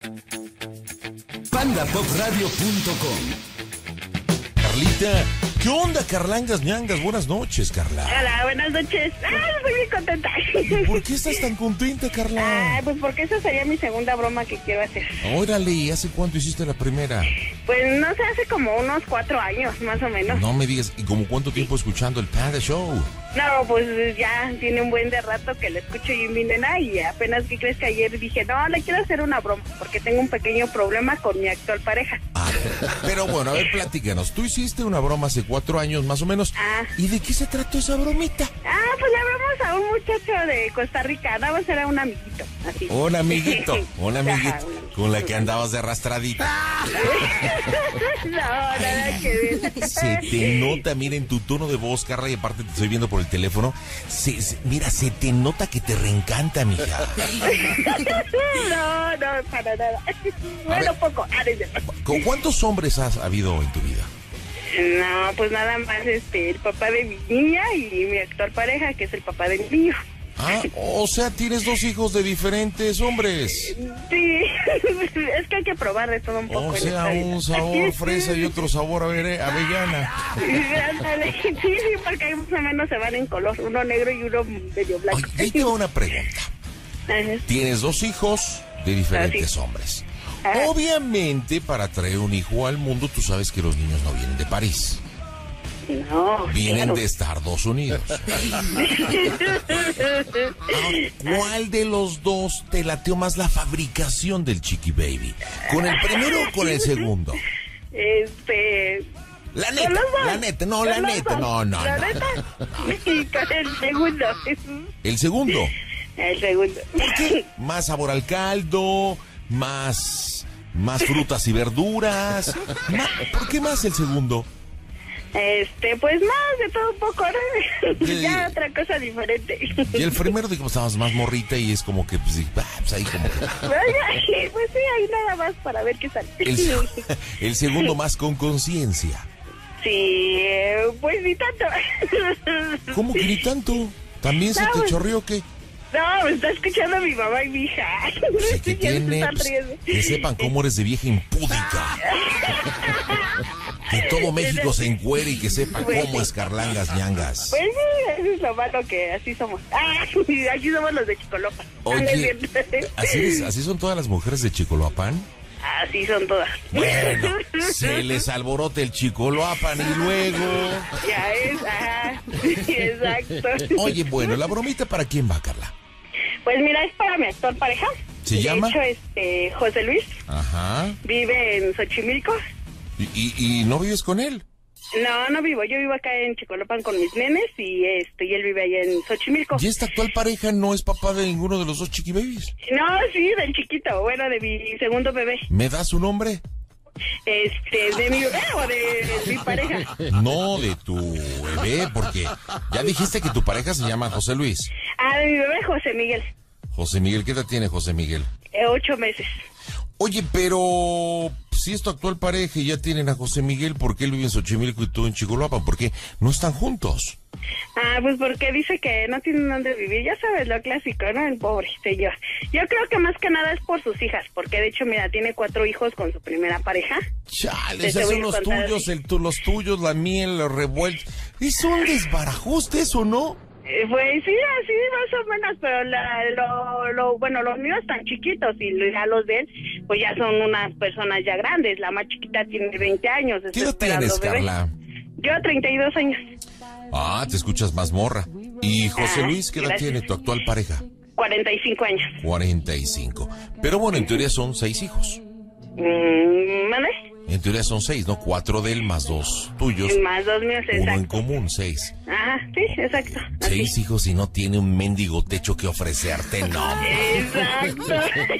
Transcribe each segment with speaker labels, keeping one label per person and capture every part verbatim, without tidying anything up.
Speaker 1: panda pop radio punto com.
Speaker 2: Carlita, ¿qué onda, Carlangas ñangas? Buenas noches, Carla.
Speaker 3: Hola, buenas noches. Ah, estoy bien contenta.
Speaker 2: ¿Por qué estás tan contenta, Carla?
Speaker 3: Ah, pues porque esa sería mi segunda broma que quiero hacer.
Speaker 2: Órale, ¿hace cuánto hiciste la primera?
Speaker 3: Pues no sé, hace como unos cuatro años, más o menos.
Speaker 2: No me digas, ¿y como cuánto tiempo escuchando el Panda Show?
Speaker 3: No, pues ya tiene un buen de rato que lo escucho y mi nena, y apenas que crees que ayer dije, no, le quiero hacer una broma, porque tengo un pequeño problema con mi actual pareja.
Speaker 2: Ah, pero bueno, a ver, platícanos. Tú hiciste una broma hace cuatro años, más o menos.
Speaker 3: Ah.
Speaker 2: ¿Y de qué se trató esa bromita?
Speaker 3: Ah, pues le hablamos a un muchacho de Costa Rica, nada más era un amiguito, así.
Speaker 2: Un amiguito, un amiguito,
Speaker 3: Ajá, un-
Speaker 2: con la que andabas de arrastradita.
Speaker 3: No, nada que ver.
Speaker 2: Se te nota, mira, en tu tono de voz, Carla, y aparte te estoy viendo por el teléfono. Se, se- mira, se te nota que te reencanta, mija.
Speaker 3: No, no, para nada. Bueno,
Speaker 2: ver.
Speaker 3: poco. Ah, desde-
Speaker 2: ¿Con cuántos hombres has habido en tu vida?
Speaker 3: No, pues nada más este, el papá de mi niña y mi actual pareja, que es el papá de mi niño.
Speaker 2: Ah, o sea, tienes dos hijos de diferentes hombres.
Speaker 3: Sí, es que hay que probar de todo un poco.
Speaker 2: O
Speaker 3: en
Speaker 2: sea,
Speaker 3: esta vida.
Speaker 2: un sabor fresa y otro sabor avere- avellana.
Speaker 3: Ándale. Sí, sí, porque ahí más o menos se van en color, uno negro y uno medio blanco.
Speaker 2: Oye, ahí te va una pregunta.
Speaker 3: Ajá.
Speaker 2: Tienes dos hijos de diferentes
Speaker 3: Ah, sí.
Speaker 2: hombres.
Speaker 3: Ajá.
Speaker 2: Obviamente, para traer un hijo al mundo, tú sabes que los niños no vienen de París.
Speaker 3: No,
Speaker 2: Vienen
Speaker 3: claro.
Speaker 2: de Estados Unidos. Ahora, ¿cuál de los dos te lateó más la fabricación del Chiqui Baby? ¿Con el primero o con el segundo?
Speaker 3: Este...
Speaker 2: La
Speaker 3: con
Speaker 2: neta,
Speaker 3: los dos.
Speaker 2: la neta, no,
Speaker 3: Con
Speaker 2: la
Speaker 3: los
Speaker 2: neta,
Speaker 3: dos.
Speaker 2: no, no,
Speaker 3: La
Speaker 2: no.
Speaker 3: neta, y con el segundo.
Speaker 2: El segundo,
Speaker 3: El segundo.
Speaker 2: ¿por qué? Más sabor al caldo, más, más frutas y verduras. Ma- ¿Por qué más el segundo?
Speaker 3: Este, pues más de todo un poco, ¿no?
Speaker 2: Sí.
Speaker 3: Ya otra cosa diferente.
Speaker 2: Y el primero, digamos, estabas más morrita y es como que, pues, sí, ah, pues ahí como que...
Speaker 3: Vaya, pues sí, ahí nada más para ver qué sale.
Speaker 2: El, el segundo más con conciencia.
Speaker 3: Sí, eh, pues ni tanto.
Speaker 2: ¿Cómo que ni tanto? ¿También se
Speaker 3: No,
Speaker 2: te
Speaker 3: pues-
Speaker 2: chorreó qué?
Speaker 3: No, me está escuchando mi mamá y mi hija.
Speaker 2: Sí, que
Speaker 3: Ya se
Speaker 2: tiene,
Speaker 3: están
Speaker 2: pues,
Speaker 3: riendo.
Speaker 2: que sepan cómo eres de vieja impúdica. Que todo México se encuere y que sepa cómo es Carlangas ñangas.
Speaker 3: Pues sí, eso es lo malo que así somos. Ah, aquí somos los de Chicolopa.
Speaker 2: Oye, ¿así, es- ¿así son todas las mujeres de Chicoloapan?
Speaker 3: Así son todas.
Speaker 2: Bueno, se les alborote el Chicoloapan y luego...
Speaker 3: Ya es, ajá. Sí, exacto.
Speaker 2: Oye, bueno, ¿la bromita para quién va, Carla?
Speaker 3: Pues mira, es para mi actual pareja.
Speaker 2: ¿Se
Speaker 3: de
Speaker 2: llama?
Speaker 3: hecho, este, José Luis,
Speaker 2: Ajá.
Speaker 3: vive en Xochimilco.
Speaker 2: ¿Y, y, y no vives con él?
Speaker 3: No, no vivo. Yo vivo acá en Chicolopan con mis nenes y este y él vive allá en Xochimilco.
Speaker 2: ¿Y esta actual pareja no es papá de ninguno de los dos Chiqui Babies?
Speaker 3: No, sí, del chiquito, bueno, de mi segundo bebé.
Speaker 2: ¿Me da su nombre?
Speaker 3: Este, de mi bebé o de, de mi pareja.
Speaker 2: No, de tu bebé, porque ya dijiste que tu pareja se llama José Luis.
Speaker 3: Ah, de mi bebé José Miguel.
Speaker 2: José Miguel, ¿qué edad tiene José Miguel?
Speaker 3: Eh, ocho meses.
Speaker 2: Oye, pero si es tu actual pareja y ya tienen a José Miguel, ¿por qué él vive en Xochimilco y tú en Chicoloapan? ¿Por qué no están juntos?
Speaker 3: Ah, pues porque dice que no tienen dónde vivir. Ya sabes, lo clásico, ¿no? El pobre señor. Yo creo que más que nada es por sus hijas, porque de hecho, mira, tiene cuatro hijos con su primera pareja.
Speaker 2: Chale,
Speaker 3: Te
Speaker 2: esos
Speaker 3: voy
Speaker 2: son
Speaker 3: a
Speaker 2: los
Speaker 3: contar
Speaker 2: tuyos,
Speaker 3: así.
Speaker 2: el, tu- los tuyos, la miel, los revueltos. Es un desbarajuste eso, ¿no?
Speaker 3: Eh, Pues sí, así más o menos, pero la, lo, lo, bueno, los míos están chiquitos y ya los de él, pues ya son unas personas ya grandes. La más chiquita tiene veinte años.
Speaker 2: ¿Qué
Speaker 3: está
Speaker 2: edad
Speaker 3: esperando
Speaker 2: tienes,
Speaker 3: bebé.
Speaker 2: Carla?
Speaker 3: Yo treinta y dos años.
Speaker 2: Ah, te escuchas más morra. ¿Y José
Speaker 3: Ah,
Speaker 2: Luis, qué edad
Speaker 3: gracias.
Speaker 2: tiene tu actual pareja?
Speaker 3: cuarenta y cinco años.
Speaker 2: cuarenta y cinco. Pero bueno, en teoría son seis hijos.
Speaker 3: Mm, ¿Mande?
Speaker 2: En teoría son seis, ¿no? Cuatro de él más dos tuyos.
Speaker 3: Más dos míos,
Speaker 2: Uno en
Speaker 3: exacto.
Speaker 2: común, seis.
Speaker 3: Ajá, sí, exacto. así.
Speaker 2: Seis hijos y no tiene un mendigo techo que ofrecerte, no.
Speaker 3: Exacto.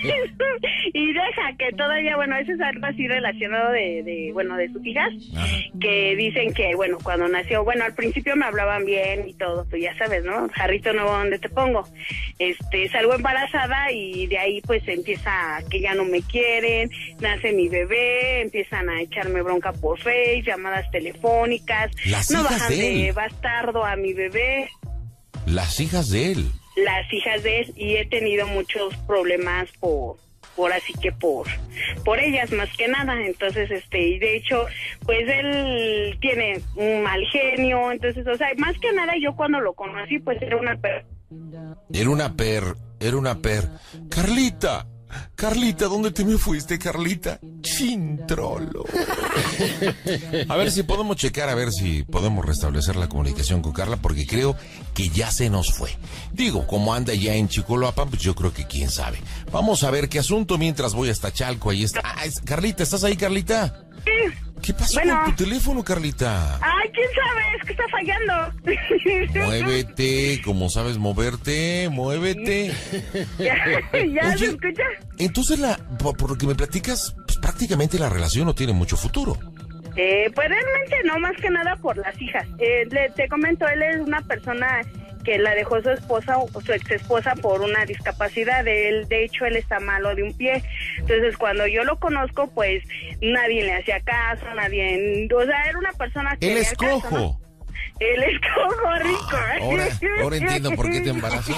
Speaker 3: Y deja que todavía, bueno, eso es algo así relacionado de, de, bueno, de sus hijas,
Speaker 2: Ajá.
Speaker 3: que dicen que, bueno, cuando nació, bueno, al principio me hablaban bien y todo, pues ya sabes, ¿no? Jarrito nuevo, ¿dónde te pongo? Este, salgo embarazada y de ahí pues empieza que ya no me quieren, nace mi bebé, empiezan a echarme bronca por Face, llamadas telefónicas,
Speaker 2: Las
Speaker 3: no
Speaker 2: hijas
Speaker 3: bajan
Speaker 2: de
Speaker 3: de
Speaker 2: él.
Speaker 3: bastardo a mi bebé.
Speaker 2: Las hijas de él.
Speaker 3: Las hijas de él, y he tenido muchos problemas por por así que por por ellas más que nada. Entonces, este, y de hecho, pues él tiene un mal genio, entonces, o sea, más que nada yo cuando lo conocí, pues era una per...
Speaker 2: Era una per, era una per. Carlita, Carlita, ¿dónde te me fuiste, Carlita? Chintrolo. A ver si podemos checar, a ver si podemos restablecer la comunicación con Carla, porque creo que ya se nos fue. Digo, como anda ya en Chicoloapan, pues yo creo que quién sabe. Vamos a ver qué asunto mientras voy hasta Chalco. Ahí está. Ah, es... Carlita, ¿estás ahí, Carlita?
Speaker 3: Sí.
Speaker 2: ¿Qué pasó
Speaker 3: Bueno.
Speaker 2: con tu teléfono, Carlita?
Speaker 3: Ay, quién sabe, es que está fallando.
Speaker 2: Muévete, como sabes moverte, muévete.
Speaker 3: ¿Ya, ya
Speaker 2: Oye,
Speaker 3: se escucha?
Speaker 2: Entonces, la, por, por lo que me platicas, pues prácticamente la relación no tiene mucho futuro.
Speaker 3: Eh, pues realmente no, más que nada por las hijas. Eh, le, te comento, él es una persona que la dejó su esposa o su ex esposa por una discapacidad. Él, de hecho, él está malo de un pie. Entonces, cuando yo lo conozco, pues nadie le hacía caso, nadie, o sea, era una persona que
Speaker 2: Él es cojo.
Speaker 3: Caso, ¿no? Él es cojo rico.
Speaker 2: Ah, ahora, ahora entiendo por qué te embarazó.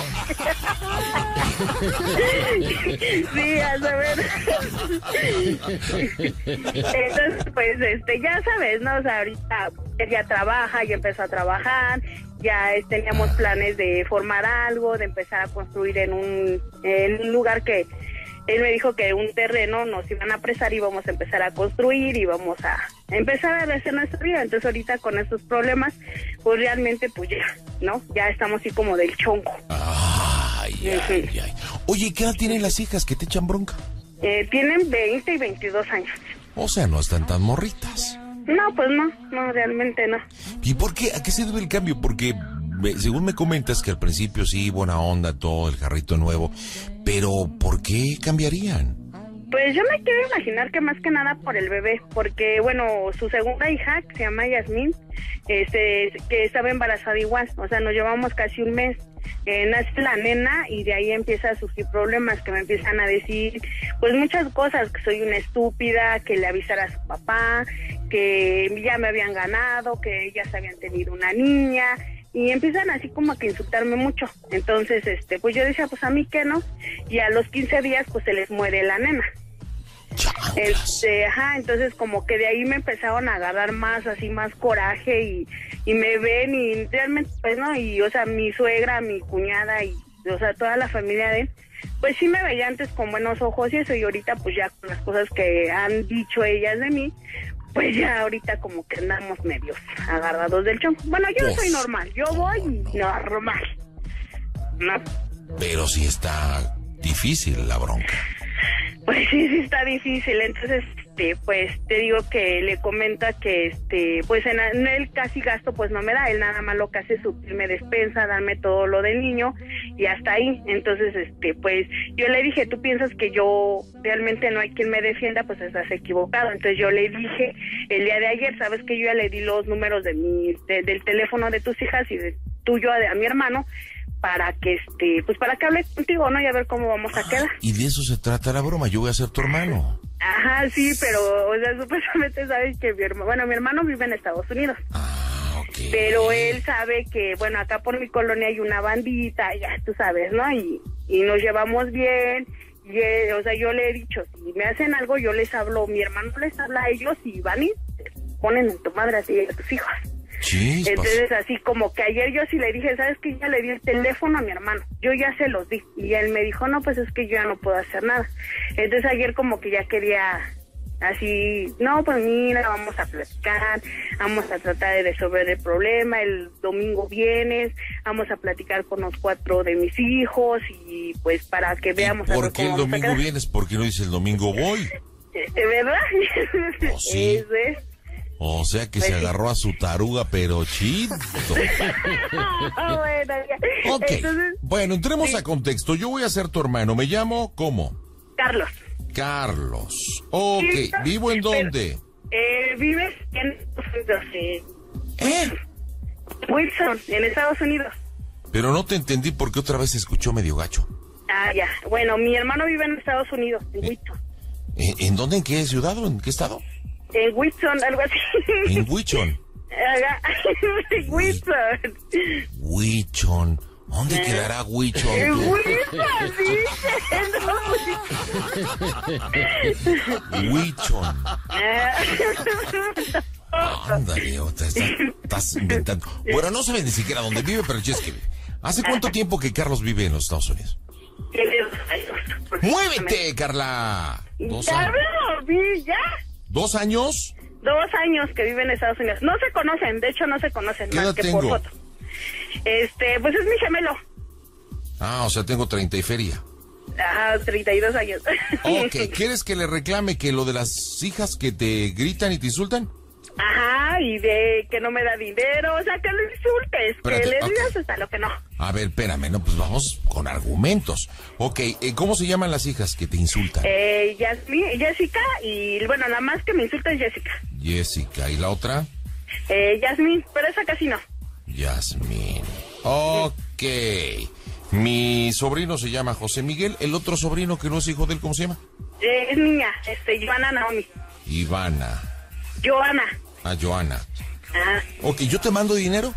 Speaker 3: Sí, a saber. Entonces, pues, este, ya sabes, ¿no? O sea, ahorita él ya trabaja, ya empezó a trabajar, ya eh, teníamos planes de formar algo, de empezar a construir en un, en un lugar que él me dijo que un terreno nos iban a prestar y íbamos a empezar a construir y vamos a empezar a hacer nuestra vida. Entonces ahorita con estos problemas, pues realmente pues ya, ¿no? Ya estamos así como del chonco.
Speaker 2: Ay, ay, ay. Oye, ¿qué edad tienen las hijas que te echan bronca?
Speaker 3: Eh, tienen veinte y veintidós años.
Speaker 2: O sea, no están tan morritas.
Speaker 3: No, pues no, no, realmente no.
Speaker 2: ¿Y por qué? ¿A qué se debe el cambio? Porque me, según me comentas que al principio sí, buena onda, todo, el jarrito nuevo, pero ¿por qué cambiarían?
Speaker 3: Pues yo me quiero imaginar que más que nada por el bebé, porque bueno, su segunda hija, que se llama Yasmín, este, que estaba embarazada igual, o sea, nos llevamos casi un mes. Eh, nace la nena y de ahí empieza a sufrir problemas que me empiezan a decir pues muchas cosas, que soy una estúpida, que le avisara a su papá, que ya me habían ganado, que ellas habían tenido una niña y empiezan así como a que insultarme mucho. Entonces, este, pues yo decía, pues a mí qué, ¿no? Y a los quince días pues se les muere la nena. Este, ajá, entonces como que de ahí me empezaron a agarrar más, así más coraje y, y me ven y realmente, pues no, y o sea, mi suegra, mi cuñada y, o sea, toda la familia de él, pues sí me veía antes con buenos ojos y eso, y ahorita pues ya con las cosas que han dicho ellas de mí, pues ya ahorita como que andamos medios agarrados del chonco. Bueno, yo
Speaker 2: Pues,
Speaker 3: soy normal, yo voy y normal, ¿no?
Speaker 2: Pero sí está difícil la bronca.
Speaker 3: Pues sí, sí está difícil. Entonces, este, pues te digo que le comenta que, este, pues en, en él casi gasto pues no me da, él nada más lo que hace es suplirme despensa, darme todo lo del niño y hasta ahí. Entonces, este, pues yo le dije, tú piensas que yo realmente no hay quien me defienda, pues estás equivocado. Entonces yo le dije el día de ayer, sabes que yo ya le di los números de mi, de, del teléfono de tus hijas y de tuyo a, a mi hermano, para que este, pues para que hable contigo, ¿no? Y a ver cómo vamos a quedar.
Speaker 2: Y de eso se trata la broma, yo voy a ser tu hermano.
Speaker 3: Ajá, sí, pero, o sea, supuestamente sabes que mi hermano, bueno, mi hermano vive en Estados Unidos.
Speaker 2: Ah, ok.
Speaker 3: Pero él sabe que, bueno, acá por mi colonia hay una bandita, ya tú sabes, ¿no? Y, y nos llevamos bien, y, eh, o sea, yo le he dicho, si me hacen algo, yo les hablo, mi hermano les habla a ellos y van y te ponen en tu madre así a tus hijos.
Speaker 2: Chispas.
Speaker 3: Entonces así como que ayer yo sí le dije, ¿sabes qué? Ya le di el teléfono a mi hermano, yo ya se los di, y él me dijo, no, pues es que yo ya no puedo hacer nada. Entonces ayer como que ya quería así, no, pues mira, vamos a platicar, vamos a tratar de resolver el problema, el domingo vienes, vamos a platicar con los cuatro de mis hijos y pues para que veamos.
Speaker 2: ¿Y por qué el domingo vienes? ¿Por qué no dice el domingo voy?
Speaker 3: ¿Verdad?
Speaker 2: ¿O sí?
Speaker 3: Eso es.
Speaker 2: O sea que
Speaker 3: Pues
Speaker 2: se
Speaker 3: sí.
Speaker 2: agarró a su taruga, pero chido.
Speaker 3: Bueno, ya.
Speaker 2: Ok,
Speaker 3: Entonces,
Speaker 2: bueno, entremos
Speaker 3: sí.
Speaker 2: a contexto. Yo voy a ser tu hermano. ¿Me llamo cómo?
Speaker 3: Carlos.
Speaker 2: Carlos. Ok,
Speaker 3: Sí,
Speaker 2: ¿vivo en
Speaker 3: pero-
Speaker 2: dónde?
Speaker 3: Eh, vives en eh,
Speaker 2: ¿Eh?
Speaker 3: Wilson, en Estados Unidos.
Speaker 2: Pero no te entendí porque otra vez se escuchó medio gacho.
Speaker 3: Ah, ya. Bueno, mi hermano vive en Estados Unidos, en
Speaker 2: Eh.
Speaker 3: Wilson.
Speaker 2: ¿En, en dónde? ¿En qué ciudad o en qué estado?
Speaker 3: En Wilson, algo así.
Speaker 2: En Huichon.
Speaker 3: Ajá. En Wilson.
Speaker 2: Huichon. ¿Dónde
Speaker 3: Eh.
Speaker 2: quedará Huichon?
Speaker 3: Eh,
Speaker 2: tú?
Speaker 3: Huichon,
Speaker 2: Huichon.
Speaker 3: Eh.
Speaker 2: Ándale, otra, estás, estás inventando. Bueno, no saben ni siquiera dónde vive, pero es que vive. ¿Hace cuánto tiempo que Carlos vive en los Estados Unidos? ¡Muévete, Carla! Dos
Speaker 3: Ya
Speaker 2: años.
Speaker 3: lo vi, ya.
Speaker 2: ¿Dos años?
Speaker 3: Dos años que vive en Estados Unidos. No se conocen, de hecho no se conocen
Speaker 2: ¿Qué
Speaker 3: más
Speaker 2: edad
Speaker 3: que
Speaker 2: tengo?
Speaker 3: por foto. Este, pues es mi gemelo.
Speaker 2: Ah, o sea, tengo treinta y feria.
Speaker 3: Ah, treinta y dos años.
Speaker 2: Ok, ¿quieres que le reclame que lo de las hijas que te gritan y te insultan?
Speaker 3: Ajá, y de que no me da dinero, o sea, que le insultes,
Speaker 2: Espérate,
Speaker 3: que le
Speaker 2: ok.
Speaker 3: digas hasta lo que no.
Speaker 2: A ver, espérame, no, pues vamos con argumentos. Ok, eh, ¿cómo se llaman las hijas que te insultan?
Speaker 3: Eh, Yasmi- Jessica, y bueno, la más que me insulta es Jessica.
Speaker 2: Jessica, ¿y la otra?
Speaker 3: Eh, Yasmin, pero esa casi no.
Speaker 2: Yasmín. Ok. Mi sobrino se llama José Miguel. El otro sobrino que no es hijo de él, ¿cómo se llama?
Speaker 3: Eh, es niña, este, Joana Naomi.
Speaker 2: Ivana.
Speaker 3: Joana.
Speaker 2: Ah, Joana.
Speaker 3: Ah,
Speaker 2: Ok, ¿yo te mando dinero?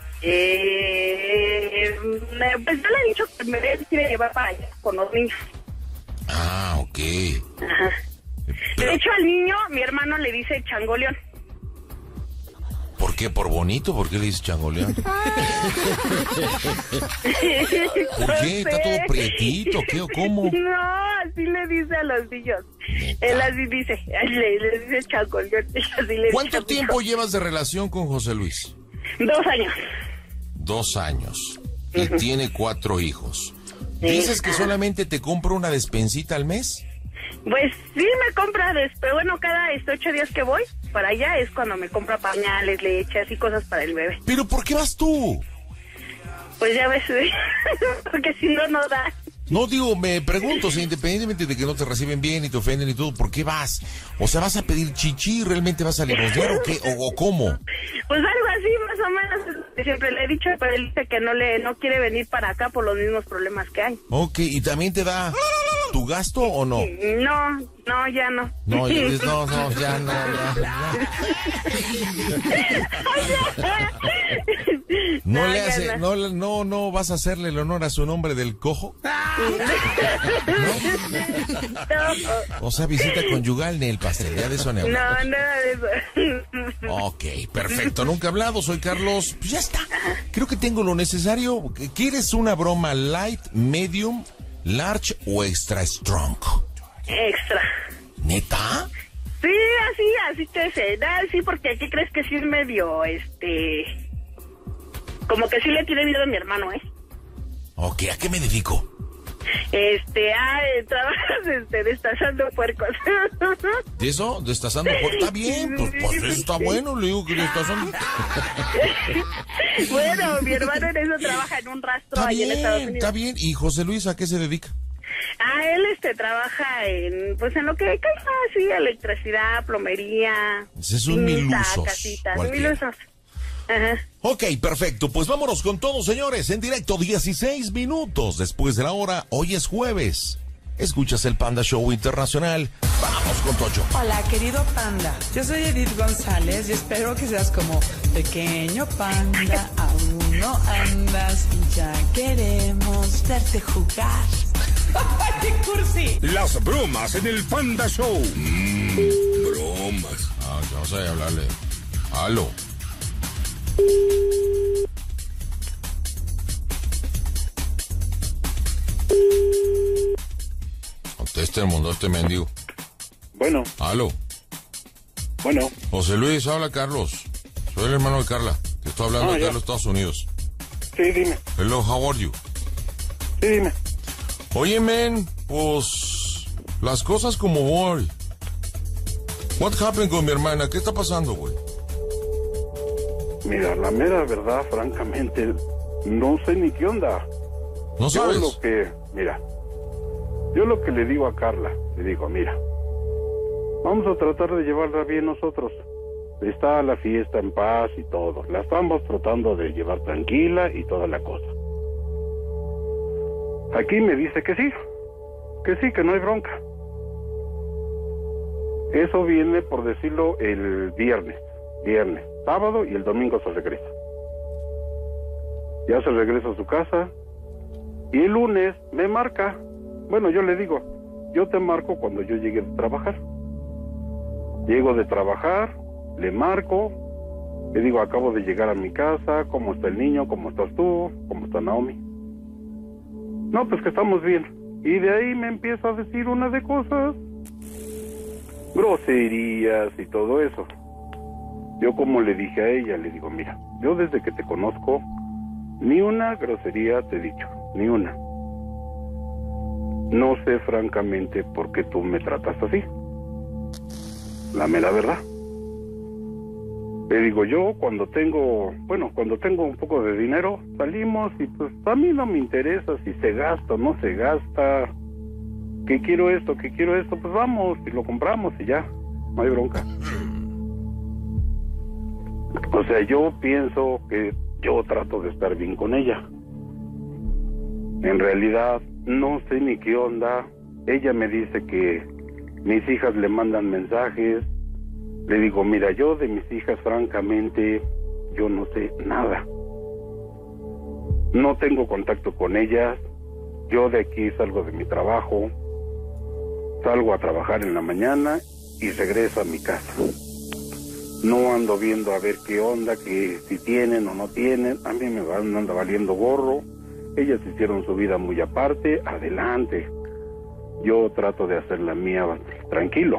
Speaker 3: eh, me- pues yo le he dicho que me quiere llevar para allá con los niños.
Speaker 2: Ah, ok.
Speaker 3: Ajá.
Speaker 2: Pero,
Speaker 3: De hecho, al niño, mi hermano le dice changoleón.
Speaker 2: ¿por qué? ¿Por bonito? ¿Por qué le dices changoleón? ¿Por qué? ¿Está todo prietito? ¿Qué o cómo?
Speaker 3: No, así le dice a los niños.
Speaker 2: ¿Neta?
Speaker 3: Él así dice, le, le dice changoleón. y así le
Speaker 2: ¿Cuánto
Speaker 3: dice a mi
Speaker 2: tiempo
Speaker 3: hijo.
Speaker 2: llevas de relación con José Luis?
Speaker 3: Dos años.
Speaker 2: Dos años. Y tiene cuatro hijos.
Speaker 3: Sí.
Speaker 2: ¿Dices que solamente te compro una despensita al mes?
Speaker 3: Pues sí me compra, después, bueno, cada este, ocho días que voy para allá es cuando me compra pañales, leche, así cosas para el bebé.
Speaker 2: ¿Pero por qué vas tú?
Speaker 3: Pues ya ves, porque si no, no da.
Speaker 2: No, digo, me pregunto, o sea, independientemente de que no te reciben bien y te ofenden y todo, ¿por qué vas? O sea, ¿vas a pedir chichi? ¿Realmente vas a limosnear o qué? ¿O, o cómo?
Speaker 3: Pues algo así, más o menos. Siempre le he dicho, pero él dice que no le no quiere venir para acá por los mismos problemas que hay.
Speaker 2: Ok, ¿y también te da tu gasto o no?
Speaker 3: No, no, ya no.
Speaker 2: No, ya dices, no, no, ya no, ya. ¿No le
Speaker 3: ya
Speaker 2: hace, no, le- no, no vas a hacerle el honor a su nombre del cojo?
Speaker 3: No,
Speaker 2: O sea, visita conyugal ni el pastel, ya de eso ni
Speaker 3: no,
Speaker 2: hablamos.
Speaker 3: nada de eso.
Speaker 2: Ok, perfecto, nunca he hablado, soy Carlos. Pues ya está, creo que tengo lo necesario. ¿Quieres una broma light, medium, large o extra strong?
Speaker 3: Extra.
Speaker 2: ¿Neta?
Speaker 3: Sí, así, así te sé. Da, sí, porque aquí crees que sí es medio, este... Como que sí le tiene miedo a mi hermano, ¿eh?
Speaker 2: Ok, ¿a qué me dedico?
Speaker 3: Este, ah, eh, trabajas, este, destazando puercos.
Speaker 2: ¿De eso? ¿Destazando? Pues, está bien, pues, pues eso está bueno, le digo que destazando.
Speaker 3: Bueno, mi hermano en eso trabaja en un rastro
Speaker 2: Está
Speaker 3: ahí en Estados
Speaker 2: bien,
Speaker 3: Unidos.
Speaker 2: está bien. ¿Y José Luis a qué se dedica?
Speaker 3: Ah, él, este, trabaja en, pues en lo que caiga, sí, electricidad, plomería.
Speaker 2: Ese es un
Speaker 3: pinta,
Speaker 2: milusos,
Speaker 3: casitas,
Speaker 2: cualquiera.
Speaker 3: milusos. Ajá.
Speaker 2: Ok, perfecto. Pues vámonos con todo, señores. En directo, dieciséis minutos después de la hora. Hoy es jueves. Escuchas el Panda Show Internacional. Vamos con Tocho.
Speaker 4: Hola, querido panda. Yo soy Edith González y espero que seas como pequeño panda. Aún no andas y ya queremos verte jugar. ¡Qué cursi!
Speaker 1: Las bromas en el Panda Show. Mmm, bromas.
Speaker 2: Ah, que vamos a hablarle. Aló. Conteste el mundo este mendigo.
Speaker 5: Bueno,
Speaker 2: Aló.
Speaker 5: bueno,
Speaker 2: José Luis, habla Carlos. Soy el hermano de Carla. Te estoy hablando
Speaker 5: Ah,
Speaker 2: acá
Speaker 5: ya.
Speaker 2: en los Estados Unidos.
Speaker 5: sí, dime,
Speaker 2: Hello, how are you?
Speaker 5: sí, dime.
Speaker 2: Oye, men, pues las cosas como voy. What happened con mi hermana? ¿Qué está pasando, güey?
Speaker 5: Mira, la mera verdad, francamente, no sé ni qué onda.
Speaker 2: ¿No
Speaker 5: Yo
Speaker 2: sabes?
Speaker 5: lo que, mira, yo lo que le digo a Carla, le digo, mira, vamos a tratar de llevarla bien nosotros. Está la fiesta en paz y todo. La estamos tratando de llevar tranquila y toda la cosa. Aquí me dice que sí, que sí, que no hay bronca. Eso viene, por decirlo, el viernes, viernes, sábado y el domingo se regresa. Ya se regresa a su casa y el lunes me marca. Bueno, yo le digo, yo te marco cuando yo llegue de trabajar. Llego de trabajar, le marco, le digo, acabo de llegar a mi casa, ¿cómo está el niño? ¿Cómo estás tú? ¿Cómo está Naomi? No, pues que estamos bien. Y de ahí me empieza a decir una de cosas, groserías y todo eso. Yo como le dije a ella, le digo, mira, yo desde que te conozco, ni una grosería te he dicho, ni una. No sé francamente por qué tú me tratas así. La mera verdad. Le digo, yo cuando tengo, bueno, cuando tengo un poco de dinero, salimos y pues a mí no me interesa si se gasta o no se gasta. Que quiero esto, que quiero esto, pues vamos y lo compramos y ya, no hay bronca. O sea, yo pienso que yo trato de estar bien con ella. En realidad, no sé ni qué onda. Ella me dice que mis hijas le mandan mensajes. Le digo, mira, yo de mis hijas, francamente, yo no sé nada. No tengo contacto con ellas. Yo de aquí salgo de mi trabajo, salgo a trabajar en la mañana y regreso a mi casa. No ando viendo a ver qué onda, que si tienen o no tienen. A mí me van, anda valiendo gorro. Ellas hicieron su vida muy aparte, adelante. Yo trato de hacer la mía tranquilo.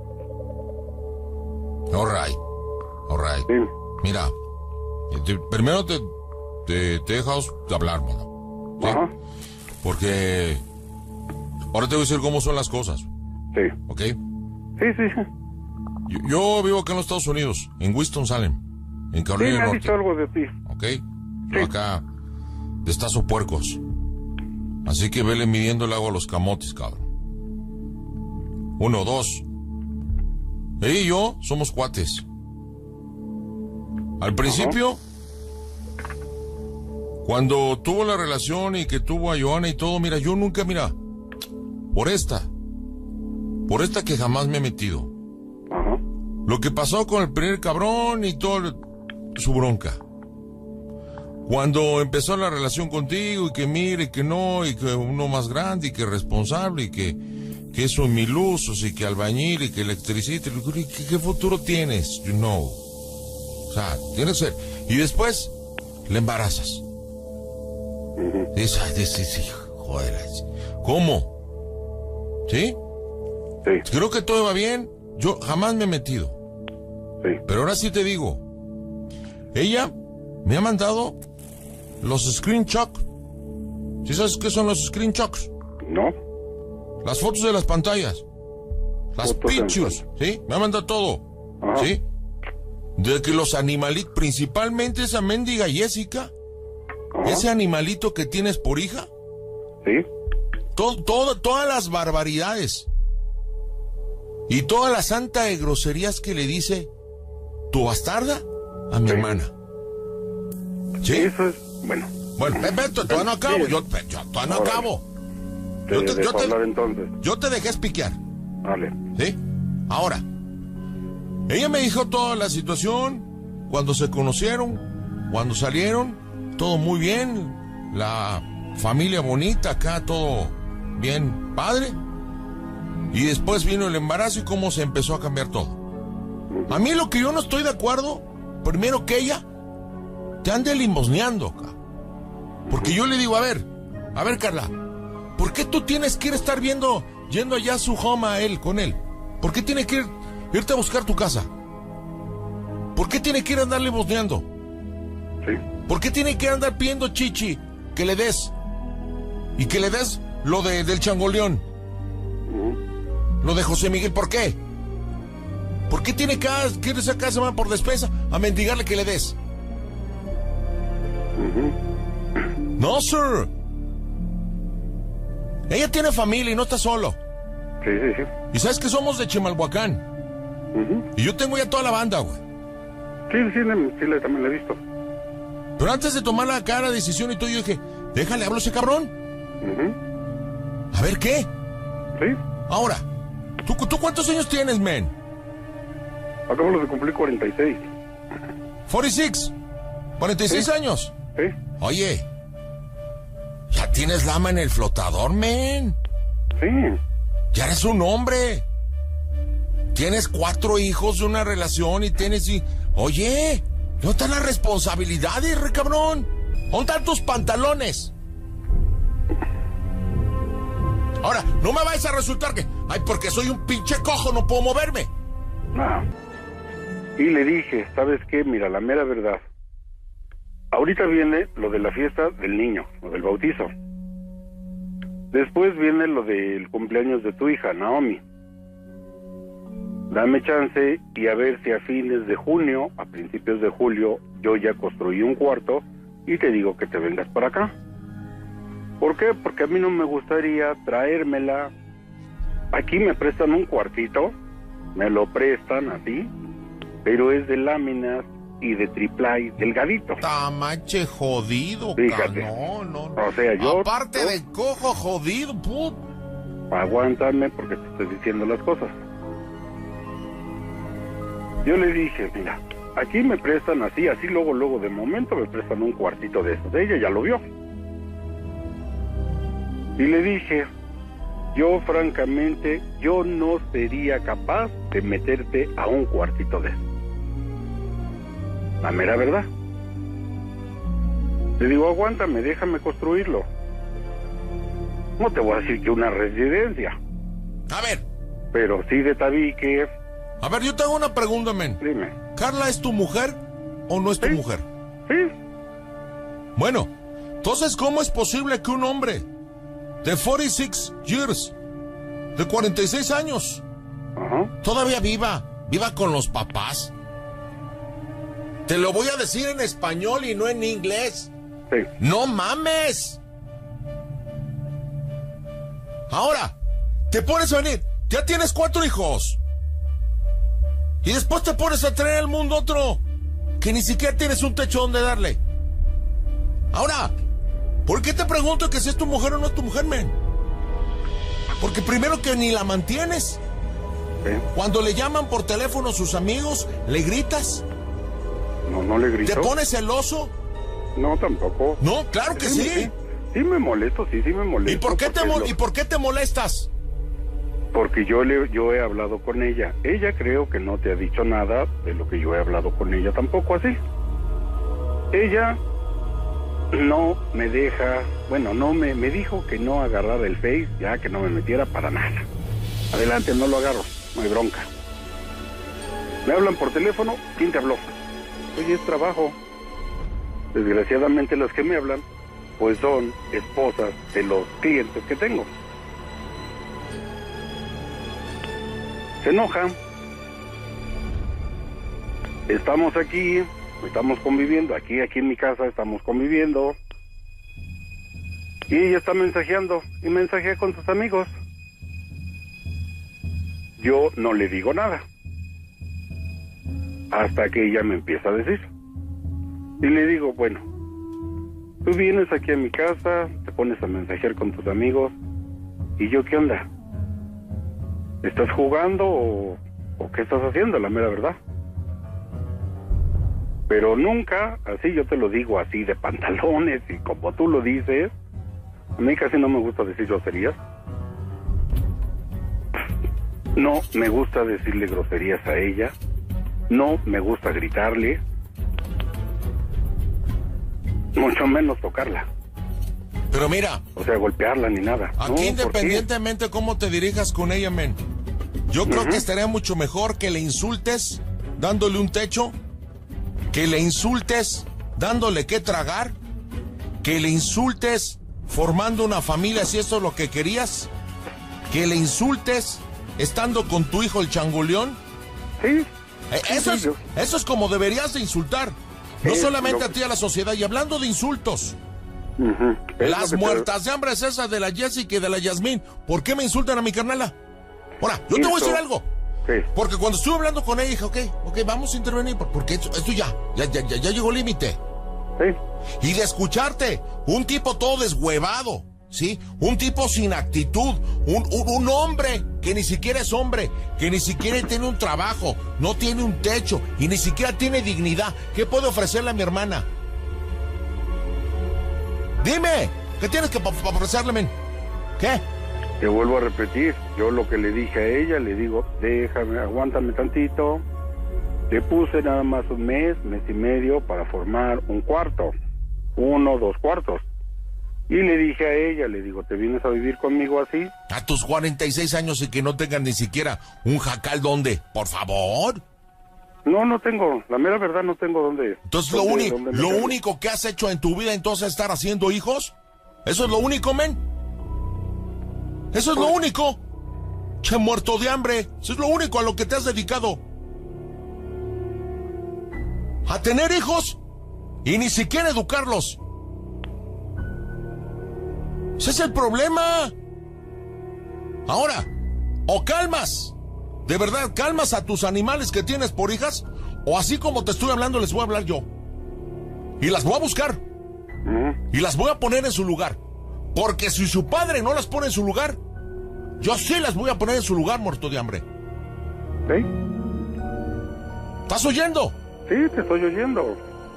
Speaker 2: All right, all right.
Speaker 5: Sí.
Speaker 2: Mira, te, primero te, te, te dejas de hablar, mano. ¿Sí?
Speaker 5: Ajá.
Speaker 2: Porque ahora te voy a decir cómo son las cosas.
Speaker 5: Sí.
Speaker 2: ¿Ok?
Speaker 5: Sí, sí.
Speaker 2: Yo, yo vivo acá en los Estados Unidos, en Winston-Salem, en
Speaker 5: Sí,
Speaker 2: Carolina
Speaker 5: me
Speaker 2: del
Speaker 5: ha
Speaker 2: Norte.
Speaker 5: dicho algo de ti.
Speaker 2: ¿Ok? Yo acá destazo puercos. Así que vele midiendo el agua a los camotes, cabrón. Uno, dos. Ella y yo somos cuates. Al principio, cuando tuvo la relación y que tuvo a Johanna y todo, mira, yo nunca, mira, por esta, por esta que jamás me he metido.
Speaker 5: Ajá.
Speaker 2: Lo que pasó con el primer cabrón y todo, su bronca. Cuando empezó la relación contigo y que mire, y que no, y que uno más grande y que responsable y que, que eso en mil usos y que albañil y que electricista, ¿qué, qué futuro tienes? You know. O sea, tienes que ser. Y después le embarazas.
Speaker 5: Uh-huh.
Speaker 2: Dices, ay, dices, sí, joder, ¿cómo? ¿Sí?
Speaker 5: Sí.
Speaker 2: Creo que todo va bien. Yo jamás me he metido.
Speaker 5: Sí.
Speaker 2: Pero ahora sí te digo. Ella me ha mandado los screenshots. ¿Sí sabes qué son los screenshots?
Speaker 5: ¿No?
Speaker 2: Las fotos de las pantallas. Las
Speaker 5: Fotos
Speaker 2: pictures, ¿sí? Me ha mandado todo.
Speaker 5: Ajá.
Speaker 2: ¿Sí? De que los animalitos, principalmente esa mendiga Jessica,
Speaker 5: Ajá.
Speaker 2: ese animalito que tienes por hija,
Speaker 5: Sí.
Speaker 2: todo, todo, todas las barbaridades y toda la santa de groserías que le dice tu bastarda a mi
Speaker 5: Sí.
Speaker 2: hermana. ¿Sí?
Speaker 5: Eso es, bueno.
Speaker 2: Bueno, Beto, todavía no acabo,
Speaker 5: Sí.
Speaker 2: yo, yo todavía no
Speaker 5: Órale.
Speaker 2: acabo.
Speaker 5: Te
Speaker 2: Yo te-
Speaker 5: dejo
Speaker 2: yo te-
Speaker 5: hablar entonces.
Speaker 2: Yo te dejé explicar,
Speaker 5: Vale.
Speaker 2: ¿sí? Ahora, ella me dijo toda la situación, cuando se conocieron, cuando salieron, todo muy bien, la familia bonita acá, todo bien padre. Y después vino el embarazo y cómo se empezó a cambiar todo. A mí lo que yo no estoy de acuerdo, primero que ella te ande limosneando acá. Porque yo le digo, a ver, a ver Carla, ¿por qué tú tienes que ir a estar viendo, yendo allá a su home a él, con él? ¿Por qué tiene que ir, irte a buscar tu casa? ¿Por qué tiene que ir a andar limosneando?
Speaker 5: Sí.
Speaker 2: ¿Por qué tiene que andar pidiendo chichi que le des? Y que le des lo de, del changoleón,
Speaker 5: Ujú.
Speaker 2: lo de José Miguel, ¿por qué? ¿Por qué tiene que, que irse a casa man, por despensa a mendigarle que le des?
Speaker 5: Ujú.
Speaker 2: No, sir. Ella tiene familia y no está solo.
Speaker 5: Sí, sí, sí.
Speaker 2: Y sabes que somos de Chimalhuacán.
Speaker 5: Ujú.
Speaker 2: Y yo tengo ya toda la banda, güey.
Speaker 5: Sí, sí, le- sí, le- también lo he visto.
Speaker 2: Pero antes de tomar la cara, decisión y todo, yo dije, déjale, hablo a ese cabrón.
Speaker 5: Ujú.
Speaker 2: A ver qué.
Speaker 5: Sí.
Speaker 2: Ahora, ¿tú, ¿tú cuántos años tienes, men?
Speaker 5: Acabo de cumplir cuarenta y seis.
Speaker 2: cuarenta y seis. cuarenta y seis
Speaker 5: Sí.
Speaker 2: años.
Speaker 5: Sí.
Speaker 2: Oye, ya tienes lama en el flotador, men.
Speaker 5: Sí.
Speaker 2: Ya eres un hombre. Tienes cuatro hijos de una relación y tienes... Y... Oye, ¿dónde están las responsabilidades, re cabrón? ¿Dónde están tus pantalones? Ahora, no me vayas a resultar que... Ay, porque soy un pinche cojo, no puedo moverme.
Speaker 5: No. Y le dije, ¿sabes qué? Mira, la mera verdad. Ahorita viene lo de la fiesta del niño, lo del bautizo. Después viene lo del cumpleaños de tu hija, Naomi. Dame chance y a ver si a fines de junio, a principios de julio, yo ya construí un cuarto y te digo que te vengas para acá. ¿Por qué? Porque a mí no me gustaría traérmela. Aquí me prestan un cuartito, me lo prestan así, pero es de láminas y de triplay, delgadito.
Speaker 2: Tamache jodido,
Speaker 5: Fíjate.
Speaker 2: No, no, no.
Speaker 5: O sea, yo...
Speaker 2: Aparte
Speaker 5: yo,
Speaker 2: de cojo jodido, put.
Speaker 5: Aguántame porque te estoy diciendo las cosas. Yo le dije, mira, aquí me prestan así, así luego, luego de momento me prestan un cuartito de esos. Ella ya lo vio. Y le dije, yo francamente, yo no sería capaz de meterte a un cuartito de esos. La mera verdad. Le digo, aguántame, déjame construirlo. No te voy a decir que una residencia.
Speaker 2: A ver.
Speaker 5: Pero sí de tabique.
Speaker 2: A ver, yo tengo una pregunta, men.
Speaker 5: Dime.
Speaker 2: ¿Carla es tu mujer o no es tu
Speaker 5: ¿Sí?
Speaker 2: mujer?
Speaker 5: Sí.
Speaker 2: Bueno, entonces, ¿cómo es posible que un hombre de cuarenta y seis years, de cuarenta y seis años,
Speaker 5: Ajá.
Speaker 2: todavía viva, viva con los papás? Te lo voy a decir en español y no en inglés.
Speaker 5: Sí.
Speaker 2: ¡No mames! Ahora, te pones a venir, ya tienes cuatro hijos. Y después te pones a traer al mundo otro, que ni siquiera tienes un techo donde darle. Ahora, ¿por qué te pregunto que si es tu mujer o no es tu mujer, men? Porque primero que ni la mantienes.
Speaker 5: Sí.
Speaker 2: Cuando le llaman por teléfono sus amigos, le gritas.
Speaker 5: No, no le grito.
Speaker 2: ¿Te pones celoso?
Speaker 5: No, tampoco.
Speaker 2: No, claro que sí.
Speaker 5: Sí, sí me molesto, sí, sí me molesto.
Speaker 2: ¿Y por qué te,
Speaker 5: porque
Speaker 2: mo-
Speaker 5: lo-
Speaker 2: ¿y por qué te molestas?
Speaker 5: Porque yo le, yo he hablado con ella. Ella creo que no te ha dicho nada de lo que yo he hablado con ella, tampoco así. Ella no me deja, bueno, no me, me dijo que no agarrara el Face, ya que no me metiera para nada. Adelante, no lo agarro, no hay bronca. Me hablan por teléfono, ¿quién te habló? Oye, es trabajo. Desgraciadamente las que me hablan, pues son esposas de los clientes que tengo. Se enoja. Estamos aquí, estamos conviviendo, aquí, aquí en mi casa estamos conviviendo. Y ella está mensajeando, y mensajea con sus amigos. Yo no le digo nada. Hasta que ella me empieza a decir. Y le digo, bueno, tú vienes aquí a mi casa, te pones a mensajear con tus amigos, ¿y yo qué onda? ¿Estás jugando o, o qué estás haciendo, la mera verdad? Pero nunca, así yo te lo digo, así de pantalones y como tú lo dices, a mí casi no me gusta decir groserías. No me gusta decirle groserías a ella, no me gusta gritarle, mucho menos tocarla.
Speaker 2: Pero mira,
Speaker 5: O sea, golpearla ni nada.
Speaker 2: aquí
Speaker 5: No, ¿por qué?
Speaker 2: independientemente de cómo te dirijas con ella, men, yo creo
Speaker 5: Ujú.
Speaker 2: que estaría mucho mejor que le insultes dándole un techo, que le insultes dándole qué tragar, que le insultes formando una familia si eso es lo que querías, que le insultes estando con tu hijo el changuleón.
Speaker 5: Sí.
Speaker 2: Eh, Eso es, eso es como deberías de insultar. No
Speaker 5: Es
Speaker 2: solamente
Speaker 5: lo-
Speaker 2: a ti, a la sociedad. Y hablando de insultos,
Speaker 5: Ujú. Es
Speaker 2: las
Speaker 5: lo que te-
Speaker 2: muertas de hambre es esa de la Jessica y de la Yasmín. ¿Por qué me insultan a mi carnala? Ahora, yo te voy a
Speaker 5: Eso-
Speaker 2: decir algo.
Speaker 5: Sí.
Speaker 2: Porque cuando estuve hablando con ella dije, ok, ok, vamos a intervenir. por- Porque esto, esto ya, ya, ya, ya, ya llegó límite.
Speaker 5: Sí.
Speaker 2: Y de escucharte, un tipo todo deshuevado, ¿sí? Un tipo sin actitud, un, un, un hombre que ni siquiera es hombre, que ni siquiera tiene un trabajo, no tiene un techo y ni siquiera tiene dignidad. ¿Qué puede ofrecerle a mi hermana? Dime, ¿qué tienes que pa- pa- ofrecerle, men? ¿Qué?
Speaker 5: Te vuelvo a repetir, yo lo que le dije a ella, le digo, déjame, aguántame tantito. Le puse nada más un mes, mes y medio para formar un cuarto, uno, dos cuartos. Y le dije a ella, le digo, ¿te vienes a vivir conmigo así?
Speaker 2: A tus cuarenta y seis años y que no tengan ni siquiera un jacal donde, por favor.
Speaker 5: No, no tengo, la mera verdad no tengo dónde.
Speaker 2: Entonces lo,
Speaker 5: dónde-
Speaker 2: uni-
Speaker 5: dónde
Speaker 2: lo
Speaker 5: meterme.
Speaker 2: único que has hecho en tu vida entonces es estar haciendo hijos. ¿Eso es lo único, men? Eso es lo único. Che, muerto de hambre. Eso es lo único a lo que te has dedicado. A tener hijos y ni siquiera educarlos. Ese es el problema. Ahora, o calmas, de verdad, calmas a tus animales que tienes por hijas, o así como te estoy hablando les voy a hablar yo. Y las voy a buscar.
Speaker 5: Ujú.
Speaker 2: Y las voy a poner en su lugar. Porque si su padre no las pone en su lugar, yo sí las voy a poner en su lugar, muerto de hambre.
Speaker 5: ¿Sí?
Speaker 2: ¿Estás oyendo?
Speaker 5: Sí, te estoy oyendo.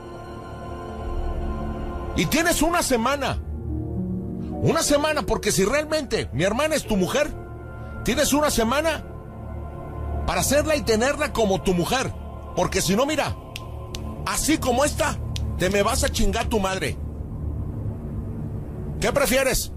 Speaker 2: Y tienes una semana. Una semana, porque si realmente mi hermana es tu mujer, tienes una semana para hacerla y tenerla como tu mujer. Porque si no, mira, así como esta, te me vas a chingar tu madre. ¿Qué prefieres?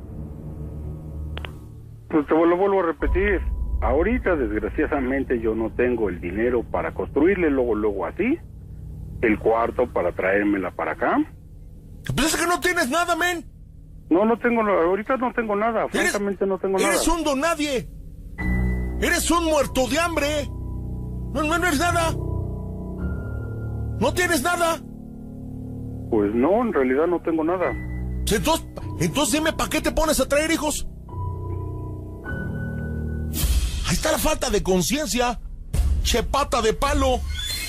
Speaker 5: Pues te lo vuelvo a repetir. Ahorita, desgraciadamente, yo no tengo el dinero para construirle luego, luego así, el cuarto para traérmela para acá.
Speaker 2: Pues es que no tienes nada, men.
Speaker 5: No, no tengo, ahorita no tengo nada,
Speaker 2: Eres-
Speaker 5: francamente no tengo nada.
Speaker 2: Eres un don nadie. Eres un muerto de hambre. No, no, no eres nada. No tienes nada.
Speaker 5: Pues no, en realidad no tengo nada.
Speaker 2: Entonces, entonces dime, ¿para qué te pones a traer hijos? Ahí está la falta de conciencia. Che pata de palo.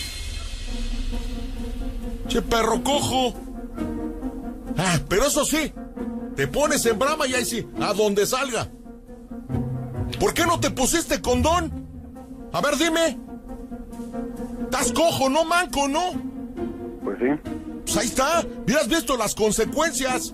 Speaker 2: Che perro cojo. Ah, pero eso sí, te pones en brama y ahí sí, a donde salga. ¿Por qué no te pusiste condón? A ver, dime. Estás cojo, no manco, ¿no?
Speaker 5: Pues sí.
Speaker 2: Pues ahí está. Hubieras visto las consecuencias.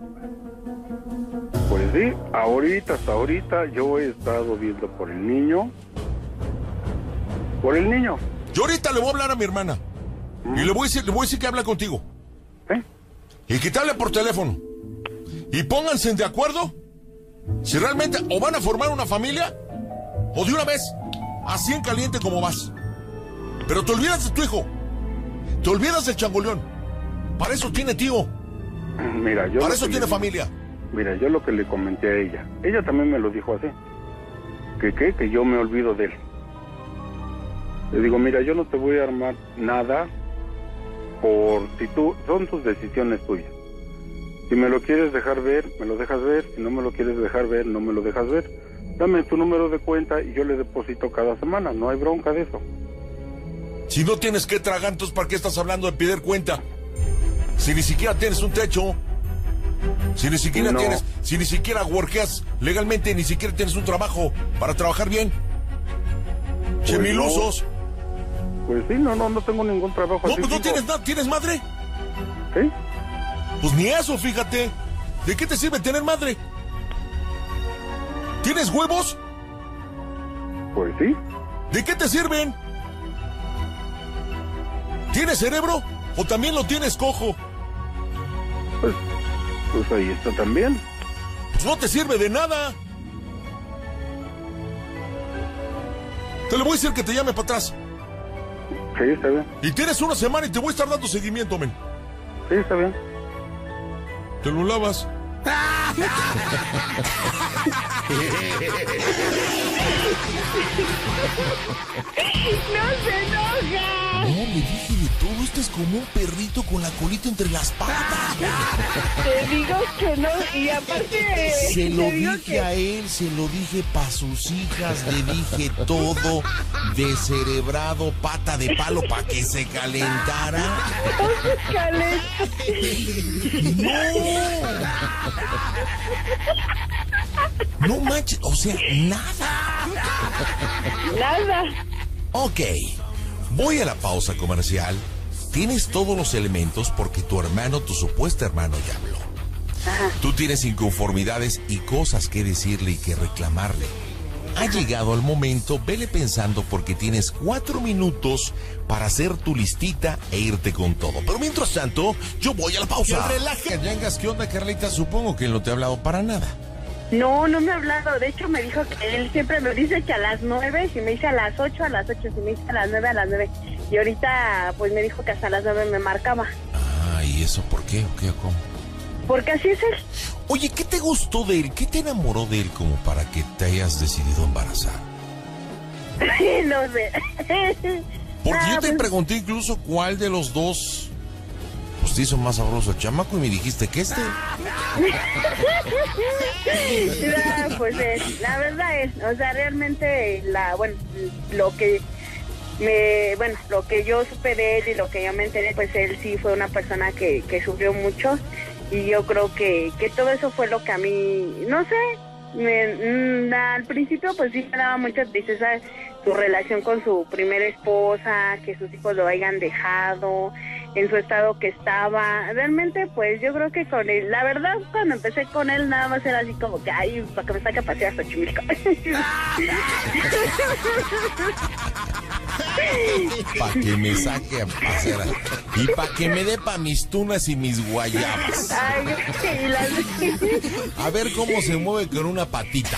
Speaker 5: Pues sí, ahorita, hasta ahorita, yo he estado viendo por el niño. Por el niño.
Speaker 2: Yo ahorita le voy a hablar a mi hermana. Y le voy a decir, le voy a decir que habla contigo.
Speaker 5: ¿Eh?
Speaker 2: Y que te hable por teléfono. Y pónganse de acuerdo si realmente o van a formar una familia o de una vez, así en caliente como vas. Pero te olvidas de tu hijo. Te olvidas del changoleón. Para eso tiene tío.
Speaker 5: Mira, yo...
Speaker 2: Para
Speaker 5: lo
Speaker 2: eso
Speaker 5: que
Speaker 2: tiene
Speaker 5: le-
Speaker 2: familia.
Speaker 5: Mira, yo lo que le comenté a ella, ella también me lo dijo así. ¿Que qué? Que yo me olvido de él. Le digo, mira, yo no te voy a armar nada por si tú... Son tus decisiones tuyas. Si me lo quieres dejar ver, me lo dejas ver. Si no me lo quieres dejar ver, no me lo dejas ver. Dame tu número de cuenta y yo le deposito cada semana. No hay bronca de eso.
Speaker 2: Si no tienes que tragar, entonces ¿para qué estás hablando de pedir cuenta? Si ni siquiera tienes un techo. Si ni siquiera
Speaker 5: No.
Speaker 2: tienes, si ni siquiera workeas legalmente, ni siquiera tienes un trabajo para trabajar bien. Che,
Speaker 5: Pues
Speaker 2: mil
Speaker 5: no.
Speaker 2: usos.
Speaker 5: Pues sí, no, no, no tengo ningún trabajo
Speaker 2: No,
Speaker 5: así
Speaker 2: pues no
Speaker 5: fijo.
Speaker 2: tienes nada, ¿tienes madre?
Speaker 5: ¿Sí?
Speaker 2: Pues ni eso, fíjate. ¿De qué te sirve tener madre? ¿Tienes huevos?
Speaker 5: Pues sí.
Speaker 2: ¿De qué te sirven? ¿Tienes cerebro? ¿O también lo tienes cojo?
Speaker 5: Pues, pues ahí está también.
Speaker 2: Pues no te sirve de nada. Te le voy a decir que te llame para atrás.
Speaker 5: Sí, está bien.
Speaker 2: Y tienes una semana y te voy a estar dando seguimiento, men.
Speaker 5: Sí, está bien.
Speaker 2: Te lo lavas.
Speaker 3: ¡No se enoja!
Speaker 2: No, le dije de todo. Este es como un perrito con la colita entre las patas.
Speaker 3: Te digo que no, y aparte...
Speaker 2: Se lo
Speaker 3: te digo
Speaker 2: dije
Speaker 3: que-
Speaker 2: a él, se lo dije para sus hijas, le dije todo, descerebrado, pata de palo para que se calentara.
Speaker 3: Caleta.
Speaker 2: No. No manches, o sea, nada.
Speaker 3: Nada.
Speaker 2: Ok, voy a la pausa comercial. Tienes todos los elementos porque tu hermano, tu supuesto hermano, ya habló.
Speaker 3: Ajá.
Speaker 2: Tú tienes inconformidades y cosas que decirle y que reclamarle. Ha llegado el momento, vele pensando porque tienes cuatro minutos para hacer tu listita e irte con todo. Pero mientras tanto, yo voy a la pausa. Relaja, Yangas, ¿qué onda, Carlita? Supongo que él no te ha hablado para nada.
Speaker 3: No, no me ha hablado. De hecho, me dijo que él siempre me dice que a las nueve, si me dice a las ocho, a las ocho, si me dice a las nueve, a las nueve. Y ahorita, pues me dijo que hasta las nueve me marcaba.
Speaker 2: Ah, ¿y eso por qué? ¿O qué o cómo?
Speaker 3: Porque así es él.
Speaker 2: Oye, ¿qué te gustó de él? ¿Qué te enamoró de él como para que te hayas decidido embarazar?
Speaker 3: No sé.
Speaker 2: Porque
Speaker 3: Ah,
Speaker 2: yo te
Speaker 3: pues...
Speaker 2: pregunté incluso cuál de los dos pues te hizo más sabroso el chamaco y me dijiste que este.
Speaker 3: No, pues es, la verdad es, o sea, realmente la, bueno, lo que me, bueno, lo que yo supe de él y lo que yo me enteré, pues él sí fue una persona que, que sufrió mucho y yo creo que, que todo eso fue lo que a mí, no sé, me, mm, al principio pues sí me daba mucha tristeza su relación con su primera esposa, que sus hijos lo hayan dejado, en su estado que estaba. Realmente, pues yo creo que con él, la verdad, cuando empecé con él, nada más era así como que, ay, para que me saque a pasear a Xochimilco.
Speaker 2: Para que me saque a pasear y para que me dé pa' mis tunas y mis guayabas.
Speaker 3: Ay, y las...
Speaker 2: A ver cómo se mueve con una patita.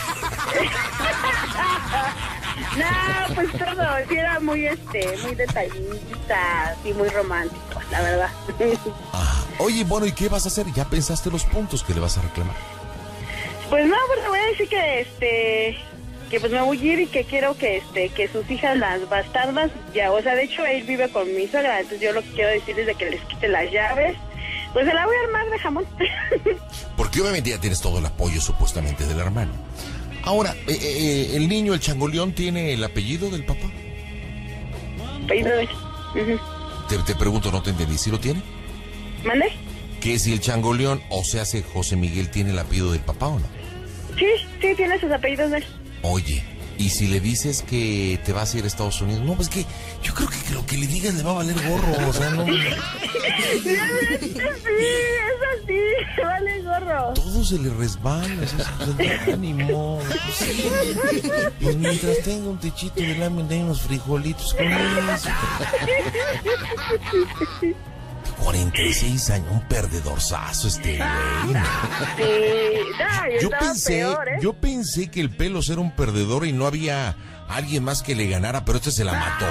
Speaker 3: No, pues todo, sí era muy, este, muy detallista y muy romántico, la verdad.
Speaker 2: Ah, oye, bueno, ¿y qué vas a hacer? ¿Ya pensaste los puntos que le vas a reclamar?
Speaker 3: Pues no, pues le voy a decir que, este, que pues me voy a ir y que quiero que, este, que sus hijas, las bastardas, ya, o sea, de hecho él vive con mi suegra, entonces yo lo que quiero decir es de que les quite las llaves. Pues se la voy a armar de jamón.
Speaker 2: Porque obviamente ya tienes todo el apoyo supuestamente del hermano. Ahora, eh, eh, ¿el niño, el changoleón, tiene el apellido del papá?
Speaker 3: Apellido de... Uh-huh.
Speaker 2: Te, te pregunto, no te entendí, ¿sí lo tiene?
Speaker 3: ¿Mande?
Speaker 2: Que si el changoleón, o se hace José Miguel, tiene el apellido del papá o no.
Speaker 3: Sí, sí, tiene sus apellidos de él.
Speaker 2: Oye, y si le dices que te vas a ir a Estados Unidos, no, pues que yo creo que lo que le digas le va a valer gorro, o sea, no...
Speaker 3: Sí, eso sí, vale gorro.
Speaker 2: Todo se le resbala, o sea, se ánimo. Pues mientras tenga un techito de lámina y unos frijolitos con eso. cuarenta y seis años, un perdedorzazo este güey.
Speaker 3: Sí, no,
Speaker 2: Yo
Speaker 3: estaba
Speaker 2: pensé,
Speaker 3: peor, ¿eh?
Speaker 2: yo pensé que el Pelos era un perdedor y no había alguien más que le ganara, pero este se la mató.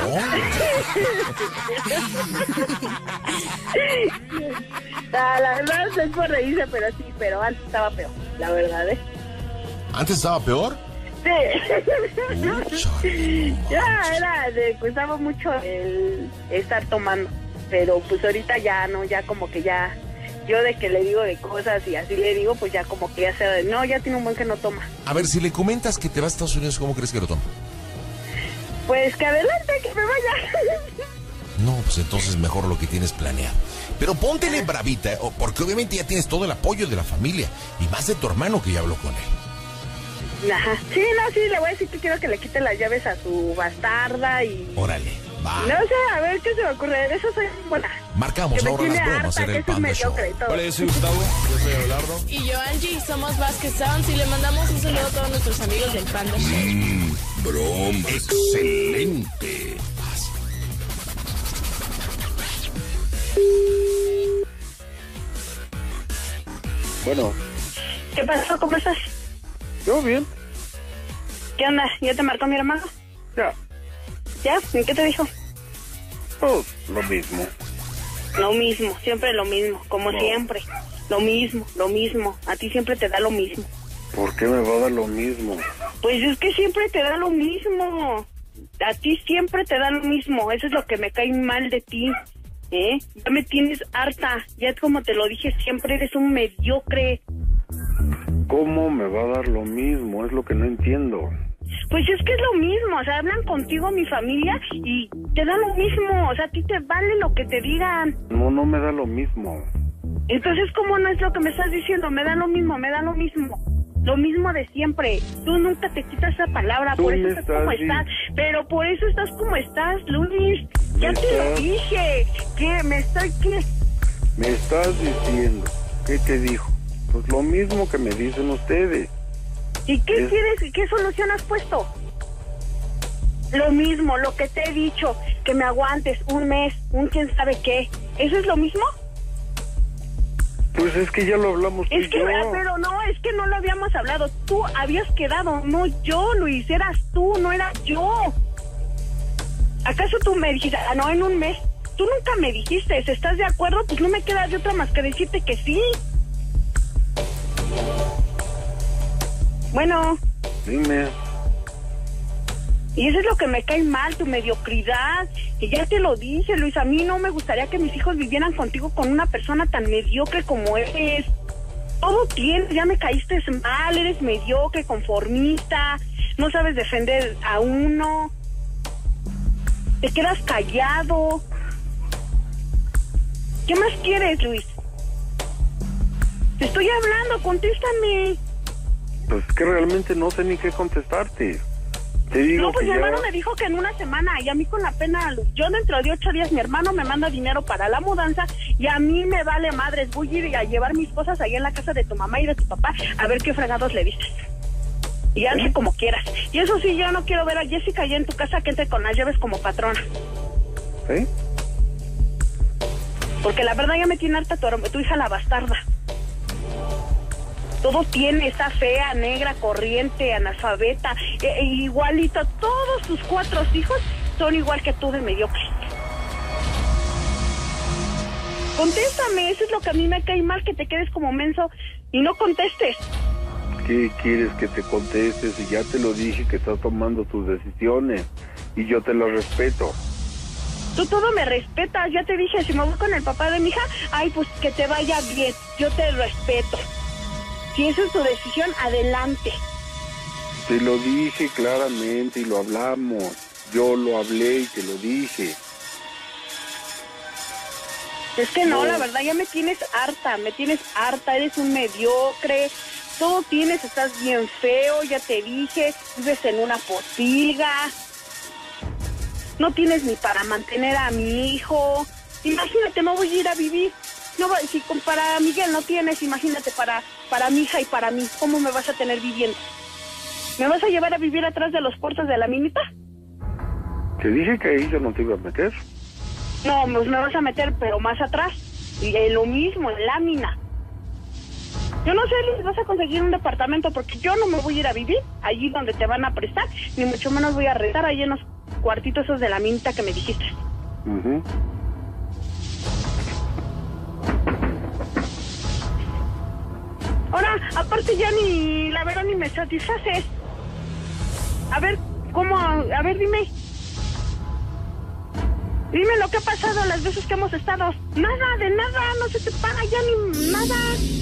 Speaker 3: Ah, la verdad es por reírse, pero sí, pero antes estaba peor, la verdad, ¿eh?
Speaker 2: ¿Antes estaba peor?
Speaker 3: Sí.
Speaker 2: Uy, chale, no
Speaker 3: Ya
Speaker 2: manches.
Speaker 3: era, le costaba mucho el estar tomando, pero pues ahorita ya no, ya como que ya, yo de que le digo de cosas y así le digo, pues ya como que ya se, no, ya tiene un buen que no toma.
Speaker 2: A ver, si le comentas que te vas a Estados Unidos, ¿cómo crees que lo toma?
Speaker 3: Pues que adelante, que me vaya.
Speaker 2: No, pues entonces mejor lo que tienes planeado. Pero póntele bravita, ¿eh? Porque obviamente ya tienes todo el apoyo de la familia y más de tu hermano que ya habló con él.
Speaker 3: Ajá. Sí, no, sí, le voy a decir que quiero que le quite las llaves a su bastarda y...
Speaker 2: Órale, va.
Speaker 3: No sé, a ver qué se me ocurre. De eso soy buena.
Speaker 2: Marcamos
Speaker 3: Que me
Speaker 2: ahora
Speaker 3: tiene
Speaker 2: las bromas
Speaker 3: harta,
Speaker 2: en
Speaker 3: que
Speaker 2: el
Speaker 3: eso es
Speaker 2: Panda Show.
Speaker 3: mediocre y todo.
Speaker 1: Hola, yo soy Gustavo. Yo soy Abelardo.
Speaker 6: Y yo, Angie, somos Vázquez Sounds y le mandamos un saludo a todos nuestros amigos del Panda Show.
Speaker 1: Mmm, broma. Excelente.
Speaker 5: Bueno,
Speaker 3: ¿Qué pasó? ¿Cómo estás?
Speaker 5: yo bien,
Speaker 3: ¿Qué onda? ¿Ya te marcó mi hermano?
Speaker 5: ya,
Speaker 3: ¿Ya? ¿Y qué te dijo?
Speaker 5: pues lo mismo.
Speaker 3: Lo mismo, siempre lo mismo, como
Speaker 5: No.
Speaker 3: siempre. Lo mismo, lo mismo. A ti siempre te da lo mismo.
Speaker 5: ¿Por qué me va a dar lo mismo?
Speaker 3: Pues es que siempre te da lo mismo. A ti siempre te da lo mismo. Eso es lo que me cae mal de ti. ¿Eh? Ya me tienes harta. Ya como te lo dije siempre, eres un mediocre.
Speaker 5: ¿Cómo me va a dar lo mismo? Es lo que no entiendo.
Speaker 3: Pues es que es lo mismo. O sea, hablan contigo mi familia y te da lo mismo. O sea, a ti te vale lo que te digan.
Speaker 5: No, no me da lo mismo.
Speaker 3: Entonces, ¿cómo no es lo que me estás diciendo? Me da lo mismo, me da lo mismo. Lo mismo de siempre. Tú nunca te quitas esa palabra,
Speaker 5: Tú
Speaker 3: por eso
Speaker 5: me
Speaker 3: estás
Speaker 5: estás
Speaker 3: como
Speaker 5: di-
Speaker 3: estás. Pero por eso estás como estás, Luis. Ya
Speaker 5: Me
Speaker 3: te lo
Speaker 5: estás-
Speaker 3: dije. ¿Qué? ¿Me estoy qué?
Speaker 5: Me estás diciendo, ¿qué te dijo? Pues lo mismo que me dicen ustedes.
Speaker 3: ¿Y qué
Speaker 5: Es-
Speaker 3: quieres? ¿Qué solución has puesto? Lo mismo, lo que te he dicho, que me aguantes un mes, un quién sabe qué. ¿Eso es lo mismo?
Speaker 5: Pues es que ya lo hablamos tú
Speaker 3: Es
Speaker 5: y
Speaker 3: que,
Speaker 5: yo.
Speaker 3: ah, pero no, es que no lo habíamos hablado. Tú habías quedado, no yo, Luis, eras tú, no era yo. ¿Acaso tú me dijiste, ah, no, en un mes? Tú nunca me dijiste, ¿estás de acuerdo? Pues no me queda de otra más que decirte que sí. Bueno,
Speaker 5: Dime.
Speaker 3: y eso es lo que me cae mal, tu mediocridad. Y ya te lo dije, Luis, a mí no me gustaría que mis hijos vivieran contigo con una persona tan mediocre como eres. Todo tienes, ya me caíste mal, eres mediocre, conformista, no sabes defender a uno, te quedas callado. ¿Qué más quieres, Luis? Te estoy hablando, contéstame.
Speaker 5: Pues es que realmente no sé ni qué contestarte. Te digo
Speaker 3: No, pues
Speaker 5: que
Speaker 3: mi
Speaker 5: ya...
Speaker 3: hermano me dijo que en una semana, y a mí con la pena, Luis, yo dentro de ocho días mi hermano me manda dinero para la mudanza y a mí me vale madres, voy a ir a llevar mis cosas ahí en la casa de tu mamá y de tu papá a ver qué fregados le dices. Y hazle como quieras. Y eso sí, yo no quiero ver a Jessica allá en tu casa que entre con las llaves como patrona.
Speaker 5: ¿Sí?
Speaker 3: Porque la verdad ya me tiene harta tu, tu hija la bastarda. Todo tiene, está fea, negra, corriente, analfabeta, e, e igualito. Todos tus cuatro hijos son igual que tú de mediocre. Contéstame, eso es lo que a mí me cae mal, que te quedes como menso y no contestes.
Speaker 5: ¿Qué quieres que te contestes? Y ya te lo dije que estás tomando tus decisiones y yo te las respeto.
Speaker 3: Tú todo me respetas, ya te dije, si me voy con el papá de mi hija, ay, pues que te vaya bien, yo te respeto. Si esa es tu decisión, adelante.
Speaker 5: Te lo dije claramente y lo hablamos. Yo lo hablé y te lo dije.
Speaker 3: Es que no,
Speaker 5: No.
Speaker 3: la verdad ya me tienes harta, me tienes harta, eres un mediocre, todo tienes, estás bien feo, ya te dije, vives en una posilga, no tienes ni para mantener a mi hijo. Imagínate, me voy a ir a vivir. No, si con- para Miguel no tienes, imagínate para, para mi hija y para mí, ¿cómo me vas a tener viviendo? ¿Me vas a llevar a vivir atrás de los puertos de la minita?
Speaker 5: Te dije que ahí yo no te iba a meter.
Speaker 3: No, pues me vas a meter, pero más atrás. Y en lo mismo, en lámina. Yo no sé, Luis, vas a conseguir un departamento porque yo no me voy a ir a vivir allí donde te van a prestar, ni mucho menos voy a rentar ahí en los cuartitos esos de la minita que me dijiste.
Speaker 5: Ujú.
Speaker 3: Ahora, aparte ya ni, la verdad, ni me satisfaces. A ver, ¿cómo? A ver, dime. Dime lo que ha pasado las veces que hemos estado. Nada, de nada, no se te paga ya ni nada.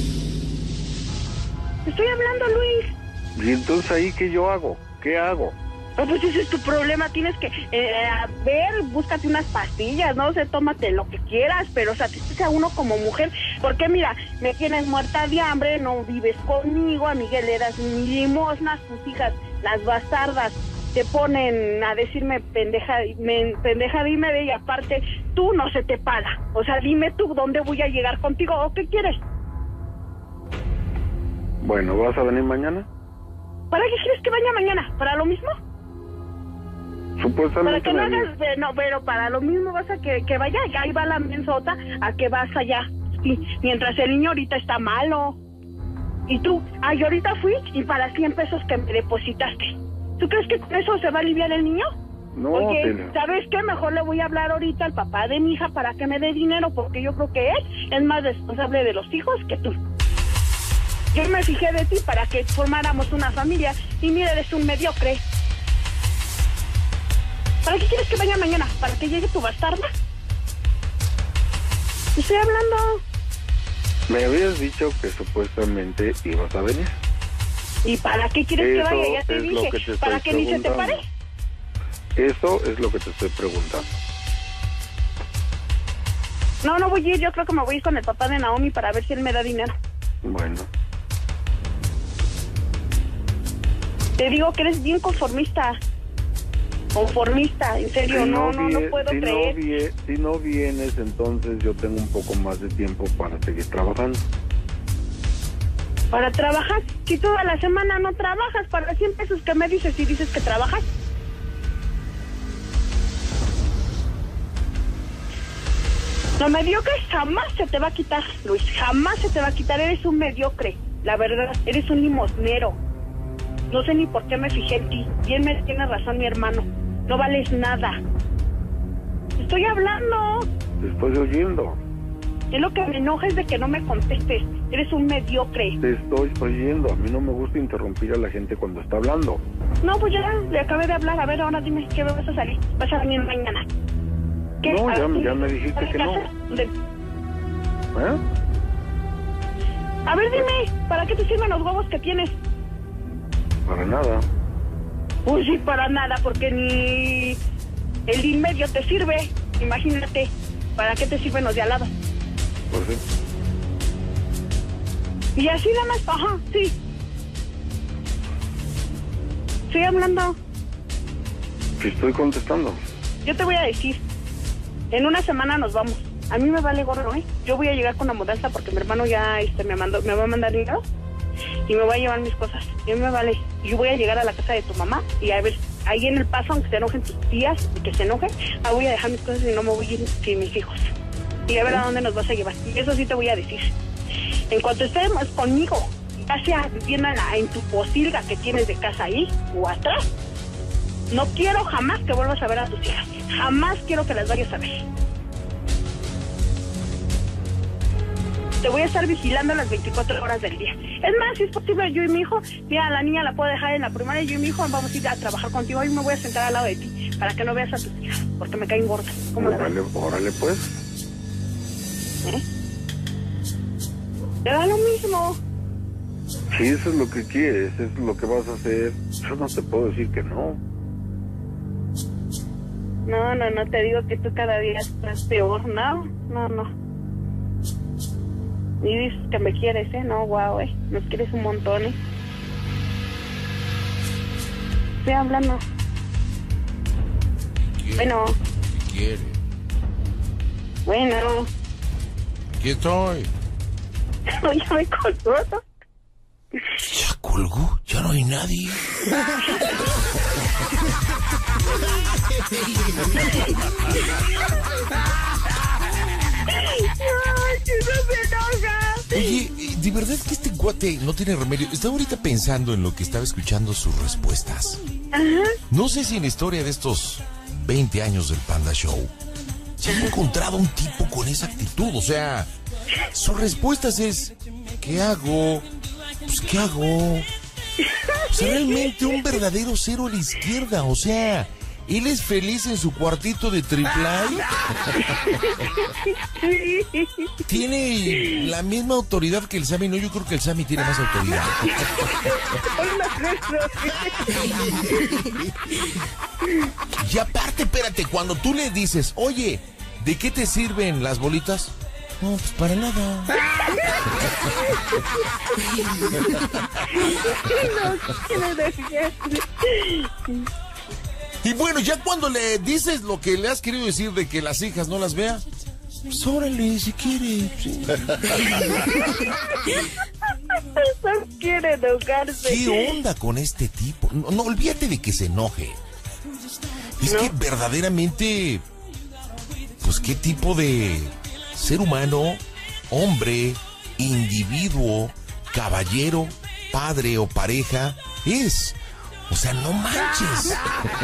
Speaker 3: Te estoy hablando, Luis.
Speaker 5: ¿Y entonces ahí qué yo hago? ¿Qué hago?
Speaker 3: Oh, pues ese es tu problema, tienes que eh, a ver, búscate unas pastillas, no sé, tómate lo que quieras, pero satisface a uno como mujer, porque mira, me tienes muerta de hambre, no vives conmigo, a Miguel le das mi limosnas, tus hijas, las bastardas, te ponen a decirme pendeja, me, pendeja dime de y aparte, tú no se te paga, o sea, dime tú dónde voy a llegar contigo, o qué quieres.
Speaker 5: Bueno, ¿vas a venir mañana?
Speaker 3: ¿Para qué quieres que vaya mañana? ¿Para lo mismo? Para
Speaker 5: Supuestamente
Speaker 3: que no
Speaker 5: me-
Speaker 3: hagas, eh, no, pero para lo mismo vas a que, que vaya, y ahí va la mensota a que vas allá. Sí, mientras el niño ahorita está malo. Y tú, ay, ahorita fui y para cien pesos que me depositaste. ¿Tú crees que con eso se va a aliviar el niño?
Speaker 5: No,
Speaker 3: Oye,
Speaker 5: te la-
Speaker 3: ¿sabes qué? Mejor le voy a hablar ahorita al papá de mi hija para que me dé dinero, porque yo creo que él es más responsable de los hijos que tú. Yo me fijé de ti para que formáramos una familia y mira, eres un mediocre. ¿Para qué quieres que vaya mañana? ¿Para que llegue tu bastarda? Estoy hablando.
Speaker 5: me habías dicho que supuestamente ibas a venir.
Speaker 3: ¿Y para qué quieres que
Speaker 5: Eso
Speaker 3: vaya? Ya te
Speaker 5: es lo
Speaker 3: dije.
Speaker 5: que te estoy
Speaker 3: ¿Para que ni se te
Speaker 5: preguntando.
Speaker 3: pare?
Speaker 5: Eso es lo que te estoy preguntando.
Speaker 3: No, no voy a ir. Yo creo que me voy a ir con el papá de Naomi para ver si él me da dinero.
Speaker 5: Bueno,
Speaker 3: Te digo que eres bien conformista. Conformista, en serio,
Speaker 5: si
Speaker 3: no, no, no
Speaker 5: vie-
Speaker 3: puedo
Speaker 5: si
Speaker 3: creer.
Speaker 5: No vie- si no vienes, entonces yo tengo un poco más de tiempo para seguir trabajando.
Speaker 3: Para trabajar, si toda la semana no trabajas, para cien pesos que me dices y dices que trabajas. Lo mediocre jamás se te va a quitar, Luis, jamás se te va a quitar, eres un mediocre, la verdad, eres un limosnero. No sé ni por qué me fijé en ti, bien me tiene razón mi hermano, no vales nada. Estoy hablando.
Speaker 5: Te estoy oyendo.
Speaker 3: Es lo que me enoja es de que no me contestes, eres un mediocre.
Speaker 5: Te estoy oyendo, a mí no me gusta interrumpir a la gente cuando está hablando.
Speaker 3: No, pues ya, le acabé de hablar, a ver, ahora dime, ¿qué me vas a salir? ¿Vas a venir mañana? ¿Qué?
Speaker 5: No,
Speaker 3: A
Speaker 5: ya,
Speaker 3: ver,
Speaker 5: ya me dijiste que no.
Speaker 3: De...
Speaker 5: ¿Eh?
Speaker 3: A ver, dime, ¿para qué te sirven los huevos que tienes?
Speaker 5: Para nada.
Speaker 3: Pues sí, para nada, porque ni el de en medio te sirve. Imagínate, ¿para qué te sirven los de al lado?
Speaker 5: Pues sí.
Speaker 3: Y así nada más, ajá, sí. Estoy hablando.
Speaker 5: Te estoy contestando.
Speaker 3: Yo te voy a decir, en una semana nos vamos. A mí me vale gorro, ¿eh? Yo voy a llegar con la mudanza porque mi hermano ya este, me mandó, me va a mandar dinero y me va a llevar mis cosas. Y a mí me vale. Yo voy a llegar a la casa de tu mamá y a ver, ahí en el paso, aunque se enojen tus tías y que se enojen, ah, voy a dejar mis cosas y no me voy a ir sin mis hijos. Y a ver a dónde nos vas a llevar. Y eso sí te voy a decir. En cuanto estemos conmigo, ya sea viviendo en, la, en tu posilga que tienes de casa ahí o atrás, no quiero jamás que vuelvas a ver a tus hijas. Jamás quiero que las vayas a ver. Te voy a estar vigilando las veinticuatro horas del día. Es más, si es posible, yo y mi hijo, mira, la niña la puedo dejar en la primaria, yo y mi hijo vamos a ir a trabajar contigo. Hoy me voy a sentar al lado de ti para que no veas a tus hijas, porque me caen gordas. ¿Cómo la ves?
Speaker 5: Órale, órale, pues.
Speaker 3: ¿Eh? Te da lo mismo.
Speaker 5: Si eso es lo que quieres, eso es lo que vas a hacer, yo no te puedo decir que no.
Speaker 3: No, no, no, te digo que tú cada día estás peor, no, no, no. Y dices que me quieres, ¿eh? No, guau, eh. Nos quieres un montón, ¿eh? Estoy hablando.
Speaker 2: ¿Quiere?
Speaker 3: Bueno.
Speaker 2: ¿Quiere?
Speaker 3: Bueno.
Speaker 2: Aquí estoy.
Speaker 3: No, ya me colgó.
Speaker 2: ¿Ya colgó? Ya no hay nadie.
Speaker 3: ¡Ay, que no se enoja!
Speaker 2: Oye, de verdad que este cuate no tiene remedio. Estaba ahorita pensando en lo que estaba escuchando sus respuestas.
Speaker 3: Ajá.
Speaker 2: No sé si en la historia de estos veinte años del Panda Show se ha encontrado un tipo con esa actitud. O sea, sus respuestas es, ¿qué hago? Pues, ¿qué hago? O sea, realmente un verdadero cero a la izquierda. O sea, él es feliz en su cuartito de triple A. Tiene la misma autoridad que el Sammy. No, yo creo que el Sammy tiene más autoridad. Y aparte, espérate, cuando tú le dices, oye, ¿de qué te sirven las bolitas? No, pues para nada. Y bueno, ya cuando le dices lo que le has querido decir de que las hijas no las vea, pues órale, si quiere. Sí.
Speaker 3: No quiere enojarse.
Speaker 2: ¿Qué onda con este tipo? No, no olvídate de que se enoje. Es ¿No? que verdaderamente, pues qué tipo de ser humano, hombre, individuo, caballero, padre o pareja es. O sea, no manches.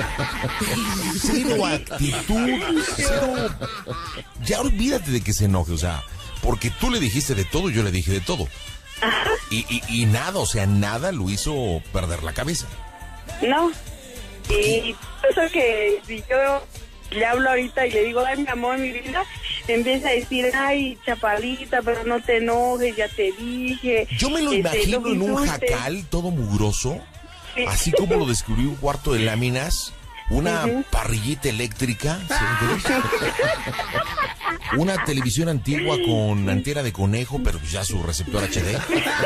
Speaker 2: Cero actitud, cero. Ya olvídate de que se enoje, o sea, porque tú le dijiste de todo, yo le dije de todo. Y, y, y nada, o sea, nada lo hizo perder la cabeza.
Speaker 3: No. Y eso que si yo le hablo ahorita y le digo, ay, mi amor, mi vida, empieza a decir, ay, chaparrita, pero no te enojes, ya te dije.
Speaker 2: Yo me lo este, imagino no en un jacal todo mugroso, sí. Así como lo descubrió un cuarto de láminas, una uh-huh. parrillita eléctrica, ¿sí? Una televisión antigua con antena de conejo, pero ya su receptor H D.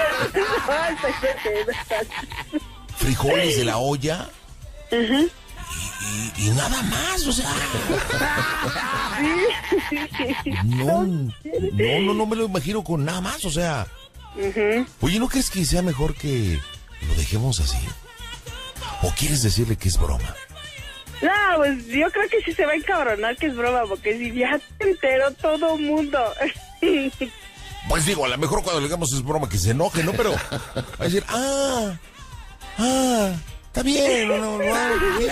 Speaker 2: Frijoles de la olla. Uh-huh. Y, y, y nada más, o sea. No, no, no, no me lo imagino con nada más, o sea.
Speaker 3: Ujú.
Speaker 2: Oye, ¿no crees que sea mejor que lo dejemos así? ¿O quieres decirle que es broma?
Speaker 3: No, pues yo creo que sí se va a encabronar que es broma, porque si ya te enteró todo mundo.
Speaker 2: Pues digo, a lo mejor cuando le digamos es broma que se enoje, ¿no? Pero va a decir, ah, ah, está bien, no, no, no.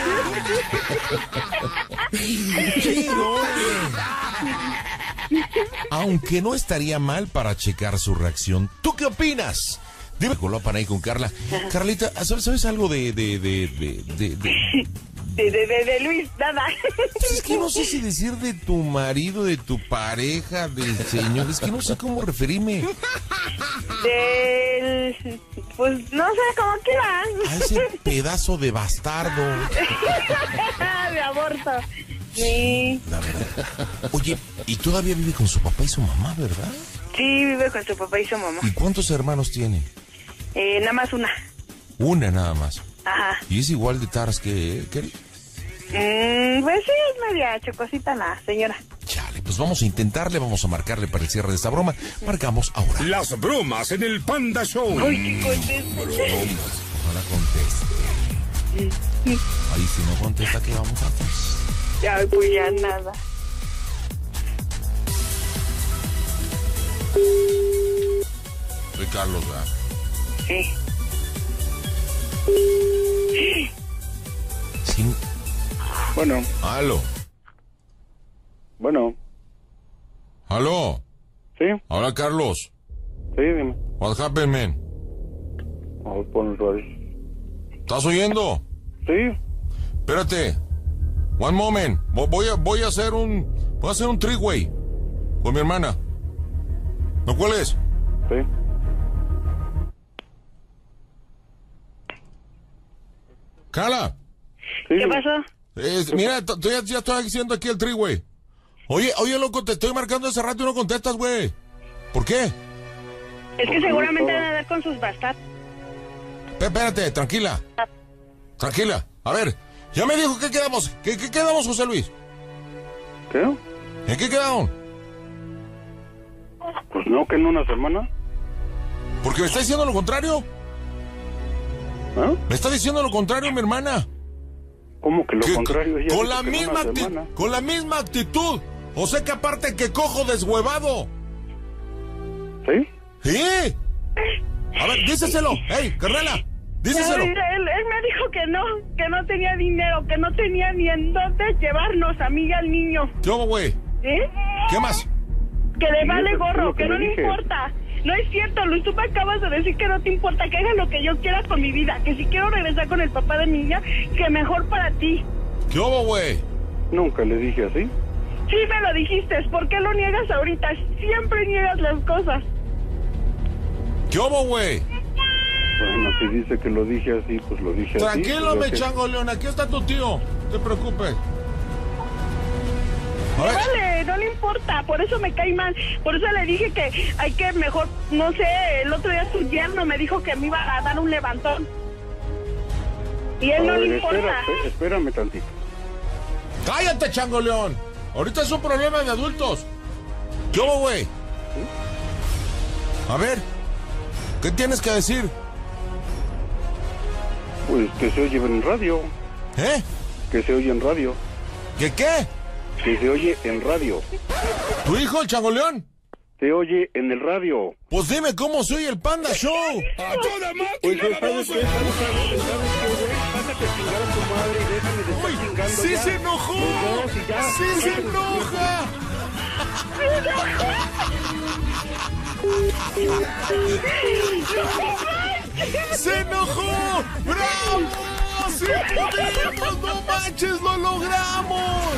Speaker 2: Sí, no, aunque no estaría mal para checar su reacción. ¿Tú qué opinas? Dime, colopan ahí con Carla. Carlita, ¿sabes, ¿sabes algo de, de, de, de, de, de...
Speaker 3: De, de, de, de Luis, nada.
Speaker 2: Pues es que no sé si decir de tu marido, de tu pareja, del señor. Es que no sé cómo referirme.
Speaker 3: Del... Pues no sé, cómo quieran.
Speaker 2: A ese pedazo de bastardo.
Speaker 3: De aborto. Sí.
Speaker 2: La verdad. Oye, y todavía vive con su papá y su mamá, ¿verdad?
Speaker 3: Sí, vive con su papá y su mamá.
Speaker 2: ¿Y cuántos hermanos tiene?
Speaker 3: Eh, nada más una.
Speaker 2: Una nada más.
Speaker 3: Ajá.
Speaker 2: ¿Y es igual de taras que él?
Speaker 3: Mm, pues sí, es media chocosita la señora.
Speaker 2: Chale, pues vamos a intentarle, vamos a marcarle para el cierre de esta broma. Marcamos ahora.
Speaker 1: Las bromas en el Panda Show.
Speaker 3: Ay, que conteste.
Speaker 2: Bromas. Ojalá conteste. Ahí si no contesta, ¿qué vamos a hacer?
Speaker 3: Ya, pues ya nada.
Speaker 2: Soy Carlos, ¿verdad?
Speaker 3: Sí.
Speaker 2: Sin...
Speaker 5: Bueno,
Speaker 2: Aló.
Speaker 5: bueno,
Speaker 2: Aló.
Speaker 5: sí,
Speaker 2: Hola, Carlos.
Speaker 5: sí, dime.
Speaker 2: What happened, man?
Speaker 5: Vamos a poner el radio.
Speaker 2: ¿Estás oyendo?
Speaker 5: Sí,
Speaker 2: Espérate. One moment. Vo- Voy a, voy a hacer un... Voy a hacer un three-way con mi hermana. ¿No cuál es?
Speaker 5: sí.
Speaker 2: Carla.
Speaker 5: Sí,
Speaker 3: ¿Qué pasó?
Speaker 2: Es- mira, t- t- ya, ya estoy haciendo aquí el three-way. Oye, oye, loco, te estoy marcando hace rato y no contestas, güey. ¿Por qué?
Speaker 3: Es que seguramente van a dar con sus bastardos.
Speaker 2: Pe- Espérate, tranquila. Tranquila. A ver, ya me dijo que quedamos. ¿Qué, qué quedamos, José Luis?
Speaker 5: ¿Qué?
Speaker 2: ¿En qué quedaron?
Speaker 5: Pues no, que en una semana.
Speaker 2: Porque me está diciendo lo contrario.
Speaker 5: ¿Ah?
Speaker 2: Me está diciendo lo contrario, mi hermana.
Speaker 5: ¿Cómo que lo
Speaker 2: Que-
Speaker 5: contrario? Ella
Speaker 2: con
Speaker 5: dice
Speaker 2: la
Speaker 5: que en
Speaker 2: misma
Speaker 5: una
Speaker 2: acti-
Speaker 5: semana.
Speaker 2: con la misma actitud. O sea que aparte que cojo deshuevado.
Speaker 5: ¿Sí?
Speaker 2: ¿Sí? A ver, díceselo. Ey, Carnala, díseselo.
Speaker 3: Él, él, él me dijo que no, que no tenía dinero, que no tenía ni en dónde llevarnos a mí y al niño.
Speaker 2: ¿Qué hubo, güey?
Speaker 3: ¿Eh?
Speaker 2: ¿Qué más?
Speaker 3: Que le
Speaker 5: Sí,
Speaker 3: vale
Speaker 5: eso es
Speaker 3: gorro,
Speaker 5: lo que
Speaker 3: que no
Speaker 5: le
Speaker 3: le
Speaker 5: dije.
Speaker 3: importa. No es cierto, Luis, tú me acabas de decir que no te importa, que haga lo que yo quiera con mi vida, que si quiero regresar con el papá de mi niña, que mejor para ti.
Speaker 2: ¿Qué hubo, güey?
Speaker 5: Nunca le dije así.
Speaker 3: Sí me lo dijiste, ¿por qué lo niegas ahorita? Siempre niegas las cosas.
Speaker 2: ¿Qué hubo, güey?
Speaker 5: Bueno, si dice que lo dije así, pues lo dije así.
Speaker 2: Tranquilo,
Speaker 5: pues,
Speaker 2: me
Speaker 5: ya que-
Speaker 2: chango, León. Aquí está tu tío. No te preocupes. A ver.
Speaker 3: Vale, no le importa, por eso me cae mal. Por eso le dije que hay que mejor, no sé, el otro día su yerno me dijo que me iba a dar un levantón. Y él
Speaker 5: A
Speaker 3: no
Speaker 5: ver,
Speaker 3: le importa.
Speaker 5: espera, espé- espérame tantito.
Speaker 2: Cállate, chango, León. Ahorita es un problema de adultos. ¿Qué hubo, güey? A ver. ¿Qué tienes que decir?
Speaker 5: Pues que se oye en radio.
Speaker 2: ¿Eh?
Speaker 5: Que se oye en radio.
Speaker 2: ¿Qué qué?
Speaker 5: Que se oye en radio.
Speaker 2: ¿Tu hijo, el chango, León?
Speaker 5: Se oye en el radio.
Speaker 2: Pues dime cómo soy el Panda Show.
Speaker 1: ¡A toda
Speaker 5: Pues
Speaker 1: máquina,
Speaker 5: ¿sabes qué?
Speaker 1: baboso!
Speaker 5: ¿Sabes qué? ¿Sabes qué, güey? Pásate a chingar a tu madre y déjame de estar
Speaker 2: Uy,
Speaker 5: chingando
Speaker 2: sí
Speaker 5: ya.
Speaker 2: se enojó.
Speaker 5: Pues no, si ya,
Speaker 2: Sí se
Speaker 5: pásate a
Speaker 2: enoja. ¡Se enojó! ¡Bravo! ¡Sí podemos! ¡No manches! ¡Lo logramos!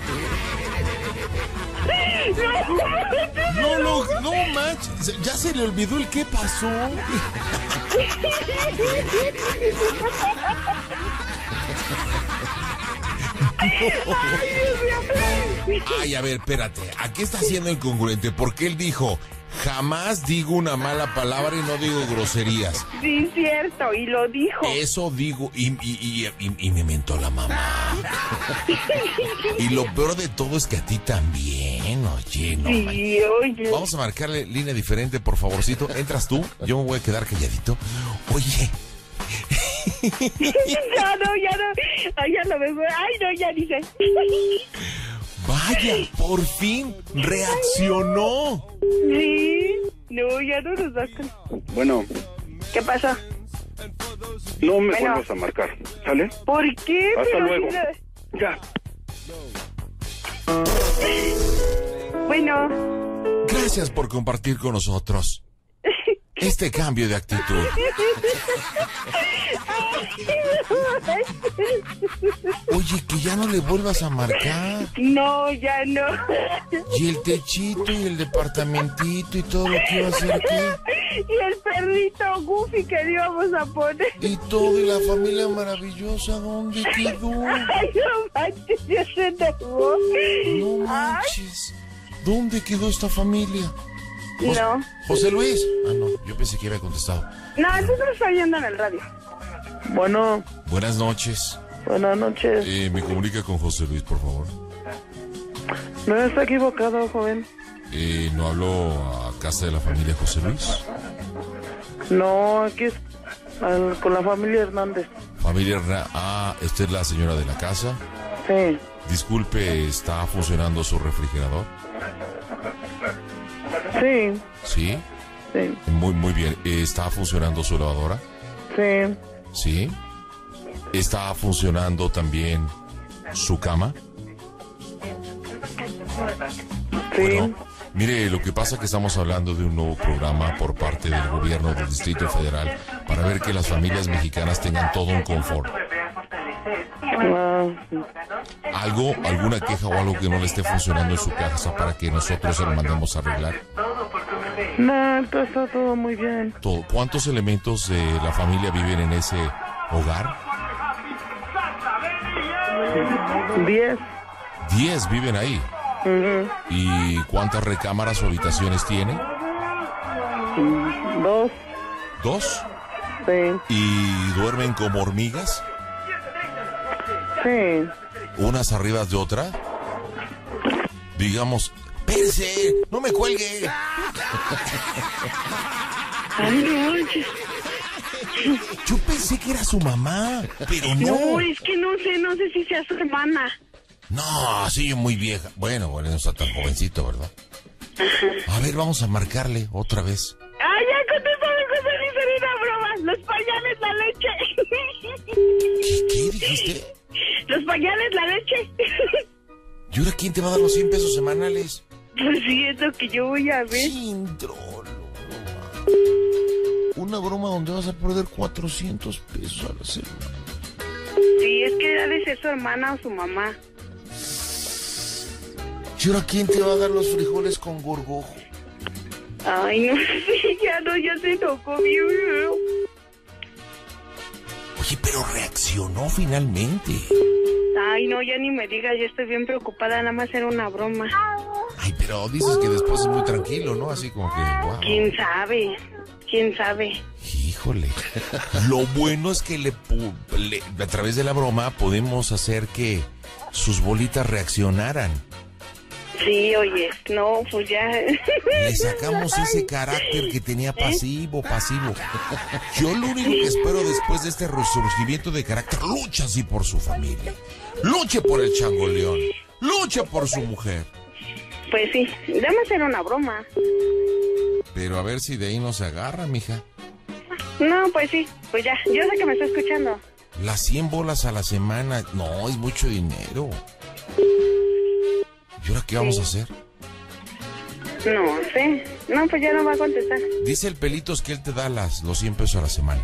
Speaker 2: No, lo, no manches. Ya se le olvidó el qué pasó.
Speaker 3: Ay, Dios mío.
Speaker 2: Ay, a ver, espérate. Aquí está siendo incongruente porque él dijo, jamás digo una mala palabra y no digo groserías.
Speaker 3: Sí, cierto, y lo dijo.
Speaker 2: Eso digo, y, y, y, y, y me mentó la mamá. Y lo peor de todo es que a ti también, oye, no.
Speaker 3: Sí, oye.
Speaker 2: Vamos a marcarle línea diferente, por favorcito. Entras tú, yo me voy a quedar calladito. Oye.
Speaker 3: Ya no, ya no. Ay, ya lo veo. Ay, no, ya dice.
Speaker 2: Vaya, por fin reaccionó.
Speaker 3: Sí. No, ya no nos das con...
Speaker 5: Bueno,
Speaker 3: ¿Qué pasó?
Speaker 5: no me
Speaker 3: Bueno.
Speaker 5: vuelvas a marcar, ¿sale?
Speaker 3: ¿Por qué?
Speaker 5: Hasta
Speaker 3: Pero
Speaker 5: luego.
Speaker 3: mira-
Speaker 5: Ya.
Speaker 3: Bueno.
Speaker 2: Gracias por compartir con nosotros este cambio de actitud. Oye, que ya no le vuelvas a marcar.
Speaker 3: No, ya no.
Speaker 2: Y el techito y el departamentito y todo lo que iba a hacer, ¿qué?
Speaker 3: Y el perrito Goofy que le íbamos a poner.
Speaker 2: Y todo, y la familia maravillosa, ¿dónde quedó?
Speaker 3: Ay, no manches, ya se enojó.
Speaker 2: No manches. ¿Dónde quedó esta familia? Jos-
Speaker 3: No.
Speaker 2: José Luis. Ah, no, yo pensé que había contestado.
Speaker 3: No, entonces lo estoy oyendo en el radio.
Speaker 7: Bueno,
Speaker 2: Buenas noches.
Speaker 7: buenas noches.
Speaker 2: Eh, me comunica con José Luis, por favor.
Speaker 7: No está equivocado, joven.
Speaker 2: Eh, ¿no hablo a casa de la familia José Luis?
Speaker 7: No, aquí es al- con la familia Hernández.
Speaker 2: Familia Hernández. Ah, ¿usted es la señora de la casa?
Speaker 7: Sí,
Speaker 2: Disculpe, ¿está funcionando su refrigerador?
Speaker 7: sí,
Speaker 2: Sí.
Speaker 7: sí,
Speaker 2: Muy, muy bien. Eh, ¿Está funcionando su lavadora?
Speaker 7: sí,
Speaker 2: Sí. ¿Está funcionando también su cama?
Speaker 7: sí.
Speaker 2: Bueno, mire, lo que pasa es que estamos hablando de un nuevo programa por parte del gobierno del Distrito Federal para ver que las familias mexicanas tengan todo un confort.
Speaker 7: Ah,
Speaker 2: ¿Algo, alguna queja o algo que no le esté funcionando en su casa para que nosotros se lo mandemos a arreglar?
Speaker 7: no, todo está todo muy bien.
Speaker 2: Todo. ¿Cuántos elementos de la familia viven en ese hogar?
Speaker 7: Diez.
Speaker 2: Diez viven ahí.
Speaker 7: Ujú.
Speaker 2: ¿Y cuántas recámaras o habitaciones tiene?
Speaker 7: Dos.
Speaker 2: Dos.
Speaker 7: Sí,
Speaker 2: ¿Y duermen como hormigas?
Speaker 7: sí.
Speaker 2: ¿Unas arriba de otra? Digamos, ¡espérese! ¡No me cuelgue!
Speaker 3: Ay, no manches.
Speaker 2: Yo pensé que era su mamá, pero no.
Speaker 3: No, es que no sé, no sé si sea su hermana.
Speaker 2: No, sí, muy vieja. Bueno, bueno, no está tan jovencito, ¿verdad? A ver, vamos a marcarle otra vez.
Speaker 3: Ay, ya contéstame, José Luis, era una broma. Los pañales, la leche.
Speaker 2: ¿Qué, qué dijiste?
Speaker 3: Los pañales, la leche.
Speaker 2: ¿Y ahora quién te va a dar los cien pesos semanales?
Speaker 3: Pues sí, es lo que yo voy a ver.
Speaker 2: Sin trolo. Una broma donde vas a perder cuatrocientos pesos a la semana.
Speaker 3: Sí, es que ha de ser su hermana o su mamá.
Speaker 2: ¿Y ahora quién te va a dar los frijoles con gorgojo?
Speaker 3: Ay, no sé, ya no, ya se enojó bien.
Speaker 2: Oye, pero reaccionó finalmente.
Speaker 3: Ay, no, ya ni me digas, ya estoy bien preocupada, nada más era una broma.
Speaker 2: Ay, pero dices que después es muy tranquilo, ¿no? Así como que, wow.
Speaker 3: ¿Quién sabe? ¿Quién sabe?
Speaker 2: Híjole. Lo bueno es que le, pu- le- a través de la broma podemos hacer que sus bolitas reaccionaran.
Speaker 3: Sí, oye, no, pues ya.
Speaker 2: Le sacamos ese carácter que tenía pasivo, pasivo. Yo lo único que espero después de este resurgimiento de carácter, lucha así por su familia. Luche por el changoleón. Luche por su mujer.
Speaker 3: Pues sí, déjame hacer una broma.
Speaker 2: Pero a ver si de ahí no se agarra, mija.
Speaker 3: No, pues sí, pues ya, yo sé que me está escuchando.
Speaker 2: Las cien bolas a la semana, no, es mucho dinero. ¿Y ahora qué vamos a hacer?
Speaker 3: No sé, no, pues ya no va a contestar.
Speaker 2: Dice el Pelitos que él te da las, los cien pesos a la semana.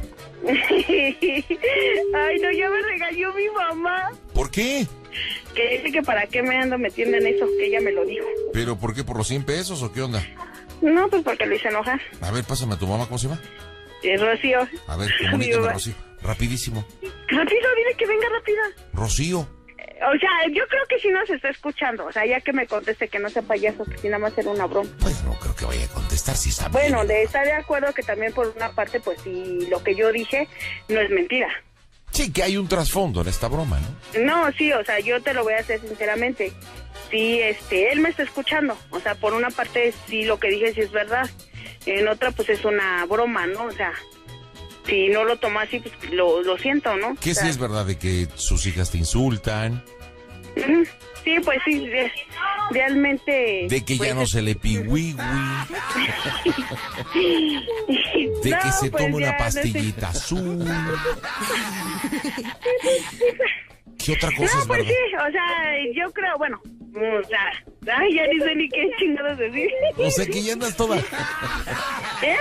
Speaker 3: Ay, no, ya me regañó mi mamá.
Speaker 2: ¿Por qué?
Speaker 3: Que dice que para qué me ando metiendo en eso, que ella me lo dijo.
Speaker 2: ¿Pero por qué? ¿Por los cien pesos o qué onda?
Speaker 3: No, pues porque lo hice enojar.
Speaker 2: A ver, pásame a tu mamá, ¿cómo se llama?
Speaker 3: Es Rocío.
Speaker 2: A ver,
Speaker 3: Mi
Speaker 2: comunícame,
Speaker 3: mamá.
Speaker 2: Rocío. Rapidísimo.
Speaker 3: Rápido, dile que venga rápida.
Speaker 2: Rocío.
Speaker 3: O sea, yo creo que sí nos está escuchando. O sea, ya que me conteste que no sea payaso, que si nada más era una broma.
Speaker 2: Pues no creo que vaya a contestar si está
Speaker 3: Bueno,
Speaker 2: bien.
Speaker 3: de está de acuerdo que también por una parte, pues sí, lo que yo dije no es mentira.
Speaker 2: Sí, que hay un trasfondo en esta broma, ¿no?
Speaker 3: No, sí, o sea, yo te lo voy a hacer sinceramente. Sí, este, él me está escuchando. O sea, por una parte sí lo que dije sí es verdad. En otra, pues es una broma, ¿no? O sea, si no lo tomo así, pues lo, lo siento, ¿no?
Speaker 2: Que
Speaker 3: o sea,
Speaker 2: sí es verdad de que sus hijas te insultan,
Speaker 3: ujú, sí, pues sí, de- realmente...
Speaker 2: de que
Speaker 3: pues,
Speaker 2: ya no se le piwiwi, de
Speaker 3: no,
Speaker 2: que se
Speaker 3: pues
Speaker 2: tome
Speaker 3: ya,
Speaker 2: una
Speaker 3: no sé.
Speaker 2: pastillita azul. ¿Qué otra cosa
Speaker 3: No,
Speaker 2: es
Speaker 3: pues
Speaker 2: verdad?
Speaker 3: sí, o sea, yo creo, bueno, o sea, ay, ya ni sé ni qué chingados decir.
Speaker 2: O sea que ya andas toda...
Speaker 3: ¿Eh?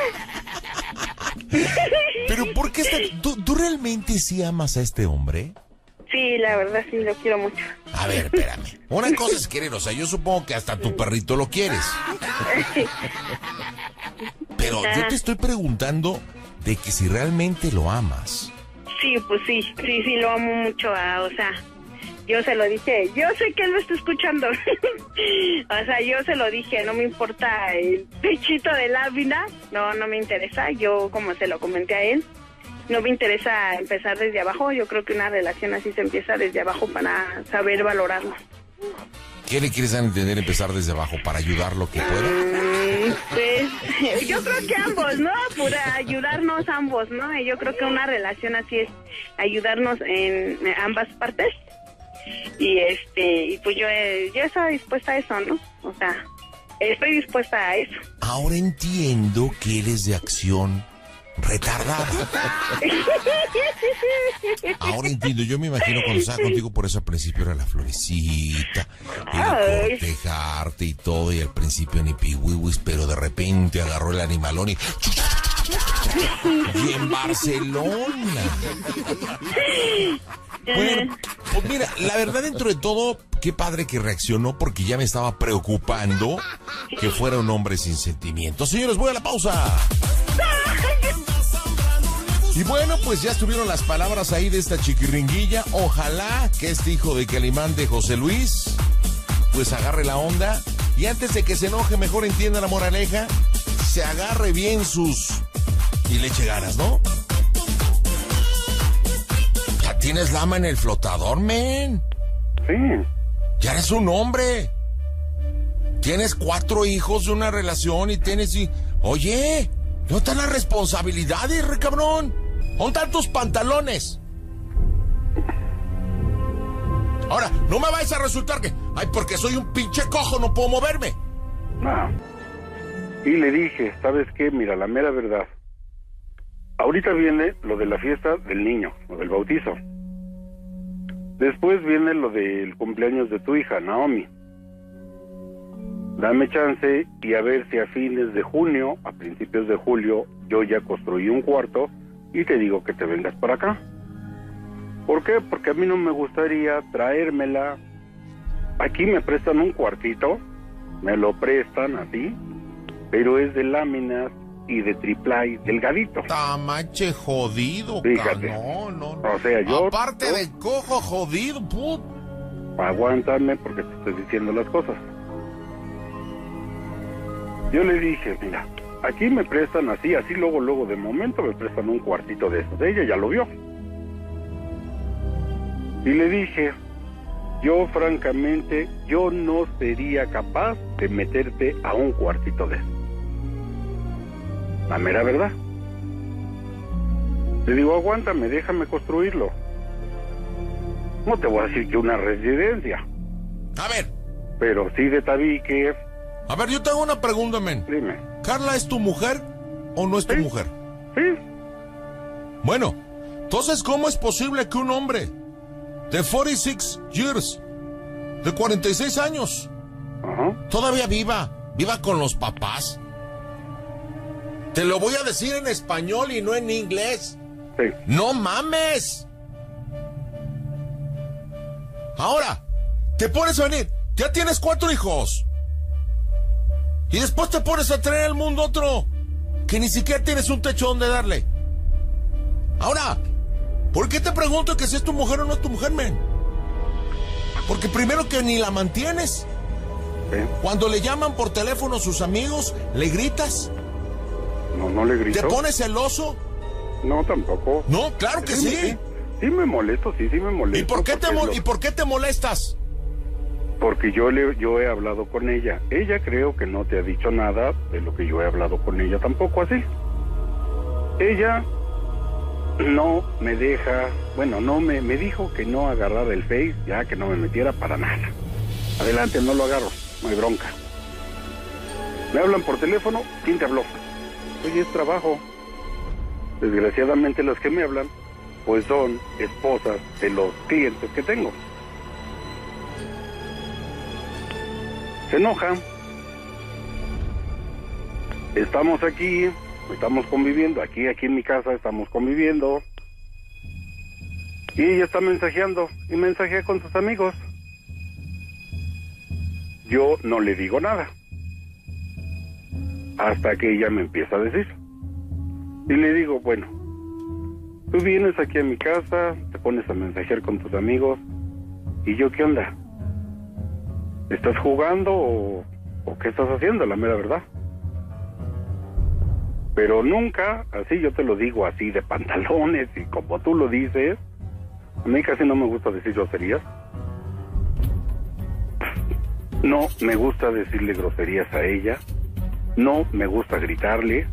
Speaker 2: Pero ¿por qué este... ¿Tú, tú realmente sí amas a este hombre?
Speaker 3: Sí, la verdad sí, lo quiero mucho.
Speaker 2: A ver, espérame. Una cosa es querer, o sea, yo supongo que hasta tu perrito lo quieres. Pero yo te estoy preguntando de que si realmente lo amas.
Speaker 3: Sí, pues sí, sí, sí, lo amo mucho, ah, o sea, yo se lo dije, yo sé que él me está escuchando, o sea, yo se lo dije, no me importa el pechito de lámina, no, no me interesa, yo como se lo comenté a él, no me interesa empezar desde abajo, yo creo que una relación así se empieza desde abajo para saber valorarlo.
Speaker 2: ¿Qué le quieres dar a entender empezar desde abajo para ayudar lo que pueda?
Speaker 3: Mm, Pues yo creo que ambos, ¿no? Por ayudarnos ambos, ¿no? Yo creo que una relación así es ayudarnos en ambas partes. Y este, y pues yo, eh, yo estoy dispuesta a eso, ¿no? O sea, estoy dispuesta a eso.
Speaker 2: Ahora entiendo que eres de acción retardada. Ahora entiendo, yo me imagino cuando estaba contigo por eso al principio era la florecita, era
Speaker 3: Ay.
Speaker 2: cortejarte y todo, y al principio ni piwiwis, pero de repente agarró el animalón y... Y en Barcelona. Bueno, pues mira, la verdad dentro de todo, qué padre que reaccionó porque ya me estaba preocupando que fuera un hombre sin sentimientos. Señores, voy a la pausa. Y bueno, pues ya estuvieron las palabras ahí de esta chiquiringuilla. Ojalá que este hijo de Calimán de José Luis, pues agarre la onda. Y antes de que se enoje, mejor entienda la moraleja. Se agarre bien sus... y le eche ganas, ¿no? Ya tienes lama en el flotador, men.
Speaker 5: Sí,
Speaker 2: Ya eres un hombre. Tienes cuatro hijos de una relación y tienes... y- Oye, ¿no están las responsabilidades, re cabrón? ¿Dónde están tus pantalones? Ahora, no me vais a resultar que... Ay, porque soy un pinche cojo, no puedo moverme.
Speaker 5: no. Y le dije, ¿sabes qué? Mira, la mera verdad. Ahorita viene lo de la fiesta del niño, lo del bautizo. Después viene lo del cumpleaños de tu hija, Naomi. Dame chance y a ver si a fines de junio, a principios de julio, yo ya construí un cuarto y te digo que te vengas para acá. ¿Por qué? Porque a mí no me gustaría traérmela. Aquí me prestan un cuartito, me lo prestan así, pero es de láminas y de triplay, delgadito.
Speaker 2: Tamache jodido,
Speaker 5: Fíjate.
Speaker 2: ca- no, no, no.
Speaker 5: O sea, yo...
Speaker 2: Aparte
Speaker 5: yo-
Speaker 2: de cojo jodido, put.
Speaker 5: Aguántame porque te estoy diciendo las cosas. Yo le dije, mira, aquí me prestan así, así luego, luego de momento me prestan un cuartito de esos. Ella ya lo vio. Y le dije, yo francamente, yo no sería capaz de meterte a un cuartito de esos. La mera verdad. Le digo, aguántame, déjame construirlo. No te voy a decir que una residencia,
Speaker 2: A ver,
Speaker 5: pero sí de tabique.
Speaker 2: a ver, yo te hago una pregunta, men.
Speaker 5: Dime.
Speaker 2: ¿Carla es tu mujer o no es tu
Speaker 5: Sí.
Speaker 2: mujer?
Speaker 5: Sí,
Speaker 2: Bueno, entonces, ¿cómo es posible que un hombre de cuarenta y seis years, de cuarenta y seis años,
Speaker 5: ajá,
Speaker 2: todavía viva, viva con los papás? Te lo voy a decir en español y no en inglés.
Speaker 5: sí.
Speaker 2: ¡No mames! Ahora, te pones a venir, ya tienes cuatro hijos. Y después te pones a traer al mundo otro, que ni siquiera tienes un techo donde darle. Ahora, ¿por qué te pregunto que si es tu mujer o no es tu mujer, men? Porque primero que ni la mantienes.
Speaker 5: ¿Sí?
Speaker 2: Cuando le llaman por teléfono sus amigos, ¿le gritas?
Speaker 5: No, no le grito.
Speaker 2: ¿Te pones celoso?
Speaker 5: No, tampoco.
Speaker 2: No, claro que sí.
Speaker 5: Sí, sí, sí me molesto, sí, sí me molesto.
Speaker 2: ¿Y por qué te, mo-
Speaker 5: lo...
Speaker 2: ¿y por qué te molestas?
Speaker 5: Porque yo, le, yo he hablado con ella. Ella creo que no te ha dicho nada de lo que yo he hablado con ella, tampoco así. Ella no me deja, bueno, no me, me dijo que no agarrara el Face, ya que no me metiera para nada. Adelante, no lo agarro, no hay bronca. Me hablan por teléfono, ¿quién te habló? Oye, es trabajo. Desgraciadamente las que me hablan, pues son esposas de los clientes que tengo. Se enoja. Estamos aquí, estamos conviviendo, aquí, aquí en mi casa estamos conviviendo. Y ella está mensajeando, y mensajea con sus amigos. Yo no le digo nada. Hasta que ella me empieza a decir. Y le digo, bueno, tú vienes aquí a mi casa, te pones a mensajear con tus amigos, ¿y yo qué onda? ¿Estás jugando o, o qué estás haciendo, la mera verdad? Pero nunca, así yo te lo digo, así de pantalones y como tú lo dices, a mí casi no me gusta decir groserías. No me gusta decirle groserías a ella, no me gusta gritarle,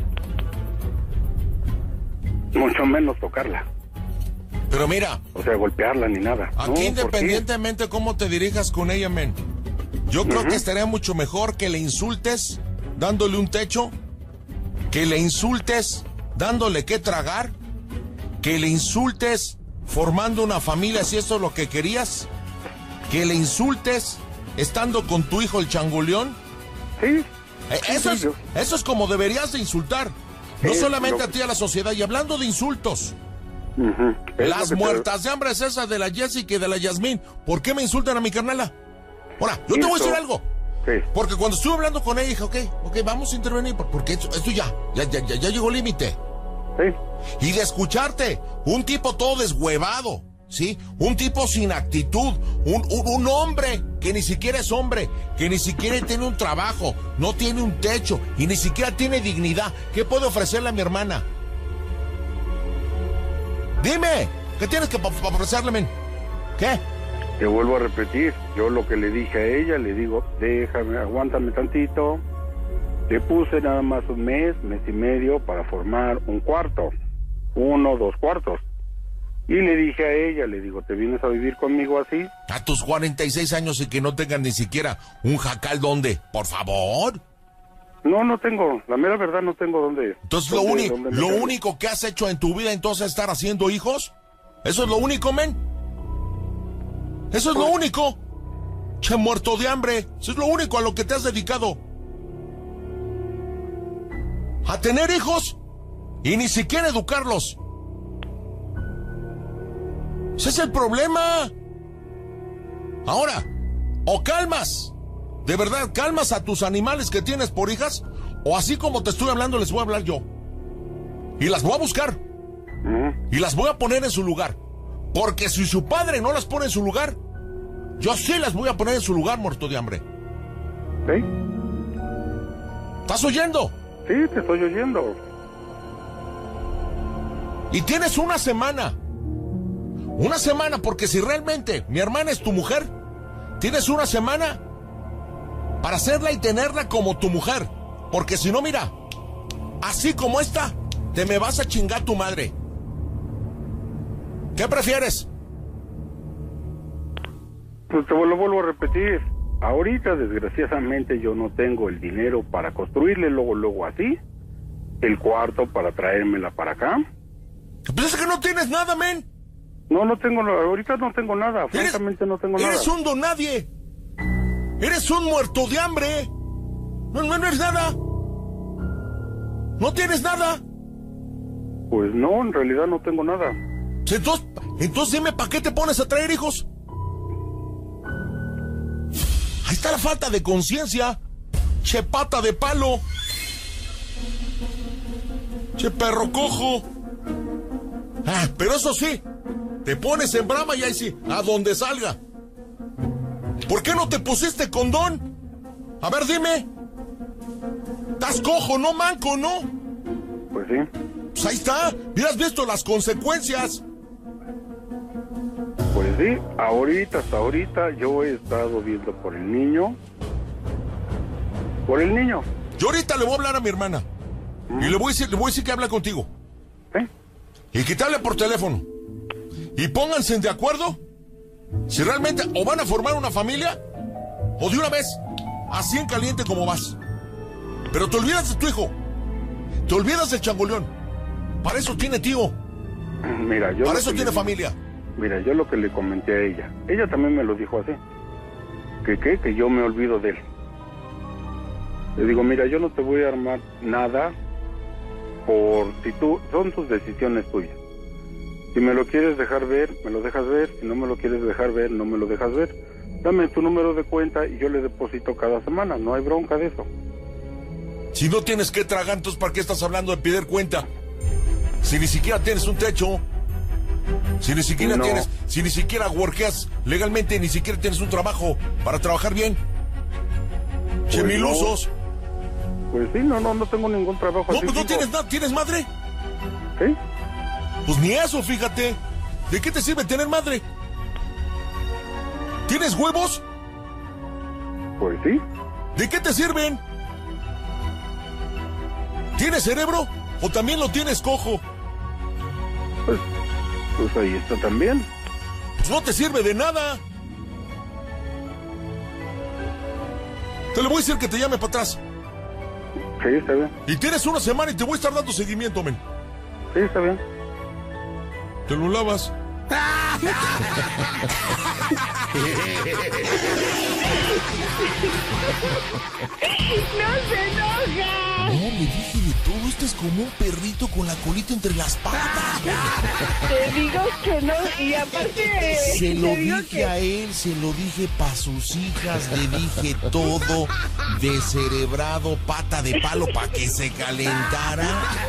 Speaker 5: mucho menos tocarla.
Speaker 2: Pero mira,
Speaker 5: o sea, golpearla ni nada.
Speaker 2: Aquí
Speaker 5: no,
Speaker 2: independientemente cómo te dirijas con ella, men, yo creo uh-huh. que estaría mucho mejor que le insultes dándole un techo, que le insultes dándole qué tragar, que le insultes formando una familia si eso es lo que querías, que le insultes estando con tu hijo el changoleón.
Speaker 5: Sí.
Speaker 2: Eso es, eso es como deberías de insultar. No
Speaker 5: es
Speaker 2: solamente
Speaker 5: lo...
Speaker 2: a ti, a la sociedad. Y hablando de insultos,
Speaker 5: uh-huh.
Speaker 2: las muertas te... de hambre es esa de la Jessica y de la Yasmín. ¿Por qué me insultan a mi carnala? Ahora, yo te voy a decir algo.
Speaker 5: Sí.
Speaker 2: Porque cuando estuve hablando con ella dije, ok, ok, vamos a intervenir, porque esto, esto ya, ya, ya, ya, ya llegó el límite.
Speaker 5: Sí.
Speaker 2: Y de escucharte, un tipo todo deshuevado, ¿sí? Un tipo sin actitud, un, un, un hombre que ni siquiera es hombre, que ni siquiera tiene un trabajo, no tiene un techo y ni siquiera tiene dignidad. ¿Qué puede ofrecerle a mi hermana? Dime, ¿qué tienes que pa- pa ofrecerle, men? ¿Qué?
Speaker 5: Te vuelvo a repetir, yo lo que le dije a ella, le digo, déjame, aguántame tantito. Le puse nada más un mes, mes y medio para formar un cuarto, uno, dos cuartos. Y le dije a ella, le digo, ¿te vienes a vivir conmigo así?
Speaker 2: A tus cuarenta y seis años y que no tengas ni siquiera un jacal donde, por favor.
Speaker 5: No, no tengo, la mera verdad no tengo dónde.
Speaker 2: Entonces
Speaker 5: dónde,
Speaker 2: lo, uni
Speaker 5: dónde
Speaker 2: lo único que has hecho en tu vida entonces es estar haciendo hijos. ¿Eso es lo único, men? ¿Eso es lo único? Che, muerto de hambre. Eso es lo único a lo que te has dedicado. A tener hijos y ni siquiera educarlos. Ese es el problema. Ahora, o calmas, de verdad, calmas a tus animales que tienes por hijas, o así como te estoy hablando les voy a hablar yo. Y las voy a buscar.
Speaker 5: Uh-huh.
Speaker 2: Y las voy a poner en su lugar. Porque si su padre no las pone en su lugar, yo sí las voy a poner en su lugar, muerto de hambre.
Speaker 5: ¿Sí?
Speaker 2: ¿Estás oyendo?
Speaker 5: Sí, te estoy oyendo.
Speaker 2: Y tienes una semana. Una semana, porque si realmente mi hermana es tu mujer, tienes una semana para hacerla y tenerla como tu mujer. Porque si no, mira, así como esta, te me vas a chingar tu madre. ¿Qué prefieres?
Speaker 5: Pues te lo vuelvo a repetir. Ahorita, desgraciadamente, yo no tengo el dinero para construirle luego, luego así, el cuarto para traérmela para acá.
Speaker 2: Pues es que no tienes nada, men.
Speaker 5: No, no tengo, ahorita no tengo nada, francamente no tengo nada.
Speaker 2: Eres un don nadie. Eres un muerto de hambre. No, no, no eres nada. No tienes nada.
Speaker 5: Pues no, en realidad no tengo nada.
Speaker 2: Entonces, entonces dime, ¿para qué te pones a traer hijos? Ahí está la falta de conciencia. Che pata de palo. Che perro cojo. Ah, pero eso sí, te pones en brama y ahí sí, a donde salga. ¿Por qué no te pusiste condón? A ver, dime. ¿Estás cojo, no manco, no?
Speaker 5: Pues sí.
Speaker 2: Pues ahí está. Hubieras visto las consecuencias.
Speaker 5: Pues sí, ahorita, hasta ahorita, yo he estado viendo por el niño. Por el niño.
Speaker 2: Yo ahorita le voy a hablar a mi hermana. ¿Mm? Y le voy a decir, le voy a decir que habla contigo.
Speaker 5: ¿Eh?
Speaker 2: Y que te hable por teléfono. Y pónganse de acuerdo si realmente o van a formar una familia o de una vez, así en caliente como vas. Pero te olvidas de tu hijo. Te olvidas del changoleón. Para eso tiene tío.
Speaker 5: Mira, yo
Speaker 2: Para eso tiene
Speaker 5: le,
Speaker 2: familia.
Speaker 5: Mira, yo lo que le comenté a ella. Ella también me lo dijo así. ¿Que qué? Que yo me olvido de él. Le digo, mira, yo no te voy a armar nada por si tú... Son tus decisiones tuyas. Si me lo quieres dejar ver, me lo dejas ver. Si no me lo quieres dejar ver, no me lo dejas ver. Dame tu número de cuenta y yo le deposito cada semana. No hay bronca de eso.
Speaker 2: Si no tienes que tragar, entonces ¿para qué estás hablando de pedir cuenta? Si ni siquiera tienes un techo. Si ni siquiera
Speaker 5: no.
Speaker 2: tienes... Si ni siquiera workeas legalmente, ni siquiera tienes un trabajo para trabajar bien.
Speaker 5: Pues
Speaker 2: Chemilusos.
Speaker 5: No. Pues sí, no, no, no tengo ningún trabajo.
Speaker 2: No,
Speaker 5: así,
Speaker 2: pues no
Speaker 5: digo.
Speaker 2: tienes nada. ¿Tienes madre?
Speaker 5: ¿Sí?
Speaker 2: Pues ni eso, fíjate. ¿De qué te sirve tener madre? ¿Tienes huevos?
Speaker 5: Pues sí.
Speaker 2: ¿De qué te sirven? ¿Tienes cerebro? ¿O también lo tienes cojo?
Speaker 5: Pues, pues ahí está también.
Speaker 2: Pues no te sirve de nada. Te le voy a decir que te llame para atrás.
Speaker 5: Sí, está bien.
Speaker 2: Y tienes una semana y te voy a estar dando seguimiento, men.
Speaker 5: Sí, está bien.
Speaker 2: Te lo lavas.
Speaker 3: ¡No se enoja!
Speaker 2: No, le dije de todo. Este es como un perrito con la colita entre las patas.
Speaker 3: Te digo que no, y aparte...
Speaker 2: Se lo
Speaker 3: te digo
Speaker 2: dije
Speaker 3: que-
Speaker 2: a él, se lo dije para sus hijas, le dije todo, descerebrado, pata de palo para que se calentara.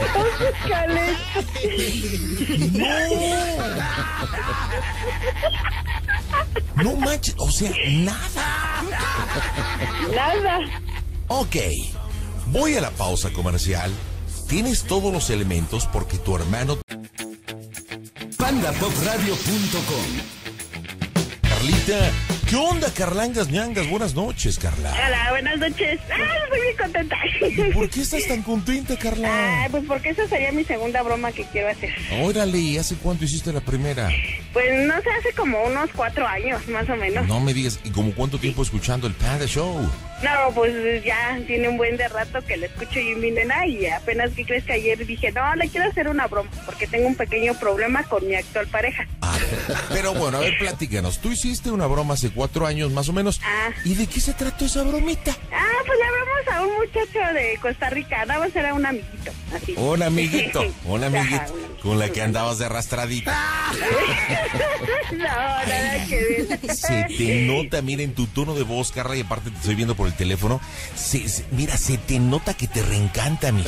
Speaker 2: No, no manches, o sea, nada.
Speaker 3: Nada.
Speaker 2: Ok, voy a la pausa comercial. Tienes todos los elementos porque tu hermano...
Speaker 8: panda pop radio punto com.
Speaker 2: Carlita, ¿qué onda, Carlangas ñangas? Buenas noches, Carla.
Speaker 3: Hola, buenas noches. Ah, estoy muy contenta.
Speaker 2: ¿Por qué estás tan contenta, Carla?
Speaker 3: Ah, pues porque esa sería mi segunda broma que quiero hacer.
Speaker 2: Órale, ¿y hace cuánto hiciste la primera?
Speaker 3: Pues no sé, hace como unos cuatro años, más o menos.
Speaker 2: No me digas, ¿y como cuánto tiempo escuchando el Panda Show?
Speaker 3: No, pues ya tiene un buen de rato que le escucho yo y mi nena y apenas que crees que ayer dije, no, le quiero hacer una broma porque tengo un pequeño problema con mi actual pareja.
Speaker 2: Ah, pero bueno, a ver, platícanos. Tú hiciste una broma hace cuatro años más o menos.
Speaker 3: Ah.
Speaker 2: ¿Y de qué se trató esa bromita?
Speaker 3: Ah, pues le hablamos a un muchacho de Costa Rica, nada más era un amiguito, así.
Speaker 2: Un amiguito, un
Speaker 3: Ajá,
Speaker 2: amiguito
Speaker 3: un-
Speaker 2: con la que andabas de arrastradita.
Speaker 3: No, nada que ver.
Speaker 2: Se te nota, mira, en tu tono de voz, Carla, y aparte te estoy viendo por el teléfono. Se, se- mira, se te nota que te reencanta, mija.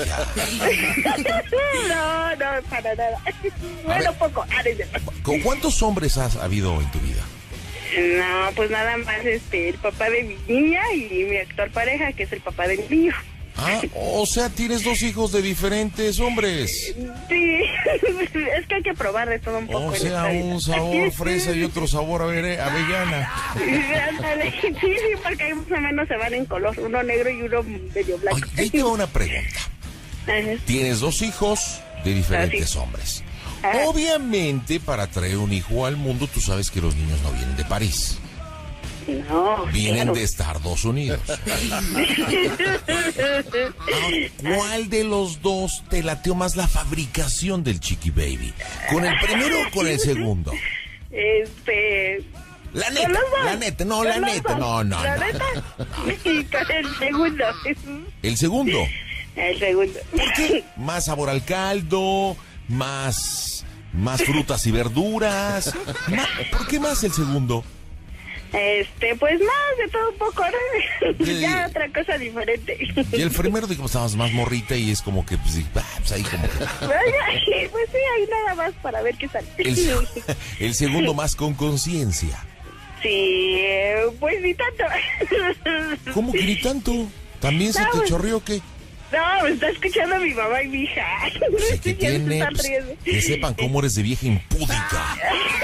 Speaker 3: No, no, para nada. Bueno,
Speaker 2: ver.
Speaker 3: poco. Ah, no es cierto.
Speaker 2: ¿Con cuántos hombres has habido en tu vida?
Speaker 3: No, pues nada más este, el papá de mi niña y mi actual pareja, que es el papá de mi niño.
Speaker 2: Ah, o sea, tienes dos hijos de diferentes hombres.
Speaker 3: Sí, es que hay que probar de todo un poco.
Speaker 2: O
Speaker 3: en
Speaker 2: sea,
Speaker 3: esta vida.
Speaker 2: un sabor fresa y otro sabor avere- avellana.
Speaker 3: Ándale. Sí, sí, porque ahí más o menos se van en color, uno negro y uno medio blanco.
Speaker 2: Oye, ahí te va una pregunta.
Speaker 3: Ajá.
Speaker 2: Tienes dos hijos de diferentes
Speaker 3: Así.
Speaker 2: hombres.
Speaker 3: Ajá.
Speaker 2: Obviamente, para traer un hijo al mundo, tú sabes que los niños no vienen de París.
Speaker 3: No,
Speaker 2: Vienen
Speaker 3: claro.
Speaker 2: de Estados Unidos. Ahora, ¿cuál de los dos te lateó más la fabricación del Chiqui Baby? ¿Con el primero o con el segundo?
Speaker 3: Este...
Speaker 2: La
Speaker 3: con
Speaker 2: neta,
Speaker 3: los dos.
Speaker 2: la neta, no,
Speaker 3: Con
Speaker 2: la
Speaker 3: los
Speaker 2: neta,
Speaker 3: dos.
Speaker 2: no, no,
Speaker 3: La
Speaker 2: no.
Speaker 3: neta, y con el segundo.
Speaker 2: El segundo.
Speaker 3: El segundo.
Speaker 2: ¿Por qué? Más sabor al caldo, más, más frutas y verduras. Ma- ¿Por qué más el segundo?
Speaker 3: Este, pues más de todo un poco, ¿no?
Speaker 2: Sí.
Speaker 3: Ya otra cosa diferente.
Speaker 2: Y el primero, digamos, estabas más morrita y es como que, pues, sí, ah, pues ahí como que...
Speaker 3: Oye, pues sí, ahí nada más para ver qué sale.
Speaker 2: El, el segundo más con conciencia.
Speaker 3: Sí, eh, pues ni tanto.
Speaker 2: ¿Cómo que ni tanto? ¿También se
Speaker 3: No,
Speaker 2: te
Speaker 3: pues-
Speaker 2: chorreó o qué?
Speaker 3: No, me está escuchando mi mamá y mi hija.
Speaker 2: Sí, que
Speaker 3: Ya se
Speaker 2: tiene,
Speaker 3: están
Speaker 2: pues,
Speaker 3: riendo.
Speaker 2: que sepan cómo eres de vieja impúdica.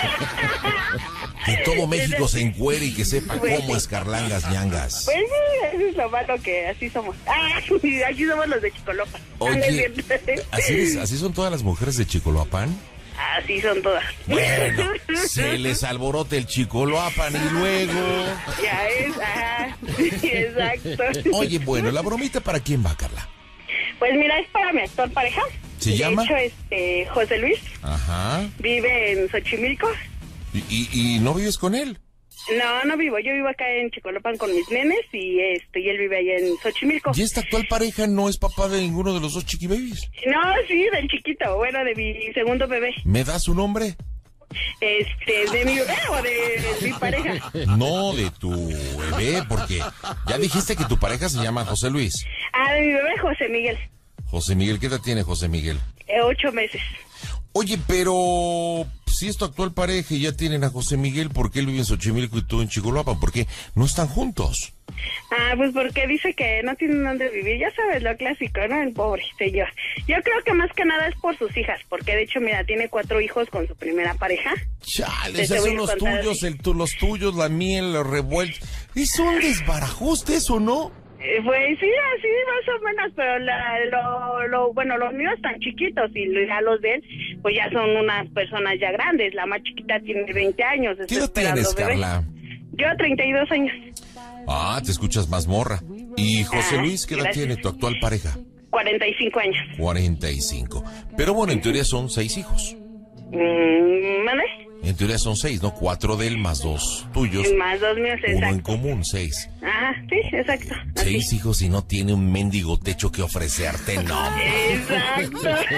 Speaker 2: Que todo México se encuere y que sepa cómo escarlangas ñangas.
Speaker 3: Pues sí, eso es lo malo que así somos. Ah, aquí somos los de Chicolopa.
Speaker 2: Oye, ¿así, es- ¿así son todas las mujeres de Chicoloapan?
Speaker 3: Así son todas.
Speaker 2: Bueno, se les alborote el Chicoloapan y luego...
Speaker 3: Ya es, ajá. Exacto.
Speaker 2: Oye, bueno, ¿la bromita para quién va, Carla?
Speaker 3: Pues mira, es para mi actor pareja.
Speaker 2: ¿Se
Speaker 3: de
Speaker 2: llama?
Speaker 3: hecho, este, José Luis.
Speaker 2: Ajá.
Speaker 3: Vive en Xochimilco.
Speaker 2: ¿Y, y, y no vives con él?
Speaker 3: No, no vivo. Yo vivo acá en Chicolopan con mis nenes y este y él vive allá en Xochimilco.
Speaker 2: ¿Y esta actual pareja no es papá de ninguno de los dos chiquibabies?
Speaker 3: No, sí, del chiquito, bueno, de mi segundo bebé.
Speaker 2: ¿Me da su nombre?
Speaker 3: Este, de mi bebé o de, de mi pareja.
Speaker 2: No, de tu bebé, porque ya dijiste que tu pareja se llama José Luis.
Speaker 3: Ah, de mi bebé José Miguel.
Speaker 2: José Miguel, ¿qué edad tiene José Miguel?
Speaker 3: Eh, ocho meses.
Speaker 2: Oye, pero si es tu actual pareja y ya tienen a José Miguel, ¿por qué él vive en Xochimilco y tú en Chicoloapan? ¿Por qué no están juntos?
Speaker 3: Ah, pues porque dice que no tienen dónde vivir. Ya sabes, lo clásico, ¿no? El pobre señor. Yo creo que más que nada es por sus hijas, porque de hecho, mira, tiene cuatro hijos con su primera pareja.
Speaker 2: Chale,
Speaker 3: Te
Speaker 2: esos
Speaker 3: voy
Speaker 2: son
Speaker 3: a
Speaker 2: los
Speaker 3: contar
Speaker 2: tuyos,
Speaker 3: así.
Speaker 2: el, tu- los tuyos, la miel, los revueltos. Es un desbarajuste eso, ¿no?
Speaker 3: Eh, Pues sí, así más o menos, pero la, lo, lo, bueno, los míos están chiquitos y ya los de él, pues ya son unas personas ya grandes. La más chiquita tiene veinte años.
Speaker 2: ¿Qué
Speaker 3: está
Speaker 2: edad
Speaker 3: esperando
Speaker 2: tienes,
Speaker 3: bebé.
Speaker 2: Carla?
Speaker 3: Yo treinta y dos años.
Speaker 2: Ah, te escuchas más morra. ¿Y José
Speaker 3: Ah,
Speaker 2: Luis, qué edad
Speaker 3: gracias.
Speaker 2: tiene tu actual pareja?
Speaker 3: cuarenta y cinco años.
Speaker 2: cuarenta y cinco. Pero bueno, en teoría son seis hijos.
Speaker 3: Mm, ¿Vale?
Speaker 2: En teoría son seis, ¿no? Cuatro de él más dos tuyos.
Speaker 3: Más dos míos,
Speaker 2: Uno en
Speaker 3: exacto.
Speaker 2: común, seis.
Speaker 3: Ajá, sí, exacto. así.
Speaker 2: Seis hijos y no tiene un mendigo techo que ofrecerte, no.
Speaker 3: Exacto.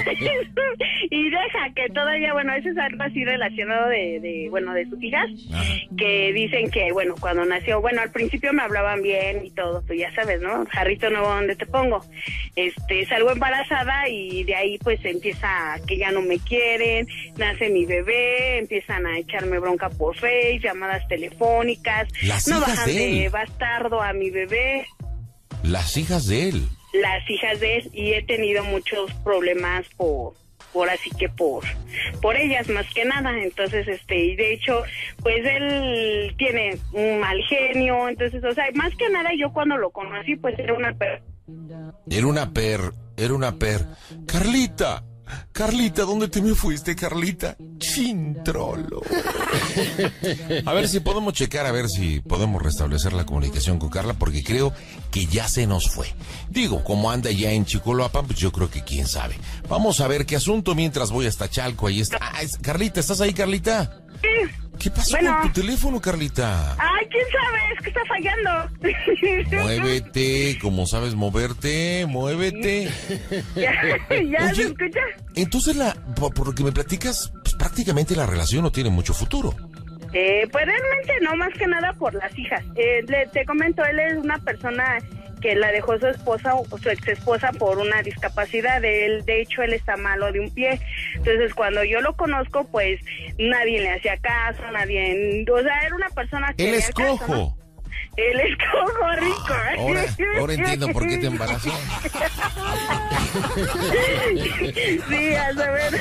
Speaker 3: Y deja que todavía, bueno, eso es algo así relacionado de, de bueno, de sus hijas,
Speaker 2: Ajá.
Speaker 3: que dicen que, bueno, cuando nació, bueno, al principio me hablaban bien y todo, pues ya sabes, ¿no? Jarrito nuevo, ¿dónde te pongo? Este, salgo embarazada y de ahí pues empieza que ya no me quieren, nace mi bebé, empiezan a echarme bronca por Face, llamadas telefónicas,
Speaker 2: Las
Speaker 3: no
Speaker 2: hijas
Speaker 3: bajan
Speaker 2: de
Speaker 3: de
Speaker 2: él.
Speaker 3: bastardo a mi bebé.
Speaker 2: Las hijas de él.
Speaker 3: Las hijas de él, y he tenido muchos problemas por por así que por por ellas más que nada. Entonces, este, y de hecho, pues él tiene un mal genio. Entonces, o sea, más que nada yo cuando lo conocí, pues era una per
Speaker 2: Era una per, era una per. Carlita, Carlita, ¿dónde te me fuiste, Carlita? Chintrolo. A ver si podemos checar, a ver si podemos restablecer la comunicación con Carla, porque creo que ya se nos fue. Digo, como anda ya en Chicoloapan, pues yo creo que quién sabe. Vamos a ver qué asunto mientras voy hasta Chalco. Ahí está. Ah, es- Carlita, ¿estás ahí, Carlita? ¿Qué pasó
Speaker 3: Bueno.
Speaker 2: con tu teléfono, Carlita?
Speaker 3: Ay, quién sabe, es que está fallando.
Speaker 2: Muévete, como sabes moverte, muévete.
Speaker 3: ya ya
Speaker 2: Oye,
Speaker 3: se escucha.
Speaker 2: Entonces, la, por, por lo que me platicas, pues prácticamente la relación no tiene mucho futuro.
Speaker 3: Eh, pues realmente no, más que nada por las hijas. Eh, le- te comento, él es una persona que la dejó su esposa o su ex esposa por una discapacidad. Él, de hecho, él está malo de un pie. Entonces, cuando yo lo conozco, pues nadie le hacía caso, nadie, o sea, era una persona que
Speaker 2: Él
Speaker 3: le
Speaker 2: es
Speaker 3: hacía caso, ¿no?
Speaker 2: cojo.
Speaker 3: Él es cojo rico.
Speaker 2: Ah,
Speaker 3: ¿eh?
Speaker 2: ahora, ahora entiendo por qué te embarazó.
Speaker 3: Sí, a saber.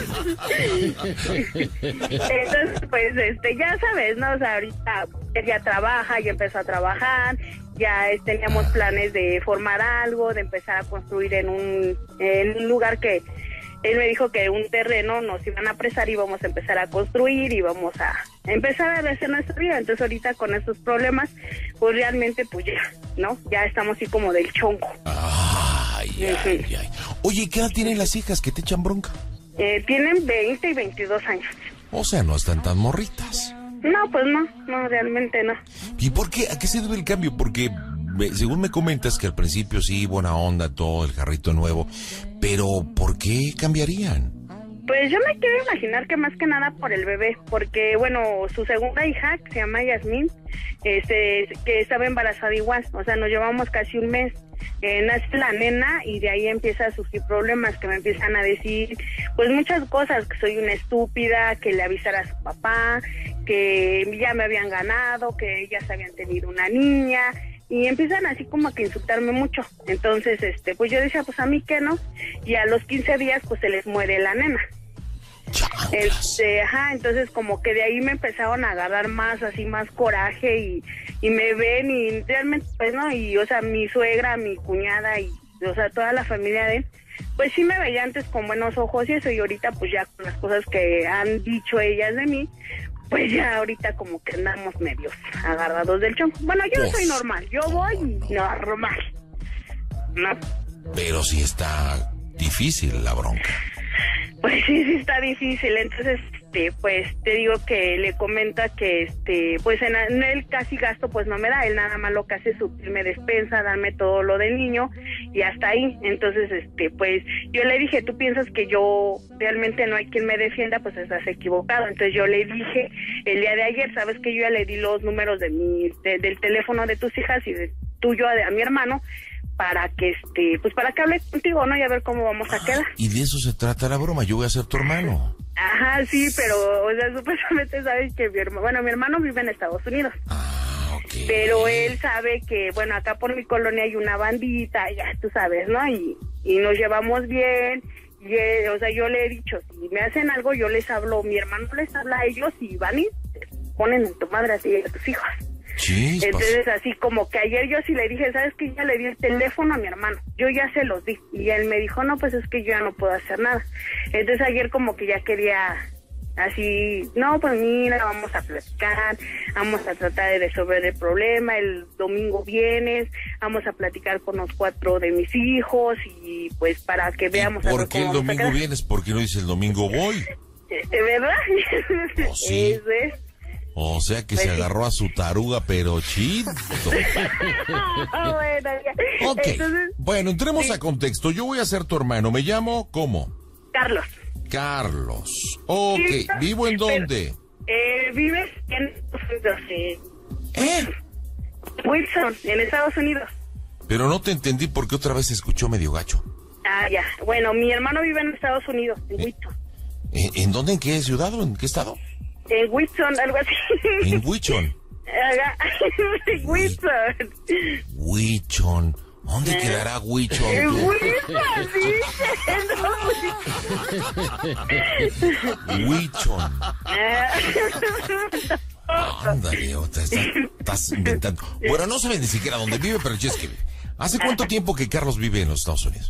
Speaker 3: Entonces, pues, este, ya sabes, ¿no? O sea, ahorita él ya trabaja, ya empezó a trabajar, ya eh, teníamos planes de formar algo, de empezar a construir en un, en un lugar que él me dijo que un terreno nos iban a prestar y vamos a empezar a construir y vamos a empezar a hacer nuestra vida. Entonces ahorita con estos problemas, pues realmente pues ya, ¿no? Ya estamos así como del chonco.
Speaker 2: Ay, ay, ay. Oye, ¿qué edad tienen las hijas que te echan bronca?
Speaker 3: Eh, tienen veinte y veintidós años.
Speaker 2: O sea, no están tan morritas.
Speaker 3: No, pues no, no, realmente no.
Speaker 2: ¿Y por qué? ¿A qué se debe el cambio? Porque me- según me comentas que al principio sí, buena onda, todo, el jarrito nuevo, pero ¿por qué cambiarían?
Speaker 3: Pues yo me quiero imaginar que más que nada por el bebé, porque bueno, su segunda hija, que se llama Yasmín, este, que estaba embarazada igual, o sea, nos llevamos casi un mes. Eh, nace la nena y de ahí empieza a sufrir problemas que me empiezan a decir, pues muchas cosas, que soy una estúpida, que le avisara a su papá, que ya me habían ganado, que ellas habían tenido una niña, y empiezan así como a que insultarme mucho. Entonces, este, pues yo decía, pues a mí qué, ¿no? Y a los quince días, pues se les muere la nena. Este, ajá, entonces como que de ahí me empezaron a agarrar más, así más coraje, y, y me ven, y realmente, pues no, y o sea, mi suegra, mi cuñada, y o sea, toda la familia de él, pues sí me veía antes con buenos ojos y eso, y ahorita pues ya con las cosas que han dicho ellas de mí, pues ya ahorita como que andamos medios agarrados del chonco. Bueno, yo pues, soy normal, yo voy y normal, ¿no?
Speaker 2: Pero sí está difícil la bronca.
Speaker 3: Pues sí, sí está difícil. Entonces, este, pues te digo que le comenta que, este, pues en, en él casi gasto pues no me da, él nada más lo que hace es suplirme despensa, darme todo lo del niño y hasta ahí. Entonces, este, pues yo le dije, tú piensas que yo realmente no hay quien me defienda, pues estás equivocado. Entonces yo le dije el día de ayer, sabes que yo ya le di los números de mi, de, del teléfono de tus hijas y de tuyo a, a mi hermano, para que este, pues para que hable contigo, ¿no? Y a ver cómo vamos a quedar.
Speaker 2: Y de eso se trata la broma, yo voy a ser tu hermano.
Speaker 3: Ajá, sí, pero, o sea, supuestamente sabes que mi hermano, bueno, mi hermano vive en Estados Unidos.
Speaker 2: Ah, ok.
Speaker 3: Pero él sabe que, bueno, acá por mi colonia hay una bandita, ya tú sabes, ¿no? Y, y nos llevamos bien, y, eh, o sea, yo le he dicho, si me hacen algo, yo les hablo, mi hermano les habla a ellos y van y te ponen en tu madre así a tus hijos.
Speaker 2: Sí,
Speaker 3: entonces así como que ayer yo sí le dije, ¿sabes qué? Ya le di el teléfono a mi hermano, yo ya se los di, y él me dijo, no, pues es que yo ya no puedo hacer nada. Entonces ayer como que ya quería así, no, pues mira, vamos a platicar, vamos a tratar de resolver el problema, el domingo vienes, vamos a platicar con los cuatro de mis hijos, y pues para que veamos.
Speaker 2: ¿Y por qué el domingo vienes? ¿Por qué no dices el domingo voy?
Speaker 3: ¿De verdad?
Speaker 2: Oh, sí.
Speaker 3: Eso es.
Speaker 2: O sea que pues se agarró sí. a su taruga, pero chido.
Speaker 3: Bueno, ya.
Speaker 2: Ok, entonces, bueno, entremos sí. a contexto. Yo voy a ser tu hermano. ¿Me llamo cómo?
Speaker 3: Carlos.
Speaker 2: Carlos. Ok, sí, ¿vivo en dónde?
Speaker 3: Pero, eh, vives en
Speaker 2: ¿Eh? ¿Eh?
Speaker 3: Wilson, en Estados Unidos.
Speaker 2: Pero no te entendí porque otra vez se escuchó medio gacho.
Speaker 3: Ah, ya. Bueno, mi hermano vive en Estados Unidos, en Wilson.
Speaker 2: ¿En, ¿En dónde? ¿En qué ciudad o en qué estado?
Speaker 3: En Wilson, algo así.
Speaker 2: ¿En Wilson?
Speaker 3: En Wilson.
Speaker 2: Wilson. ¿Dónde eh. quedará Wilson?
Speaker 3: En Wilson, sí.
Speaker 2: Wilson. Ándale, otra, estás, estás inventando. Bueno, no saben ni siquiera dónde vive, pero es que vive. ¿Hace cuánto tiempo que Carlos vive en los Estados Unidos?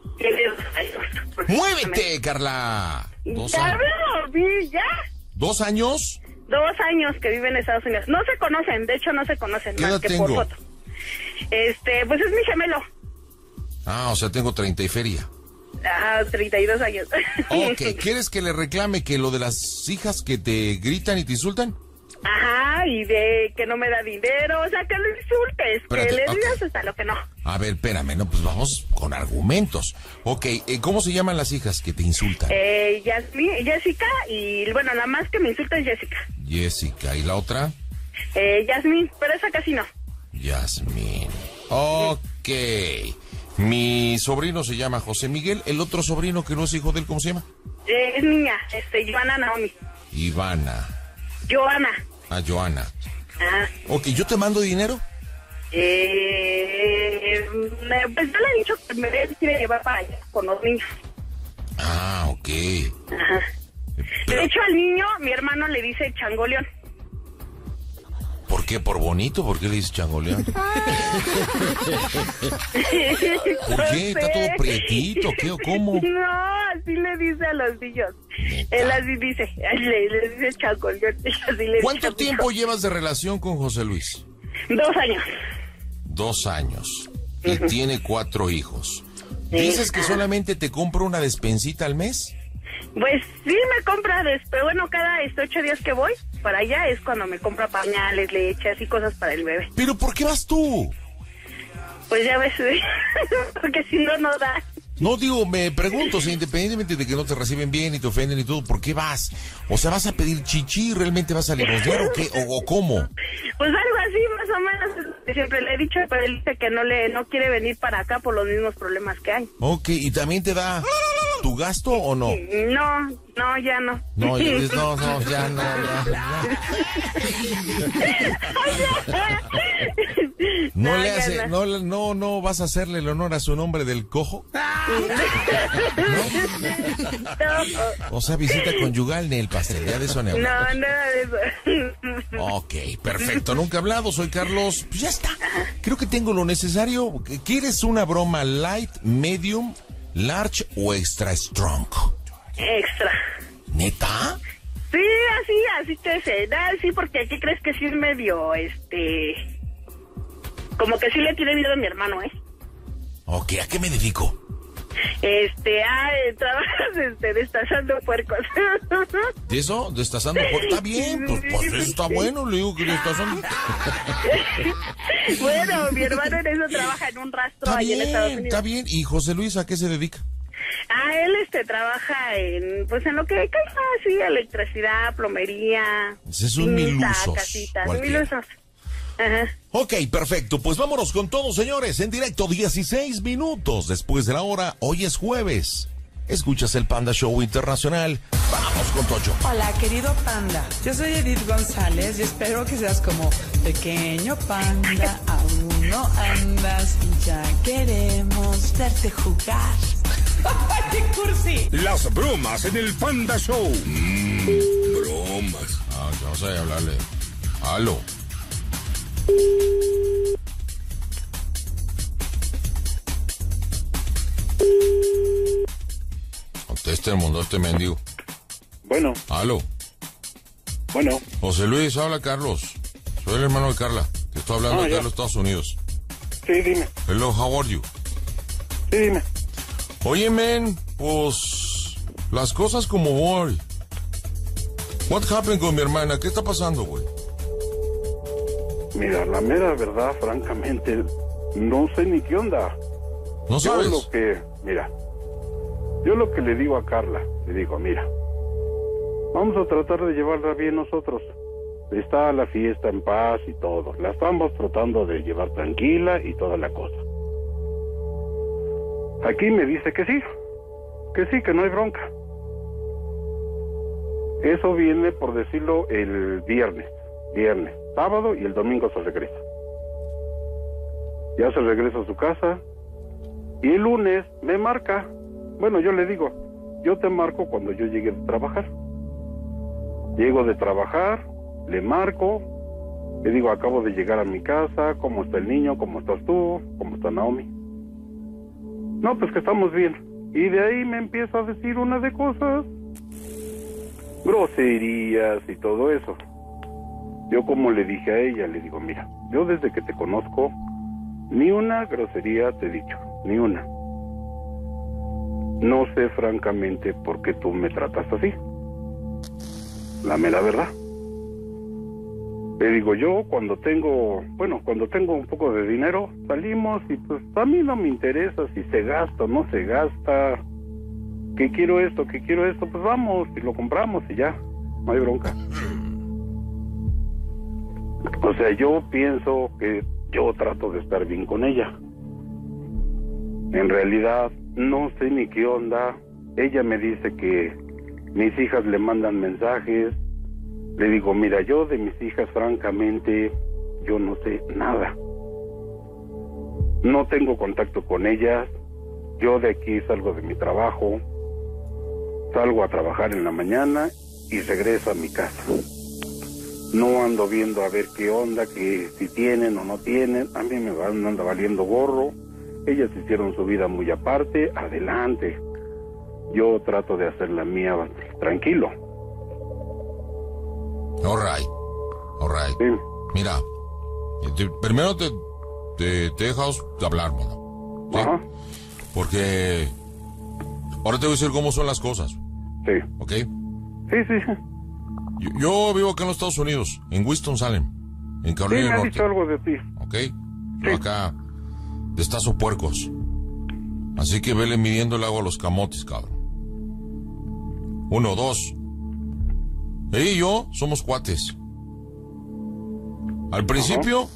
Speaker 2: ¡Muévete, Carla! Dos años.
Speaker 3: ¿Ya?
Speaker 2: ¿Dos años?
Speaker 3: Dos años que vive en Estados Unidos. No se conocen, de hecho no se conocen más que
Speaker 2: tengo?
Speaker 3: por foto. Este, pues es mi gemelo.
Speaker 2: Ah, o sea, tengo treinta y feria.
Speaker 3: Ah, treinta y dos años.
Speaker 2: Ok, ¿quieres que le reclame que lo de las hijas que te gritan y te insultan?
Speaker 3: Ajá, y de que no me da dinero, o sea, que lo insultes, Espérate, que le digas okay. hasta lo que no.
Speaker 2: A ver, espérame, no, pues vamos con argumentos. Ok, eh, ¿cómo se llaman las hijas que te insultan?
Speaker 3: Eh, Yasmin, Jessica, y bueno, nada más que me insulta es Jessica.
Speaker 2: Jessica, ¿y la otra?
Speaker 3: Eh, Yasmin, pero esa casi no.
Speaker 2: Yasmin, ok. Mi sobrino se llama José Miguel, el otro sobrino que no es hijo de él, ¿cómo se llama?
Speaker 3: Eh, es niña, este, Ivana Naomi.
Speaker 2: Ivana.
Speaker 3: Joana.
Speaker 2: Ah, Joana.
Speaker 3: Ah.
Speaker 2: Ok, ¿yo te mando dinero?
Speaker 3: Eh, pues yo le he dicho que me quiere llevar para allá con los niños.
Speaker 2: Ah, ok.
Speaker 3: Ajá. Pero... De hecho, al niño, mi hermano le dice changoleón.
Speaker 2: ¿Por qué? ¿Por bonito? ¿Por qué le dice changoleón? ¿Por qué? ¿Está todo prietito? ¿Qué o cómo?
Speaker 3: No, así le dice a los niños. ¿Neta? Él así dice, le, le dice changoleón. Así le
Speaker 2: ¿Cuánto
Speaker 3: dice
Speaker 2: tiempo llevas de relación con José Luis?
Speaker 3: Dos años.
Speaker 2: Dos años. Y uh-huh. tiene cuatro hijos.
Speaker 3: Sí.
Speaker 2: ¿Dices que solamente te compra una despensita al mes?
Speaker 3: Pues sí me compra, pero bueno, cada este, ocho días que voy para allá es cuando me compra pañales, leches y cosas para el bebé.
Speaker 2: ¿Pero por qué vas tú?
Speaker 3: Pues ya ves, porque si no, no da.
Speaker 2: No, digo, me pregunto, o sea, independientemente de que no te reciben bien y te ofenden y todo, ¿por qué vas? O sea, ¿vas a pedir chichi? ¿Realmente vas a limosnear o qué? ¿O, o cómo?
Speaker 3: Pues algo así, más o menos. Siempre le he dicho, pero él dice que no le no quiere venir para acá por los mismos problemas que hay.
Speaker 2: Ok, y también te da tu gasto o no?
Speaker 3: No, no, ya no.
Speaker 2: No, ya, no, no, ya no, ya, ya. No,
Speaker 3: No,
Speaker 2: le
Speaker 3: ya
Speaker 2: hace, no, no, no vas a hacerle el honor a su nombre del cojo. ¿No? O sea, visita conyugal ni el pastel, ya de eso ni
Speaker 3: No,
Speaker 2: hablamos.
Speaker 3: nada de eso.
Speaker 2: Ok, perfecto, nunca he hablado, soy Carlos. Pues ya está, creo que tengo lo necesario. ¿Quieres una broma light, medium, large o extra strong?
Speaker 3: Extra.
Speaker 2: ¿Neta?
Speaker 3: Sí, así, así te sé. Ah, sí, porque aquí crees que sí es medio, este... Como que sí le tiene miedo a mi hermano, ¿eh?
Speaker 2: Ok, ¿a qué me dedico?
Speaker 3: Este, ah, eh, trabajas, este, destazando puercos.
Speaker 2: ¿De eso? ¿Destazando? Pues, está bien, pues, pues eso está bueno, le digo que destazando.
Speaker 3: Bueno, mi hermano en eso trabaja en un rastro
Speaker 2: Está
Speaker 3: ahí en Estados
Speaker 2: bien,
Speaker 3: Unidos.
Speaker 2: está bien. ¿Y José Luis a qué se dedica?
Speaker 3: Ah, él, este, trabaja en, pues, en lo que caiga, sí, electricidad, plomería.
Speaker 2: Ese es un
Speaker 3: pinta,
Speaker 2: milusos,
Speaker 3: casitas,
Speaker 2: cualquiera.
Speaker 3: milusos. Ajá.
Speaker 2: Ok, perfecto. Pues vámonos con todo, señores. En directo, dieciséis minutos después de la hora. Hoy es jueves. Escuchas el Panda Show Internacional. Vamos con Tocho.
Speaker 4: Hola, querido panda. Yo soy Edith González y espero que seas como pequeño panda. Aún no andas y ya queremos verte jugar. ¡Qué cursi!
Speaker 1: Las bromas en el Panda Show. Mm, bromas.
Speaker 2: Ah, yo no sé hablarle. Aló. Conteste el mundo este mendigo.
Speaker 5: Bueno,
Speaker 2: Aló.
Speaker 5: bueno.
Speaker 2: José Luis, habla Carlos. Soy el hermano de Carla. Te estoy hablando
Speaker 5: Ah,
Speaker 2: acá
Speaker 5: ya.
Speaker 2: de los Estados Unidos.
Speaker 5: Sí, dime.
Speaker 2: Hello, how are you?
Speaker 5: Sí, dime.
Speaker 2: Oye, men, pues las cosas como voy. What happened con mi hermana? ¿Qué está pasando, güey?
Speaker 5: Mira, la mera verdad, francamente, no sé ni qué onda.
Speaker 2: ¿No
Speaker 5: Yo
Speaker 2: sabes?
Speaker 5: lo que, mira, yo lo que le digo a Carla, le digo, mira, vamos a tratar de llevarla bien nosotros. Está la fiesta en paz y todo. La estamos tratando de llevar tranquila y toda la cosa. Aquí me dice que sí, que sí, que no hay bronca. Eso viene, por decirlo, el viernes, viernes, sábado y el domingo se regresa. Ya se regresa a su casa y el lunes me marca. Bueno, yo le digo, yo te marco cuando yo llegue de trabajar. Llego de trabajar, le marco, le digo, acabo de llegar a mi casa, ¿cómo está el niño? ¿Cómo estás tú? ¿Cómo está Naomi? No, pues que estamos bien. Y de ahí me empieza a decir una de cosas, groserías y todo eso. Yo como le dije a ella, le digo, mira, yo desde que te conozco, ni una grosería te he dicho, ni una. No sé francamente por qué tú me tratas así. La mera verdad. Le digo, yo cuando tengo, bueno, cuando tengo un poco de dinero, salimos y pues a mí no me interesa si se gasta o no se gasta. Que quiero esto, que quiero esto, pues vamos y lo compramos y ya, no hay bronca. O sea, yo pienso que yo trato de estar bien con ella. En realidad, no sé ni qué onda. Ella me dice que mis hijas le mandan mensajes. Le digo, mira, yo de mis hijas, francamente, yo no sé nada. No tengo contacto con ellas. Yo de aquí salgo de mi trabajo, salgo a trabajar en la mañana y regreso a mi casa. No ando viendo a ver qué onda, que si tienen o no tienen. A mí me van, anda valiendo gorro. Ellas hicieron su vida muy aparte, adelante. Yo trato de hacer la mía tranquilo.
Speaker 2: All right, all right.
Speaker 5: Sí.
Speaker 2: Mira, te- primero te, te, te dejas de hablar, mano. ¿Sí?
Speaker 5: Ajá.
Speaker 2: Porque ahora te voy a decir cómo son las cosas,
Speaker 5: Sí.
Speaker 2: ¿ok?
Speaker 5: Sí, sí, sí.
Speaker 2: Yo, yo vivo acá en los Estados Unidos, en Winston-Salem, en
Speaker 5: Sí,
Speaker 2: Carolina
Speaker 5: me
Speaker 2: del
Speaker 5: has
Speaker 2: Norte,
Speaker 5: dicho algo de ti.
Speaker 2: ¿ok? Yo acá destazo puercos. Así que vele midiendo el agua a los camotes, cabrón. Uno, dos. Ella y yo somos cuates. Al principio,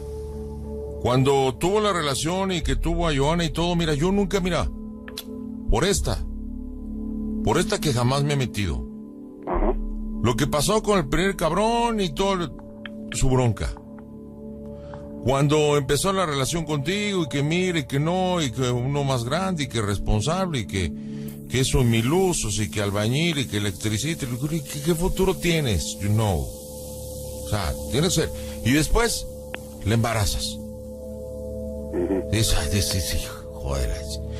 Speaker 2: cuando tuvo la relación y que tuvo a Joana y todo, mira, yo nunca, mira, por esta. Por esta que jamás me he metido.
Speaker 5: Ajá.
Speaker 2: Lo que pasó con el primer cabrón y todo su bronca. Cuando empezó la relación contigo y que mire, que no, y que uno más grande y que responsable y que, que eso mil usos y que albañil y que electricista. ¿Qué, qué futuro tienes? You know. O sea, tienes que ser. Y después le embarazas.
Speaker 5: Uh-huh.
Speaker 2: Dice, dice, dice, joder.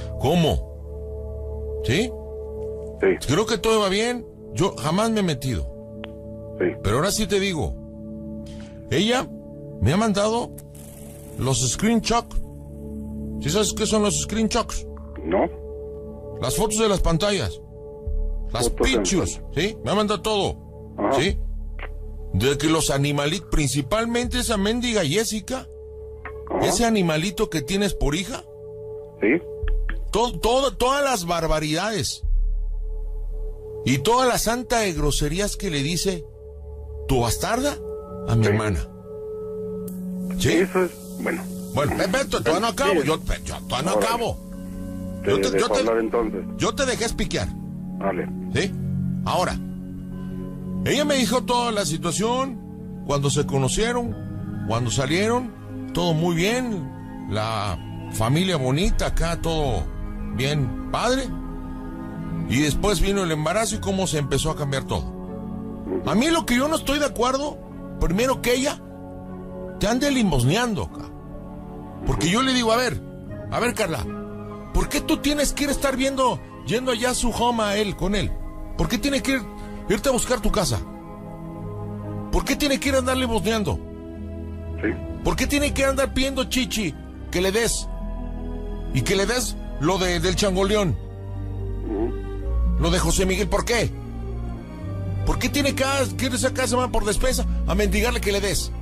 Speaker 2: ¿Cómo? ¿Sí?
Speaker 5: Sí.
Speaker 2: Creo que todo va bien. Yo jamás me he metido.
Speaker 5: Sí.
Speaker 2: Pero ahora sí te digo. Ella me ha mandado los screenshots. ¿Sí sabes qué son los screenshots?
Speaker 5: No.
Speaker 2: Las fotos de las pantallas. Las
Speaker 5: Fotos
Speaker 2: pictures. ¿Sí? Me ha mandado todo.
Speaker 5: Ajá.
Speaker 2: ¿Sí? De que los animalitos, principalmente esa mendiga Jessica,
Speaker 5: Ajá.
Speaker 2: ese animalito que tienes por hija,
Speaker 5: Sí.
Speaker 2: to- todo- todas las barbaridades y toda la santa de groserías que le dice tu bastarda a mi
Speaker 5: Sí.
Speaker 2: hermana. ¿Sí?
Speaker 5: Eso es, bueno.
Speaker 2: Bueno, Beto, todavía no acabo, yo, yo todavía no
Speaker 5: Órale.
Speaker 2: acabo.
Speaker 5: Te
Speaker 2: Yo te-
Speaker 5: dejo
Speaker 2: yo te-
Speaker 5: hablar entonces.
Speaker 2: Yo te dejé explicar,
Speaker 5: Vale.
Speaker 2: ¿sí? Ahora, ella me dijo toda la situación, cuando se conocieron, cuando salieron, todo muy bien, la familia bonita acá, todo bien padre. Y después vino el embarazo y cómo se empezó a cambiar todo. A mí lo que yo no estoy de acuerdo, primero que ella te ande limosneando acá. Porque yo le digo, a ver, a ver Carla, ¿por qué tú tienes que ir a estar viendo, yendo allá a su home a él, con él? ¿Por qué tiene que ir, irte a buscar tu casa? ¿Por qué tiene que ir a andar limosneando?
Speaker 5: Sí.
Speaker 2: ¿Por qué tiene que andar pidiendo chichi que le des? Y que le des lo de, del changoleón.
Speaker 5: Uh-huh.
Speaker 2: Lo de José Miguel, ¿por qué? ¿Por qué tiene que, que irse a casa por despensa a mendigarle que le des?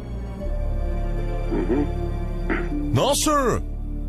Speaker 5: Uh-huh.
Speaker 2: No, sir.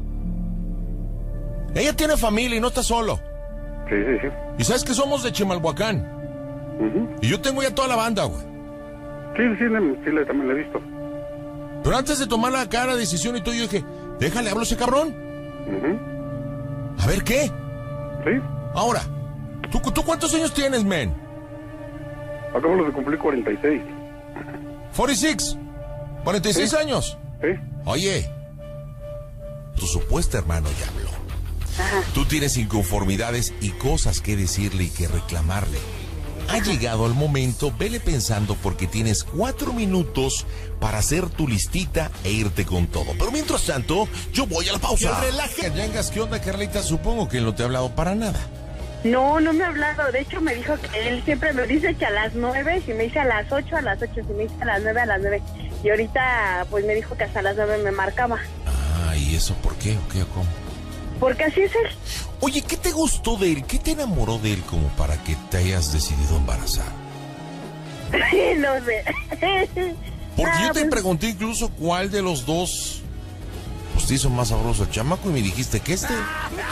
Speaker 2: Ella tiene familia y no está solo.
Speaker 5: Sí, sí, sí.
Speaker 2: Y sabes que somos de Chimalhuacán.
Speaker 5: Uh-huh.
Speaker 2: Y yo tengo ya toda la banda, güey.
Speaker 5: Sí, sí, le- sí, le- también lo he visto.
Speaker 2: Pero antes de tomar la cara decisión y todo, yo dije, déjale, hablo a ese cabrón.
Speaker 5: Uh-huh.
Speaker 2: A ver qué.
Speaker 5: Sí.
Speaker 2: Ahora, ¿tú, ¿tú cuántos años tienes, men?
Speaker 5: Acabo de cumplir cuarenta y seis.
Speaker 2: cuarenta y seis. cuarenta y seis
Speaker 5: Sí.
Speaker 2: años.
Speaker 5: Sí.
Speaker 2: Oye, tu supuesto hermano ya habló. Tú tienes inconformidades y cosas que decirle y que reclamarle. Ha llegado el momento, vele pensando porque tienes cuatro minutos para hacer tu listita e irte con todo. Pero mientras tanto, yo voy a la pausa. Relaja, Yangas, ¿qué onda, Carlita? Supongo que él no te ha hablado para nada.
Speaker 3: No, no me ha hablado. De hecho, me dijo que él siempre me dice que a las nueve, si me dice a las ocho, a las ocho, si me dice a las nueve, a las nueve. Y ahorita, pues me dijo que hasta las nueve me marcaba.
Speaker 2: Ah, ¿y eso por qué o qué o cómo?
Speaker 3: Porque así es él.
Speaker 2: Oye, ¿qué te gustó de él? ¿Qué te enamoró de él como para que te hayas decidido embarazar?
Speaker 3: No sé.
Speaker 2: Porque
Speaker 3: Ah,
Speaker 2: yo te
Speaker 3: pues,
Speaker 2: pregunté incluso cuál de los dos pues te hizo más sabroso el chamaco y me dijiste que este.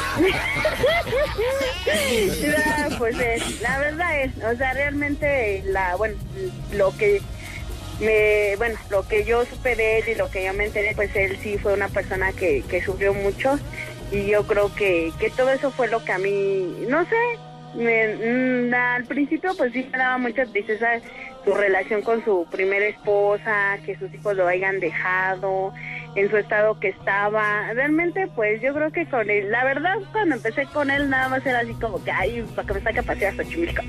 Speaker 3: no, pues eh, la verdad es, o sea, realmente la, bueno, lo que me, bueno, lo que yo supe de él y lo que yo me enteré, pues él sí fue una persona que, que sufrió mucho y yo creo que, que todo eso fue lo que a mí, no sé, me, mm, al principio pues sí me daba mucha tristeza su relación con su primera esposa, que sus hijos lo hayan dejado, en su estado que estaba. Realmente, pues yo creo que con él, la verdad, cuando empecé con él, nada más era así como que, ay, para que me saque a pasear a Xochimilco.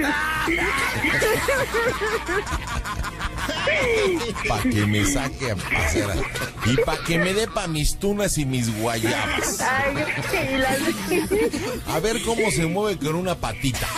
Speaker 2: Para que me saque a pasear. Y para que me dé pa' mis tunas y mis guayabas.
Speaker 3: Ay, y las...
Speaker 2: A ver cómo se mueve con una patita.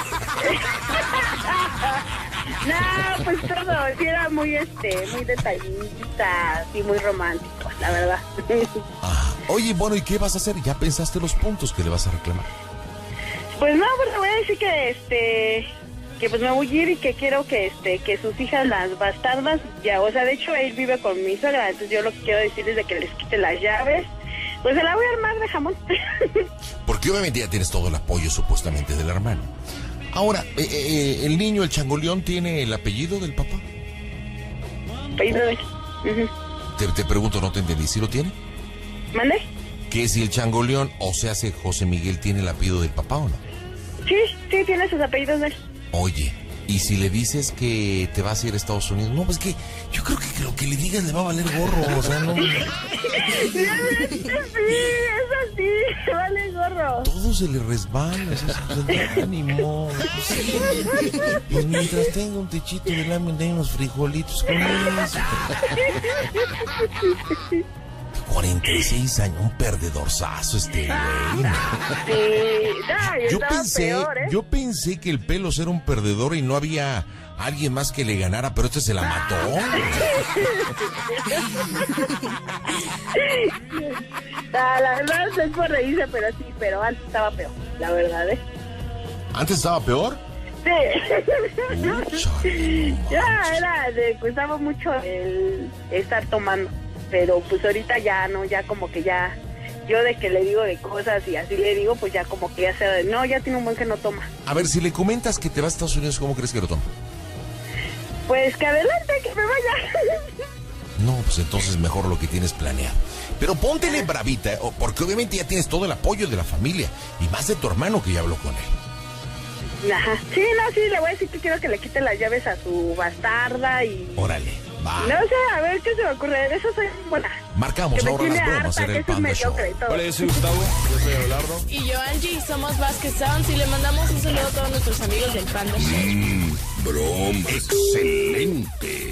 Speaker 3: No, pues todo, sí era muy, este, muy detallista, y muy romántico, la verdad.
Speaker 2: Ah, oye, bueno, ¿y qué vas a hacer? ¿Ya pensaste los puntos que le vas a reclamar?
Speaker 3: Pues no, pues le voy a decir que, este, que pues me voy a ir y que quiero que, este, que sus hijas, las bastardas, ya, o sea, de hecho él vive con mi suegra, entonces yo lo que quiero decir es de que les quite las llaves, pues se la voy a armar de jamón.
Speaker 2: Porque obviamente ya tienes todo el apoyo supuestamente del hermano. Ahora, eh, eh, ¿el niño, el changoleón, tiene el apellido del papá?
Speaker 3: Apellido de él. Ujú.
Speaker 2: Te, te pregunto, no te entendí. ¿Sí lo tiene?
Speaker 3: ¿Mande?
Speaker 2: que si el changoleón, o sea, si José Miguel tiene el apellido del papá o no.
Speaker 3: Sí, sí, tiene sus apellidos de él.
Speaker 2: Oye, y si le dices que te vas a ir a Estados Unidos, no, pues que yo creo que lo que le digas le va a valer gorro, o sea, no.
Speaker 3: Sí, es así, vale gorro.
Speaker 2: Todo se le resbala, eso es ánimo. Pues, pues mientras tenga un techito de lámina y unos frijolitos con eso. cuarenta y seis años, un perdedorzazo este güey.
Speaker 3: Sí, no,
Speaker 2: Yo pensé,
Speaker 3: peor, ¿eh?
Speaker 2: yo pensé que el Pelos era un perdedor y no había alguien más que le ganara, pero este se la mató.
Speaker 3: No, la verdad es por reírse, pero sí, pero antes estaba peor, la verdad, ¿eh?
Speaker 2: ¿Antes estaba peor?
Speaker 3: Sí. Ya era, le costaba mucho el estar tomando, pero pues ahorita ya no, ya como que ya, yo de que le digo de cosas y así le digo, pues ya como que ya se, no, ya tiene un buen que no toma.
Speaker 2: A ver, si le comentas que te vas a Estados Unidos, ¿cómo crees que lo toma?
Speaker 3: Pues que adelante, que me vaya.
Speaker 2: No, pues entonces mejor lo que tienes planeado. Pero póntele bravita, ¿eh? Porque obviamente ya tienes todo el apoyo de la familia, y más de tu hermano que ya habló con él.
Speaker 3: Ajá. Sí, no, sí, le voy a decir que quiero que le quite las llaves a su bastarda y...
Speaker 2: Órale, va.
Speaker 3: No sé, a ver qué se me ocurre, de eso soy buena.
Speaker 2: Marcamos ahora las bromas en el Panda Show.
Speaker 1: Hola, yo soy Gustavo, yo soy Abelardo.
Speaker 6: Y yo, Angie, somos Vázquez Sounds y le mandamos un saludo a todos nuestros amigos del Panda Show.
Speaker 1: Mmm, broma. Excelente.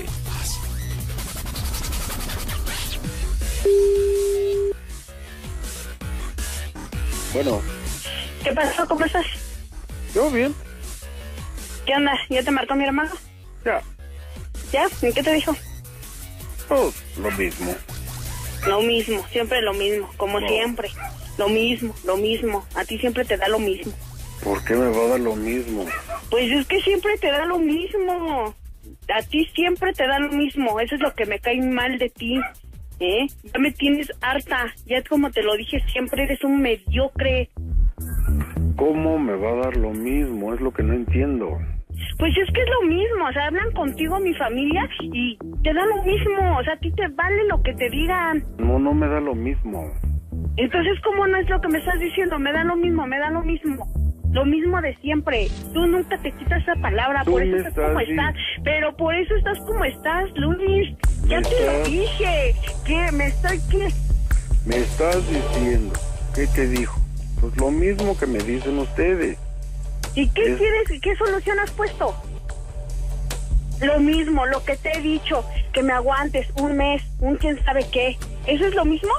Speaker 5: Bueno,
Speaker 3: ¿Qué pasó? ¿Cómo estás?
Speaker 5: yo bien,
Speaker 3: ¿Qué onda? ¿Ya te marcó mi hermano?
Speaker 5: ya,
Speaker 3: ¿Ya? ¿Y qué te dijo?
Speaker 5: pues lo mismo.
Speaker 3: Lo mismo, siempre lo mismo, como
Speaker 5: No.
Speaker 3: siempre. Lo mismo, lo mismo. A ti siempre te da lo mismo.
Speaker 5: ¿Por qué me va a dar lo mismo?
Speaker 3: Pues es que siempre te da lo mismo. A ti siempre te da lo mismo. Eso es lo que me cae mal de ti. ¿Eh? Ya me tienes harta. Ya como te lo dije siempre, eres un mediocre.
Speaker 5: ¿Cómo me va a dar lo mismo? Es lo que no entiendo.
Speaker 3: Pues es que es lo mismo. O sea, hablan contigo mi familia y te da lo mismo. O sea, a ti te vale lo que te digan.
Speaker 5: No, no me da lo mismo.
Speaker 3: Entonces, ¿cómo no es lo que me estás diciendo? Me da lo mismo, me da lo mismo. Lo mismo de siempre. Tú nunca te quitas esa palabra,
Speaker 5: Tú
Speaker 3: por eso
Speaker 5: me
Speaker 3: estás
Speaker 5: estás
Speaker 3: como
Speaker 5: di-
Speaker 3: estás. Pero por eso estás como estás, Luis. Ya
Speaker 5: Me
Speaker 3: te lo
Speaker 5: estás-
Speaker 3: dije. ¿Qué? ¿Me estoy qué?
Speaker 5: Me estás diciendo. ¿Qué te dijo? Pues lo mismo que me dicen ustedes.
Speaker 3: ¿Y qué
Speaker 5: Es-
Speaker 3: quieres? ¿Qué solución has puesto? Lo mismo, lo que te he dicho, que me aguantes un mes, un quién sabe qué. ¿Eso es lo mismo?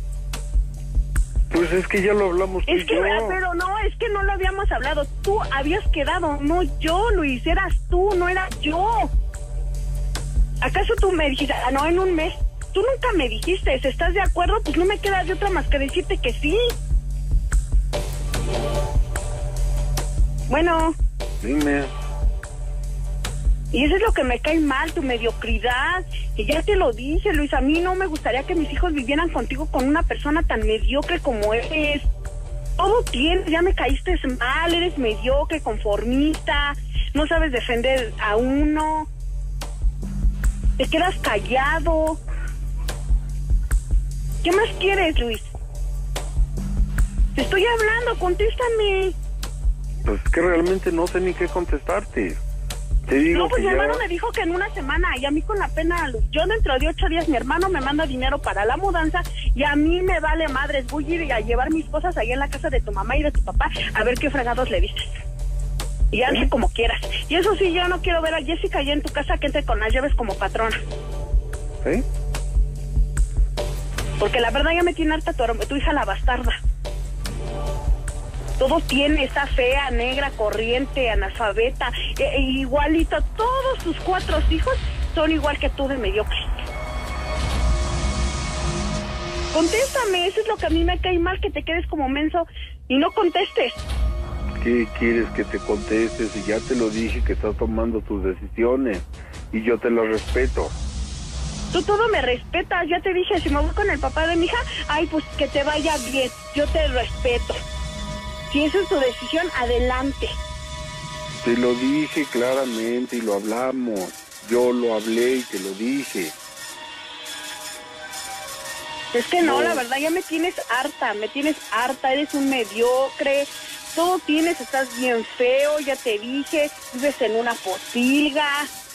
Speaker 5: Pues es que ya lo hablamos tú
Speaker 3: Es
Speaker 5: y
Speaker 3: que,
Speaker 5: yo.
Speaker 3: ah, pero no, es que no lo habíamos hablado. Tú habías quedado, no yo, Luis, eras tú, no era yo. ¿Acaso tú me dijiste, ah, no, en un mes? Tú nunca me dijiste, si estás de acuerdo, pues no me queda de otra más que decirte que sí. Bueno,
Speaker 5: Dime.
Speaker 3: y eso es lo que me cae mal, tu mediocridad. Y ya te lo dije, Luis, a mí no me gustaría que mis hijos vivieran contigo con una persona tan mediocre como eres. Todo tienes, ya me caíste mal, eres mediocre, conformista, no sabes defender a uno, te quedas callado. ¿Qué más quieres, Luis? Te estoy hablando, contéstame.
Speaker 5: Pues que realmente no sé ni qué contestarte. Te digo
Speaker 3: No, pues
Speaker 5: que
Speaker 3: mi
Speaker 5: ya...
Speaker 3: hermano me dijo que en una semana, y a mí con la pena, yo dentro de ocho días mi hermano me manda dinero para la mudanza, y a mí me vale madres, voy a ir a llevar mis cosas ahí en la casa de tu mamá y de tu papá, a ver qué fregados le dices. Y hazle como quieras. Y eso sí, yo no quiero ver a Jessica allá en tu casa que entre con las llaves como patrona.
Speaker 5: ¿Sí?
Speaker 3: Porque la verdad ya me tiene harta tu, tu hija la bastarda. Todo tiene, está fea, negra, corriente, analfabeta, e, e igualito. Todos tus cuatro hijos son igual que tú de mediocre. Contéstame, eso es lo que a mí me cae mal, que te quedes como menso y no contestes.
Speaker 5: ¿Qué quieres que te contestes? Y ya te lo dije que estás tomando tus decisiones y yo te las respeto.
Speaker 3: Tú todo me respetas, ya te dije, si me voy con el papá de mi hija, ay, pues que te vaya bien, yo te respeto. Si esa es tu decisión, adelante.
Speaker 5: Te lo dije claramente y lo hablamos. Yo lo hablé y te lo dije.
Speaker 3: Es que no,
Speaker 5: No.
Speaker 3: la verdad, ya me tienes harta, me tienes harta, eres un mediocre, todo tienes, estás bien feo, ya te dije, vives en una posilga,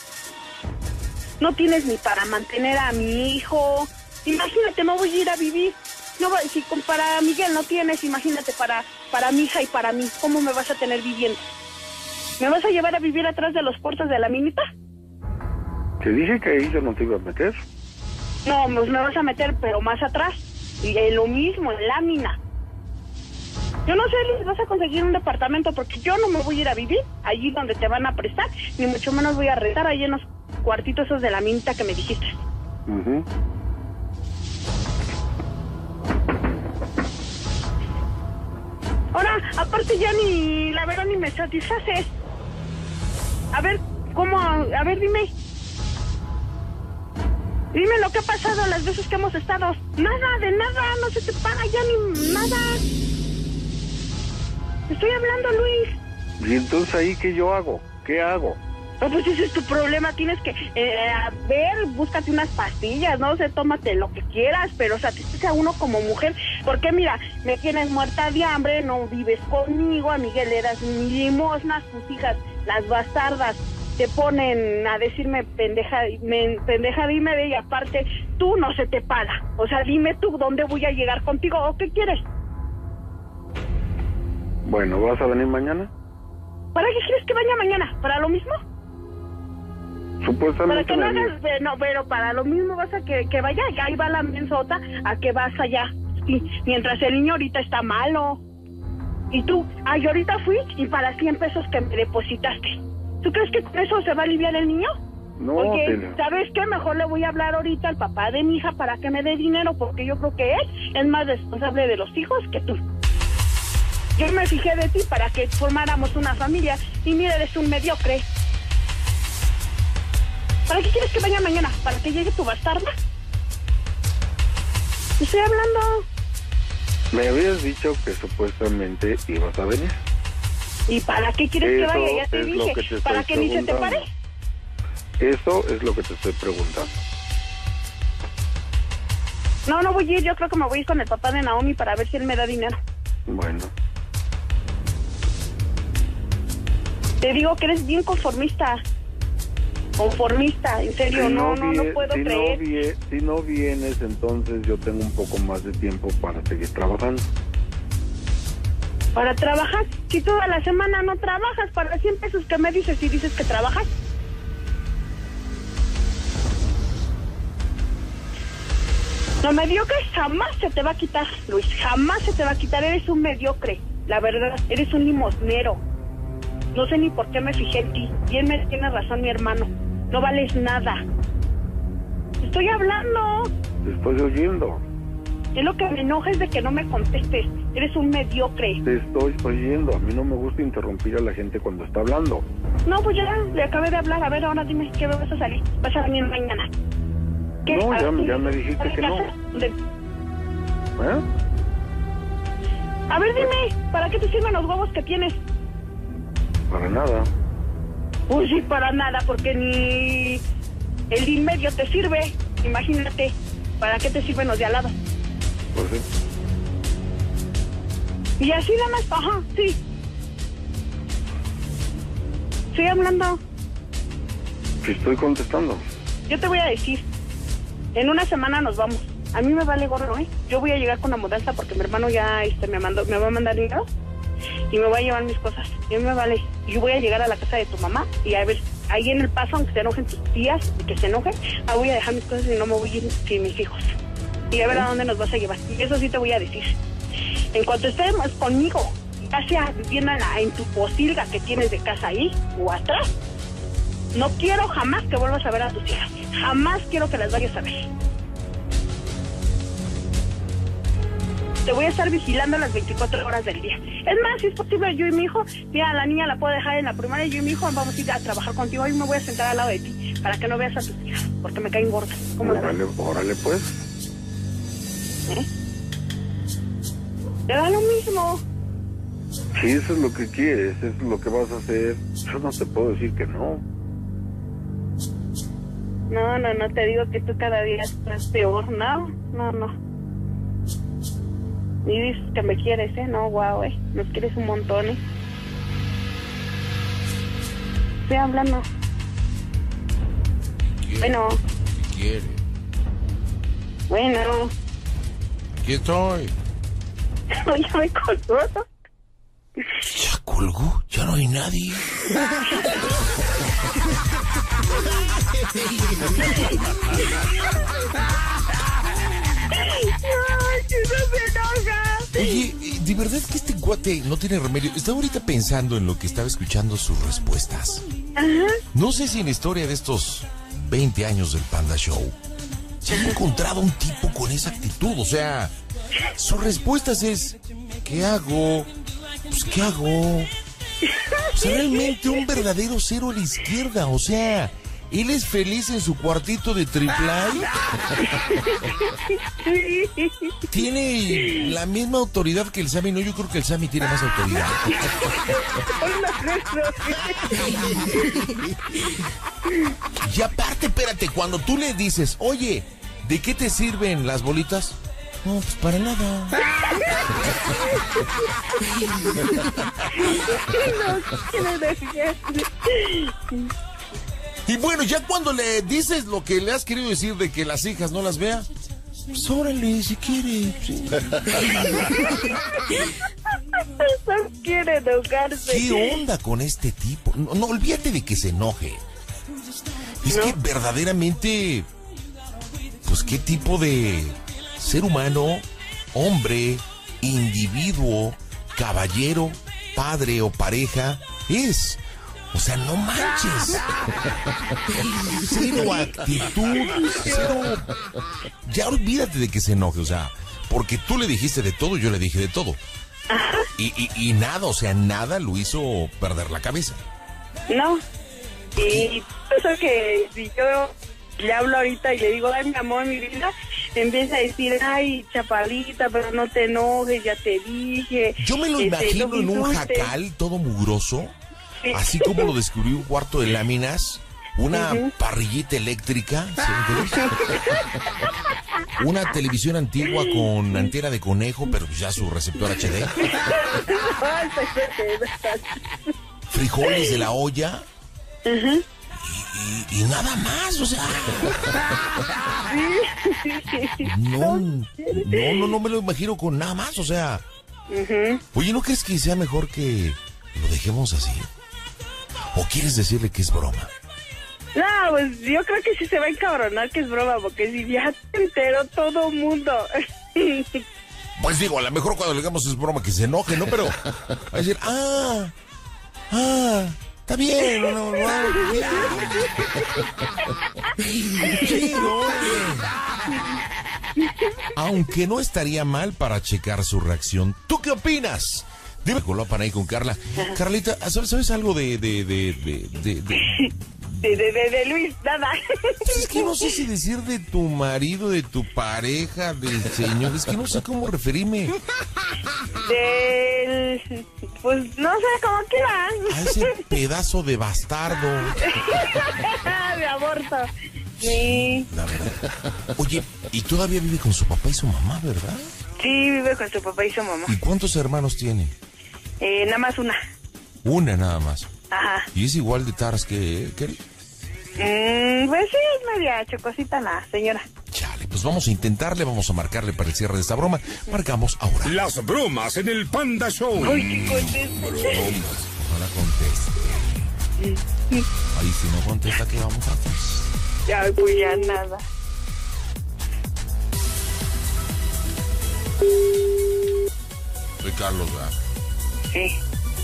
Speaker 3: no tienes ni para mantener a mi hijo, imagínate, me voy a ir a vivir, no va- si con- para Miguel no tienes, imagínate, para, para mi hija y para mí, ¿cómo me vas a tener viviendo? ¿Me vas a llevar a vivir atrás de los puertos de la minita?
Speaker 5: Te dije que ahí yo no te iba a meter.
Speaker 3: No, pues me vas a meter, pero más atrás. Y en lo mismo, en lámina. Yo no sé, les vas a conseguir un departamento porque yo no me voy a ir a vivir allí donde te van a prestar, ni mucho menos voy a rentar ahí en los cuartitos esos de la minita que me dijiste.
Speaker 5: Ujú.
Speaker 3: Ahora, aparte ya ni, la verdad, ni me satisfaces. A ver, ¿cómo? A ver, dime. Dime lo que ha pasado las veces que hemos estado. Nada, de nada, no se te paga ya ni nada. Estoy hablando, Luis.
Speaker 5: ¿Y entonces ahí qué yo hago? ¿Qué hago?
Speaker 3: No, pues ese es tu problema, tienes que, eh, a ver, búscate unas pastillas, no sé, tómate lo que quieras, pero satisface a uno como mujer, porque mira, me tienes muerta de hambre, no vives conmigo, a Miguel le das ni limosnas, tus hijas, las bastardas, te ponen a decirme pendeja, me, pendeja dime de y aparte, tú no se te paga, o sea, dime tú dónde voy a llegar contigo, o qué quieres.
Speaker 5: Bueno, ¿vas a venir mañana?
Speaker 3: ¿Para qué quieres que vaya mañana? ¿Para lo mismo? Para
Speaker 5: Supuestamente
Speaker 3: que no
Speaker 5: me
Speaker 3: hagas, eh, no, pero para lo mismo vas a que, que vaya, ahí va la mensota, a que vas allá, sí, mientras el niño ahorita está malo. Y tú, ay, ahorita fui y para cien pesos que me depositaste. ¿Tú crees que con eso se va a aliviar el niño?
Speaker 5: No,
Speaker 3: Porque,
Speaker 5: te-
Speaker 3: ¿sabes qué? Mejor le voy a hablar ahorita al papá de mi hija para que me dé dinero, porque yo creo que él es más responsable de los hijos que tú. Yo me fijé de ti para que formáramos una familia y mira, eres un mediocre. ¿Para qué quieres que vaya mañana? ¿Para que llegue tu bastarda? Estoy hablando.
Speaker 5: me habías dicho que supuestamente ibas a venir.
Speaker 3: ¿Y para qué quieres
Speaker 5: Eso
Speaker 3: que vaya? Ya te
Speaker 5: es lo
Speaker 3: dije.
Speaker 5: que te estoy
Speaker 3: ¿Para que ni se te pare?
Speaker 5: preguntando. Eso es lo que te estoy preguntando.
Speaker 3: No, no voy a ir. Yo creo que me voy a ir con el papá de Naomi para ver si él me da dinero.
Speaker 5: Bueno,
Speaker 3: Te digo que eres bien conformista. Conformista, en serio,
Speaker 5: si
Speaker 3: no, no, no
Speaker 5: vie-
Speaker 3: puedo
Speaker 5: si
Speaker 3: creer.
Speaker 5: No vie- si no vienes, entonces yo tengo un poco más de tiempo para seguir trabajando.
Speaker 3: Para trabajar, si toda la semana no trabajas, para cien pesos que me dices y dices que trabajas. Lo mediocre jamás se te va a quitar, Luis, jamás se te va a quitar, eres un mediocre, la verdad, eres un limosnero. No sé ni por qué me fijé en ti, bien me tiene razón mi hermano, no vales nada. Estoy hablando,
Speaker 5: Te estoy oyendo.
Speaker 3: es lo que me enoja es de que no me contestes, eres un mediocre.
Speaker 5: Te estoy oyendo. A mí no me gusta interrumpir a la gente cuando está hablando.
Speaker 3: No, pues ya, le acabé de hablar, a ver, ahora dime, ¿qué me vas a salir? ¿Vas a venir mañana? ¿Qué?
Speaker 5: No,
Speaker 3: ¿A
Speaker 5: ya-
Speaker 3: dónde?
Speaker 5: ya me dijiste
Speaker 3: ¿A la
Speaker 5: que no.
Speaker 3: casa? ¿Dónde?
Speaker 5: ¿Eh?
Speaker 3: A ver, dime, ¿para qué te sirven los huevos que tienes?
Speaker 5: Para nada.
Speaker 3: Pues sí, para nada, porque ni el de en medio te sirve. Imagínate, ¿para qué te sirven los de al lado?
Speaker 5: Pues sí.
Speaker 3: Y así nada más, ajá, sí. Estoy hablando.
Speaker 5: Te estoy contestando.
Speaker 3: Yo te voy a decir, en una semana nos vamos. A mí me vale gorro, ¿eh? Yo voy a llegar con la mudanza porque mi hermano ya este, me mandó, me va a mandar dinero y me va a llevar mis cosas. Y a mí me vale. Yo voy a llegar a la casa de tu mamá y a ver, ahí en el paso, aunque se enojen tus tías y que se enojen, ah, voy a dejar mis cosas y no me voy a ir sin mis hijos. Y a ver a dónde nos vas a llevar. Y eso sí te voy a decir. En cuanto estés conmigo, ya sea viviendo en, la- en tu posilga que tienes de casa ahí o atrás, no quiero jamás que vuelvas a ver a tus hijas. Jamás quiero que las vayas a ver. Te voy a estar vigilando las veinticuatro horas del día. Es más, si es posible, yo y mi hijo, mira, la niña la puedo dejar en la primaria, yo y mi hijo vamos a ir a trabajar contigo. Hoy me voy a sentar al lado de ti para que no veas a tus hijas, porque me caen gordas. ¿Cómo la ves?
Speaker 5: Órale, órale, pues.
Speaker 3: ¿Eh? Te da lo mismo.
Speaker 5: Si eso es lo que quieres, eso es lo que vas a hacer, yo no te puedo decir que no.
Speaker 3: No, no, no, te digo que tú cada día estás peor. No, no, no. Y dices que me quieres, ¿eh? No, guau, ¿eh? Nos quieres un montón, ¿eh? Estoy hablando.
Speaker 2: ¿Quiere?
Speaker 3: Bueno.
Speaker 2: ¿Qué quiere?
Speaker 3: Bueno.
Speaker 2: Aquí estoy.
Speaker 3: Ya me colgó.
Speaker 2: Ya colgó, ya no hay nadie.
Speaker 3: Ay, que no se enoja.
Speaker 2: Oye, de verdad que este cuate no tiene remedio. Estaba ahorita pensando en lo que estaba escuchando sus respuestas.
Speaker 3: Ajá.
Speaker 2: No sé si en la historia de estos veinte años del Panda Show se ha encontrado un tipo con esa actitud. O sea, sus respuestas es, ¿qué hago? Pues, ¿qué hago? O sea, realmente un verdadero cero a la izquierda. O sea, él es feliz en su cuartito de triple A. Tiene la misma autoridad que el Sammy. No, yo creo que el Sammy tiene más autoridad. Y aparte, espérate, cuando tú le dices, oye, ¿de qué te sirven las bolitas? No, pues para nada. Y bueno, ya cuando le dices lo que le has querido decir de que las hijas no las vea, pues órale, si quiere. Sí.
Speaker 3: No quiere enojarse.
Speaker 2: ¿Qué onda con este tipo? No, no olvídate de que se enoje. Es ¿No? que verdaderamente, pues qué tipo de ser humano, hombre, individuo, caballero, padre o pareja es. O sea, no manches. Cero actitud, cero. Ya olvídate de que se enoje, o sea, porque tú le dijiste de todo, yo le dije de todo. Y, y, y nada, o sea, nada lo hizo perder la cabeza.
Speaker 3: No. Y eso que si yo le hablo ahorita y le digo, ay, mi amor, mi vida, empieza a decir, ay, chapalita, pero no te enojes, ya te dije.
Speaker 2: Yo me lo
Speaker 3: este,
Speaker 2: imagino
Speaker 3: no
Speaker 2: en un
Speaker 3: insultes.
Speaker 2: jacal todo mugroso,
Speaker 3: Sí.
Speaker 2: así como lo descubrió un cuarto de láminas, una uh-huh. parrillita eléctrica, ¿sí? Una televisión antigua con antena de conejo, pero ya su receptor H D. Frijoles de la olla.
Speaker 3: Uh-huh.
Speaker 2: Y, y, y nada más, o sea. No, no, no, no me lo imagino con nada más, o sea.
Speaker 3: Uh-huh.
Speaker 2: Oye, ¿no crees que sea mejor que lo dejemos así? ¿O quieres decirle que es broma?
Speaker 3: No, pues yo creo que sí se va a encabronar que es broma, porque si ya te enteró todo mundo.
Speaker 2: Pues digo, a lo mejor cuando le digamos es broma que se enoje, ¿no? Pero va a decir, ah, ah, está bien, no, no, no. Sí, no. Aunque no estaría mal para checar su reacción. ¿Tú qué opinas? Dime, para ahí con Carla. Carlita, ¿sabes, ¿sabes algo de de de de de, de...
Speaker 3: De, de, de, de Luis, nada.
Speaker 2: Es que no sé si decir de tu marido, de tu pareja, del señor. Es que no sé cómo referirme.
Speaker 3: Del... Pues no sé, cómo quieran.
Speaker 2: A ese pedazo de bastardo.
Speaker 3: De aborto. Sí.
Speaker 2: La verdad. Oye, y todavía vive con su papá y su mamá, ¿verdad?
Speaker 3: Sí, vive con su papá y su mamá.
Speaker 2: ¿Y cuántos hermanos tiene?
Speaker 3: Eh, nada más una.
Speaker 2: Una nada más.
Speaker 3: Ajá.
Speaker 2: ¿Y es igual de taras que, que él?
Speaker 3: Mm, pues sí, es media chocosita la señora.
Speaker 2: Chale, pues vamos a intentarle, vamos a marcarle para el cierre de esta broma. Marcamos ahora.
Speaker 1: Las bromas en el Panda Show.
Speaker 3: Uy, que conteste.
Speaker 2: Bromas. Ojalá conteste. Ahí si no contesta, ¿qué vamos a hacer?
Speaker 3: Ya, pues ya nada.
Speaker 2: Soy Carlos, ¿verdad?
Speaker 3: Sí.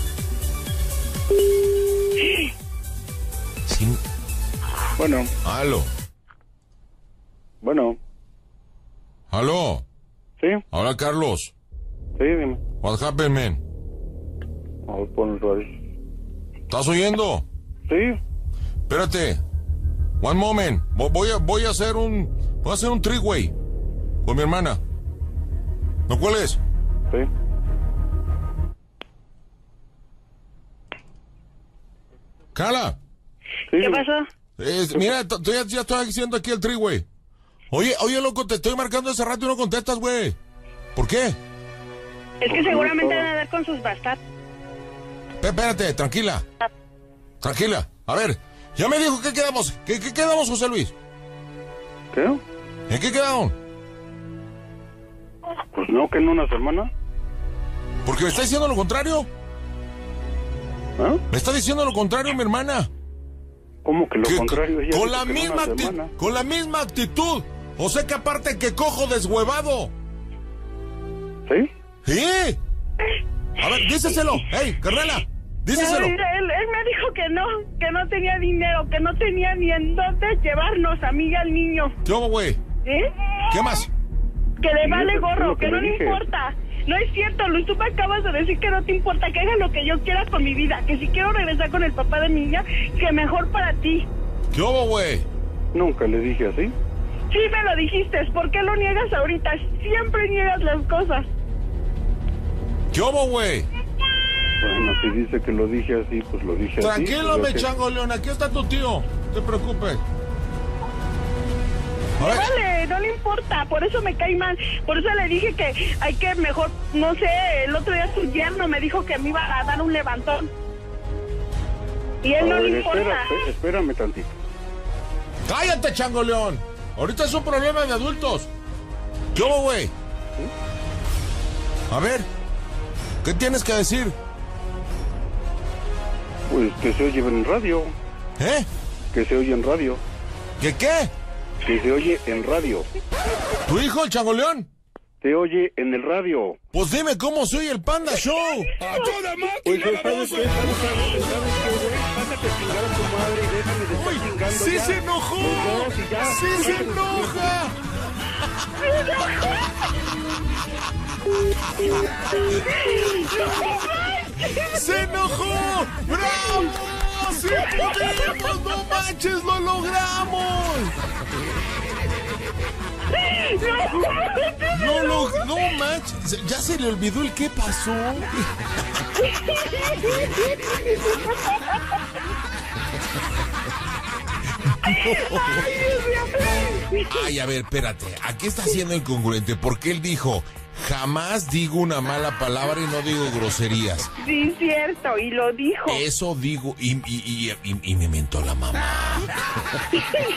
Speaker 2: Sin...
Speaker 5: Bueno,
Speaker 2: Aló.
Speaker 5: bueno,
Speaker 2: Aló.
Speaker 5: ¿sí?
Speaker 2: Hola, Carlos.
Speaker 5: Sí, dime.
Speaker 2: What happened, man?
Speaker 5: Vamos a poner el radio.
Speaker 2: ¿Estás oyendo?
Speaker 5: Sí,
Speaker 2: Espérate. One moment. Vo- Voy a, voy a hacer un... Voy a hacer un three-way con mi hermana. ¿No cuál es?
Speaker 5: sí.
Speaker 2: Carla.
Speaker 5: Sí,
Speaker 3: ¿Qué
Speaker 5: dime.
Speaker 3: pasó?
Speaker 2: Es- mira, t- t- ya, ya estoy haciendo aquí el three-way. Oye, oye, loco, te estoy marcando hace rato y no contestas, güey. ¿Por qué?
Speaker 3: Es que seguramente van a dar con sus bastardos.
Speaker 2: Espérate, tranquila. Tranquila. A ver, ya me dijo que quedamos. ¿Qué, qué quedamos, José Luis?
Speaker 5: ¿Qué?
Speaker 2: ¿En qué quedaron?
Speaker 5: Pues no, que en una semana.
Speaker 2: Porque me está diciendo lo contrario.
Speaker 5: ¿Ah?
Speaker 2: Me está diciendo lo contrario, mi hermana.
Speaker 5: ¿Cómo que lo
Speaker 2: Que-
Speaker 5: contrario? Ella
Speaker 2: con
Speaker 5: dice
Speaker 2: la
Speaker 5: que en
Speaker 2: misma
Speaker 5: una
Speaker 2: acti-
Speaker 5: semana.
Speaker 2: con la misma actitud. O sea que aparte que cojo deshuevado.
Speaker 5: ¿Sí?
Speaker 2: ¿Sí? A ver, díseselo. Hey, Carnala, díseselo.
Speaker 3: Él, él, él me dijo que no, que no tenía dinero, que no tenía ni en dónde llevarnos a mí y al niño.
Speaker 2: ¿Qué hubo, güey?
Speaker 3: ¿Eh?
Speaker 2: ¿Qué más?
Speaker 3: Que le
Speaker 5: Sí,
Speaker 3: vale
Speaker 5: eso fue
Speaker 3: gorro,
Speaker 5: lo que
Speaker 3: que no
Speaker 5: le
Speaker 3: le
Speaker 5: dije.
Speaker 3: importa. No es cierto, Luis, tú me acabas de decir que no te importa, que haga lo que yo quiera con mi vida, que si quiero regresar con el papá de mi niña, que mejor para ti.
Speaker 2: ¿Qué hubo, güey?
Speaker 5: Nunca le dije así.
Speaker 3: Sí me lo dijiste, ¿por qué lo niegas ahorita? Siempre niegas las cosas.
Speaker 2: ¿Qué hubo, güey?
Speaker 5: Bueno, si dice que lo dije así, pues lo dije así.
Speaker 2: Tranquilo,
Speaker 5: pues,
Speaker 2: me
Speaker 5: ya que-
Speaker 2: chango, León. Aquí está tu tío. No te preocupes. A
Speaker 3: Me
Speaker 2: ver,
Speaker 3: vale, no le importa, por eso me cae mal. Por eso le dije que hay que mejor, no sé, el otro día su yerno me dijo que me iba a dar un levantón. Y a él
Speaker 5: A
Speaker 3: no
Speaker 5: ver,
Speaker 3: le importa.
Speaker 5: espera, espé- espérame tantito.
Speaker 2: cállate, chango, León. Ahorita es un problema de adultos. ¿Qué hubo, güey? A ver, ¿qué tienes que decir?
Speaker 5: Pues que se oye en radio.
Speaker 2: ¿Eh?
Speaker 5: Que se oye en radio.
Speaker 2: ¿Qué qué?
Speaker 5: Que se oye en radio.
Speaker 2: ¿Tu hijo, el chango León?
Speaker 5: Se oye en el radio.
Speaker 2: Pues dime cómo soy el Panda Show.
Speaker 1: ¡A toda
Speaker 5: Pues,
Speaker 1: máquina,
Speaker 5: ¿sabes qué?
Speaker 1: baboso!
Speaker 5: ¿Sabes, sabes qué, güey? Mándate a chingar a tu madre y déjame de estar chingando
Speaker 2: ¡Sí
Speaker 5: ya.
Speaker 2: se enojó!
Speaker 5: Pues no, si ya-
Speaker 2: ¡Sí se enoja! ¡Se enojó! ¡Bravo! ¡Sí podemos! ¡No manches! ¡Lo logramos! No lo... ¡No manches! Ya se le olvidó el qué pasó. Ay, a ver, espérate. Aquí está siendo incongruente porque él dijo, jamás digo una mala palabra y no digo groserías.
Speaker 3: Sí, cierto, y lo dijo.
Speaker 2: Eso digo y, y, y, y, y me mentó la mamá.